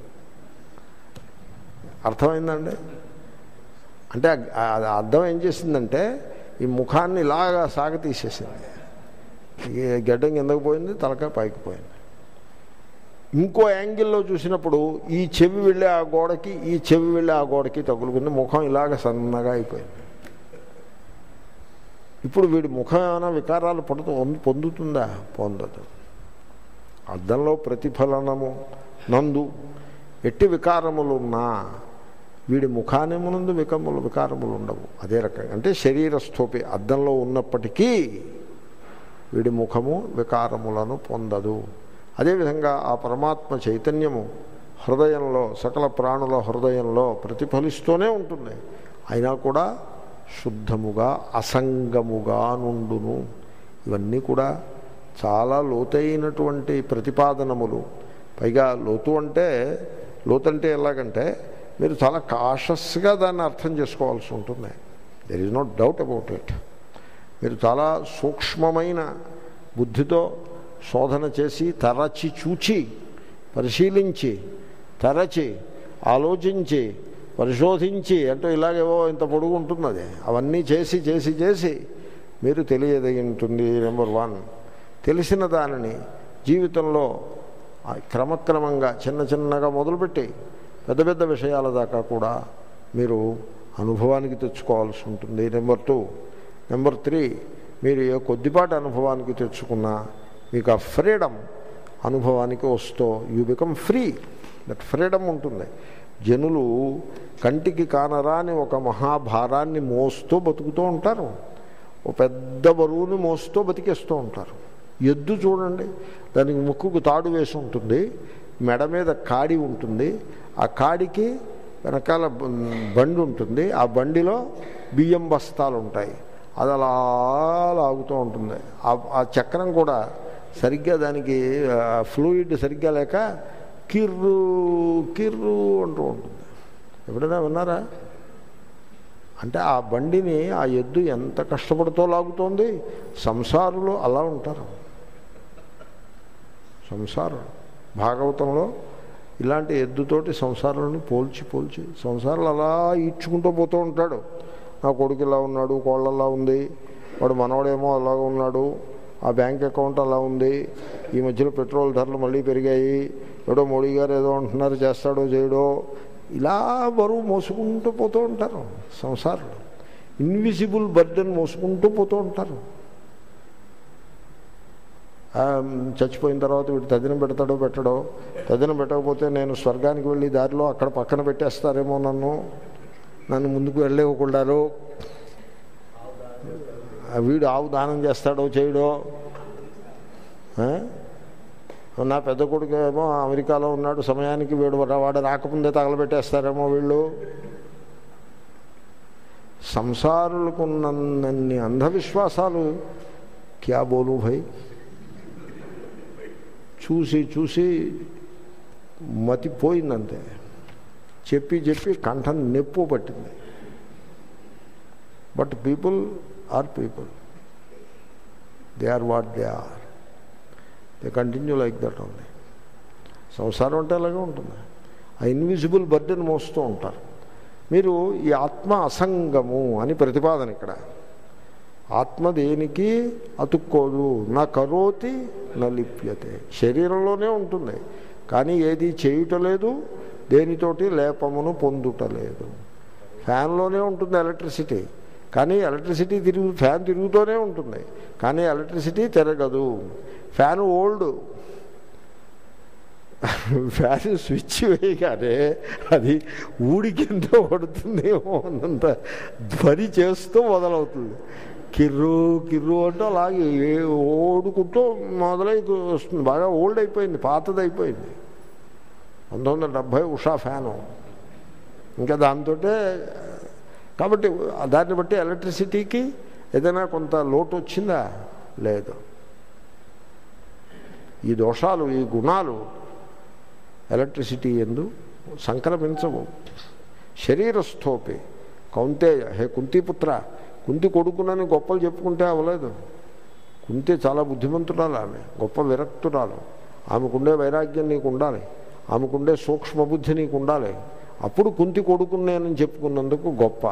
అర్థమైందండి? అంటే అర్థం ఏం చేసిందంటే ఈ ముఖాన్ని ఇలాగా సాగతీసేసింది. ఈ గడ్డం కిందకు పోయింది, తలకాయ పైకి పోయింది. ఇంకో యాంగిల్లో చూసినప్పుడు ఈ చెవి వెళ్ళి ఆ గోడకి, ఈ చెవి వెళ్ళి ఆ గోడకి తగులుకుంది, ముఖం ఇలాగ సన్నగా అయిపోయింది. ఇప్పుడు వీడి ముఖం ఏమైనా వికారాలు పొందుతుందా? పొందదు. అద్దంలో ప్రతిఫలనము నందు ఎట్టి వికారములున్నా వీడి ముఖానిమునందు వికారములు ఉండవు. అదే రకంగా అంటే శరీరస్థోపి అద్దంలో ఉన్నప్పటికీ వీడి ముఖము వికారములను పొందదు. అదేవిధంగా ఆ పరమాత్మ చైతన్యము హృదయంలో, సకల ప్రాణుల హృదయంలో ప్రతిఫలిస్తూనే ఉంటుంది. అయినా కూడా శుద్ధముగా అసంగముగా నుండును. ఇవన్నీ కూడా చాలా లోతైనటువంటి ప్రతిపాదనములు. పైగా లోతంటే ఎలాగంటే మీరు చాలా కాషస్గా దాన్ని అర్థం చేసుకోవాల్సి ఉంటుంది. There is no doubt about it. మీరు చాలా సూక్ష్మమైన బుద్ధితో శోధన చేసి తరచి చూచి పరిశీలించి తరచి ఆలోచించి పరిశోధించి అంటూ ఇలాగేవో ఇంత పొడుగు ఉంటుంది అది. అవన్నీ చేసి చేసి చేసి మీరు తెలియదగి ఉంటుంది. నెంబర్ 1, తెలిసిన దానిని జీవితంలో క్రమక్రమంగా చిన్న చిన్నగా మొదలుపెట్టి పెద్ద పెద్ద విషయాల దాకా కూడా మీరు అనుభవానికి తెచ్చుకోవాల్సి ఉంటుంది. నెంబర్ 2. నెంబర్ 3, మీరు ఏ కొద్దిపాటి అనుభవానికి తెచ్చుకున్నా మీకు ఆ ఫ్రీడమ్ అనుభవానికి వస్తూ you become free. That freedom ఉంటుంది. జనులు కంటికి కానరాని ఒక మహాభారాన్ని మోస్తూ బతుకుతూ ఉంటారు. ఓ పెద్ద బరువుని మోస్తూ బతికేస్తూ ఉంటారు. ఎద్దు చూడండి, దానికి ముక్కుకు తాడు వేసి ఉంటుంది, మెడ మీద కాడి ఉంటుంది, ఆ కాడికి వెనకాల బండి ఉంటుంది, ఆ బండిలో బియ్యం బస్తాలు ఉంటాయి, అది అలా లాగుతూ ఉంటుంది. ఆ చక్రం కూడా సరిగ్గా దానికి ఫ్లూయిడ్ సరిగ్గా లేక కిర్రు కిర్రు అంటూ ఉంటుంది. ఎప్పుడైనా విన్నారా? అంటే ఆ బండిని ఆ ఎద్దు ఎంత కష్టపడుతూ లాగుతోంది. సంసారులు అలా ఉంటారు. సంసారం భాగవతంలో ఇలాంటి ఎద్దుతోటి సంసారాలను పోల్చి సంసారాలు అలా ఈడ్చుకుంటూ పోతూ ఉంటాడు. నా కొడుకు ఇలా ఉన్నాడు, కోళ్ళలా ఉంది, వాడు మనవడేమో అలాగ ఉన్నాడు, ఆ బ్యాంక్ అకౌంట్ అలా ఉంది, ఈ మధ్యలో పెట్రోల్ ధరలు మళ్ళీ పెరిగాయి, ఏడో మోడీ గారు ఏదో అంటున్నారు, చేస్తాడో చేయడో, ఇలా బరువు మోసుకుంటూ పోతూ ఉంటారు సంసారులు. ఇన్విజిబుల్ బర్డెన్ మోసుకుంటూ పోతూ ఉంటారు. చచ్చిపోయిన తర్వాత వీడు తదినం పెడతాడో పెట్టడో, తదినం పెట్టకపోతే నేను స్వర్గానికి వెళ్ళి దారిలో అక్కడ పక్కన పెట్టేస్తారేమో, నన్ను ముందుకు వెళ్ళేవ్వకుండారు, వీడు ఆవు దానం చేస్తాడో చేయడో, నా పెద్ద కొడుకు ఏమో అమెరికాలో ఉన్నాడు, సమయానికి వాడు రాకముందే తగలబెట్టేస్తారేమో వీళ్ళు. సంసారులకు ఉన్నన్ని అంధవిశ్వాసాలు క్యా బోలు భయ్. చూసి మతిపోయిందంతే. చెప్పి కంఠం నొప్పు పట్టింది. But people are people, they are what they are, they continue like that only. సంసారం అంటే అలాగే ఉంటుంది. ఆ ఇన్విజిబుల్ బర్డెన్ మోస్తూ ఉంటారు. మీరు ఈ ఆత్మ అసంగము అని ప్రతిపాదన ఇక్కడ. ఆత్మ దేనికి అతుక్కోదు. నా కరోతి నా లిప్యతే. శరీరంలోనే ఉంటుంది కానీ ఏది చేయుటలేదు, దేనితోటి లేపమును పొందుటలేదు. ఫ్యాన్లోనే ఉంటుంది ఎలక్ట్రిసిటీ కానీ ఎలక్ట్రిసిటీ ఫ్యాన్ తిరుగుతూనే ఉంటుంది కానీ ఎలక్ట్రిసిటీ తిరగదు. ఫ్యాన్ ఓల్డ్, ఫ్యాన్ స్విచ్ వేయగానే అది ఊడి కింద పడుతుందేమో అన్నంత ధ్వని చేస్తూ మొదలవుతుంది. కిర్రు కిర్రు అంటూ అలాగే ఓడుకుంటూ మొదలై వస్తుంది. బాగా ఓల్డ్ అయిపోయింది, పాతది అయిపోయింది. 1970 ఉషా ఫ్యాను. ఇంకా దాంతో కాబట్టి దాన్ని బట్టి ఎలక్ట్రిసిటీకి ఏదైనా కొంత లోటు వచ్చిందా? లేదు. ఈ దోషాలు, ఈ గుణాలు ఎలక్ట్రిసిటీ యందు సంక్రమించవు. శరీరస్థోపి కౌంతేయ, హే కుంతిపుత్ర, కుంతి కొడుకునని గొప్పలు చెప్పుకుంటే అవ్వలేదు. కుంతి చాలా బుద్ధిమంతురాలు, ఆమె గొప్ప విరక్తురాలు. ఆమెకుండే వైరాగ్యం నీకు ఉండాలి, ఆమెకుండే సూక్ష్మబుద్ధి నీకు ఉండాలి. అప్పుడు కుంతి కొడుకునేనని చెప్పుకున్నందుకు గొప్ప.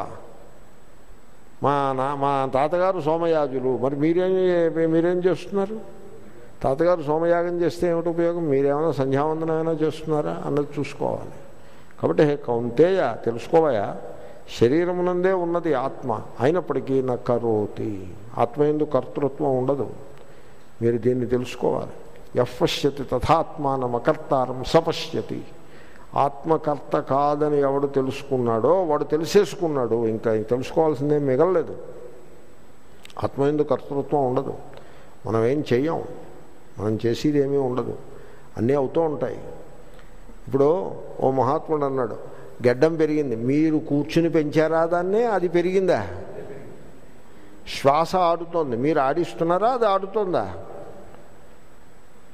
మా తాతగారు సోమయాజులు, మరి మీరేం చేస్తున్నారు? తాతగారు సోమయాగం చేస్తే ఏమిటి ఉపయోగం? మీరేమైనా సంధ్యావందనమైనా చేస్తున్నారా అన్నది చూసుకోవాలి. కాబట్టి హే కౌంతేయ, తెలుసుకోవయా, శరీరమునందే ఉన్నది ఆత్మ అయినప్పటికీ నా కరోతి, ఆత్మ యందు కర్తృత్వం ఉండదు. మీరు దీన్ని తెలుసుకోవాలి. యపశ్యతి తథాత్మానమకర్తారం సపశ్యతి. ఆత్మకర్త కాదని ఎవడు తెలుసుకున్నాడో వాడు తెలిసేసుకున్నాడు. ఇంకా తెలుసుకోవాల్సిందేం మిగలలేదు. ఆత్మ యందు కర్తృత్వం ఉండదు. మనం ఏం చెయ్యం, మనం చేసేది ఏమీ ఉండదు, అన్నీ అవుతూ ఉంటాయి. ఇప్పుడు ఓ మహాత్ముడు అన్నాడు, గడ్డం పెరిగింది, మీరు కూర్చుని పెంచారా దాన్నే? అది పెరిగిందా? శ్వాస ఆడుతోంది, మీరు ఆడిస్తున్నారా? అది ఆడుతోందా?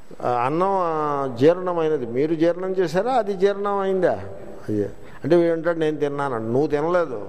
అన్నం జీర్ణమైనది, మీరు జీర్ణం చేశారా, అది జీర్ణం అయిందా? అది అంటే వీడంటాడు నేను తిన్నాను. నువ్వు తినలేదు.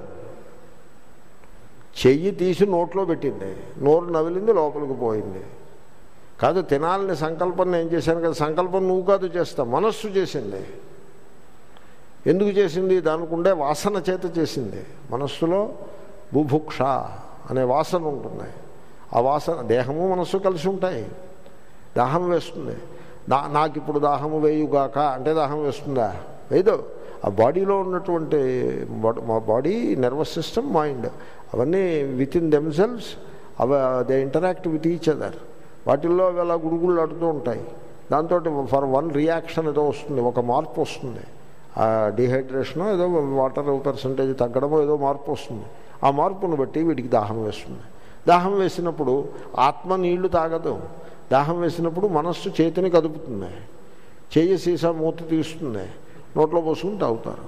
చెయ్యి తీసి నోట్లో పెట్టింది, నోరు నవిలింది, లోపలికి పోయింది. కాదు తినాలని సంకల్పం నేను చేశాను కదా, సంకల్పం నువ్వు కాదు చేస్తా, మనస్సు చేసింది. ఎందుకు చేసింది? దానికి ఉండే వాసన చేత చేసింది. మనస్సులో బుభుక్ష అనే వాసన ఉంటుంది. ఆ వాసన దేహము మనస్సు కలిసి ఉంటాయి. దాహం వేస్తుంది. నాకు ఇప్పుడు దాహము వేయుగాక అంటే దాహం వేస్తుందా? వేయదు. ఆ బాడీలో ఉన్నటువంటి మా బాడీ, నర్వస్ సిస్టమ్, మైండ్ అవన్నీ within themselves they interact with each other. వాటిల్లో అవి అలా గుడుగుళ్ళు ఆడుతూ ఉంటాయి. దాంతో ఫర్ వన్ రియాక్షన్ ఏదో వస్తుంది, ఒక మార్పు వస్తుంది. ఆ డిహైడ్రేషను ఏదో వాటర్ పర్సంటేజ్ తగ్గడమో ఏదో మార్పు వస్తుంది. ఆ మార్పును బట్టి వీడికి దాహం వేస్తుంది. దాహం వేసినప్పుడు ఆత్మ నీళ్లు తాగదు. దాహం వేసినప్పుడు మనస్సు చేతిని కదుపుతుంది, చెయ్యి సీసా మూతి తీస్తుంది, నోట్లో పోసుకుని తాగుతారు.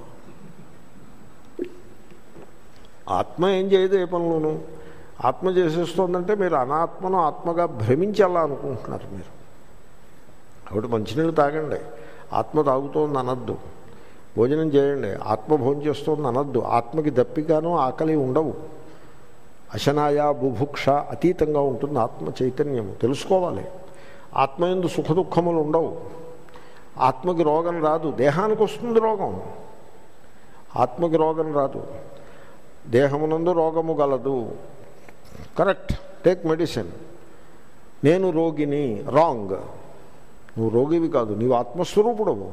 ఆత్మ ఏం చేయదు ఏ పనులను. ఆత్మ చేసేస్తుందంటే మీరు అనాత్మను ఆత్మగా భ్రమించాలా అనుకుంటున్నారు మీరు. కాబట్టి మంచినీళ్ళు తాగండి, ఆత్మ తాగుతోంది అనద్దు. భోజనం చేయండి, ఆత్మ భోజనం చేస్తోంది అనద్దు. ఆత్మకి దప్పికను ఆకలి ఉండవు. అశనాయ బుభుక్ష అతీతంగా ఉంటుంది ఆత్మ చైతన్యము. తెలుసుకోవాలి. ఆత్మయందు సుఖ దుఃఖములు ఉండవు. ఆత్మకి రోగం రాదు, దేహానికి వస్తుంది రోగం. ఆత్మకి రోగం రాదు. దేహమునందు రోగము గలదు. Correct, take medicine. నేను రోగిని, రాంగ్. నువ్వు రోగివి కాదు, నీవు ఆత్మస్వరూపుడవు.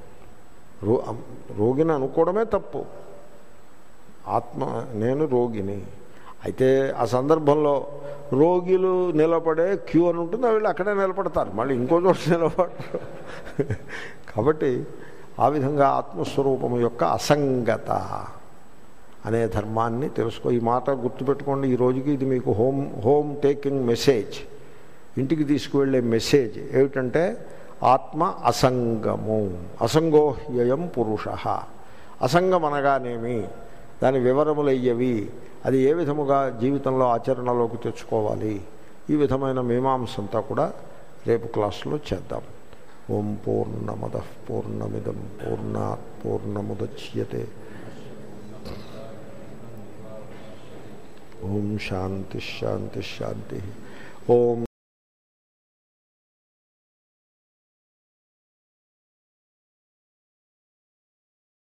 రోగిని అనుకోవడమే తప్పు. ఆత్మ నేను రోగిని. అయితే ఆ సందర్భంలో రోగిలు నిలబడే క్యూ అని ఉంటుంది, వీళ్ళు అక్కడే నిలబడతారు, మళ్ళీ ఇంకో చోట నిలబడతారు. కాబట్టి ఆ విధంగా ఆత్మస్వరూపము యొక్క అసంగత అనే ధర్మాన్ని తెలుసుకో. ఈ మాట గుర్తుపెట్టుకోండి. ఈ రోజుకి ఇది మీకు హోమ్ టేకింగ్ మెసేజ్, ఇంటికి తీసుకువెళ్ళే మెసేజ్ ఏమిటంటే ఆత్మ అసంగము. అసంగో హ్యయం పురుష. అసంగం అనగానేమి, దాని వివరములయ్యవి, అది ఏ విధముగా జీవితంలో ఆచరణలోకి తెచ్చుకోవాలి, ఈ విధమైన మీమాంసంతా కూడా రేపు క్లాసులో చేద్దాం. ఓం పూర్ణమదః పూర్ణమిదం పూర్ణాత్ పూర్ణముదచ్యతే. ఓం శాంతి శాంతి శాంతి. ఓం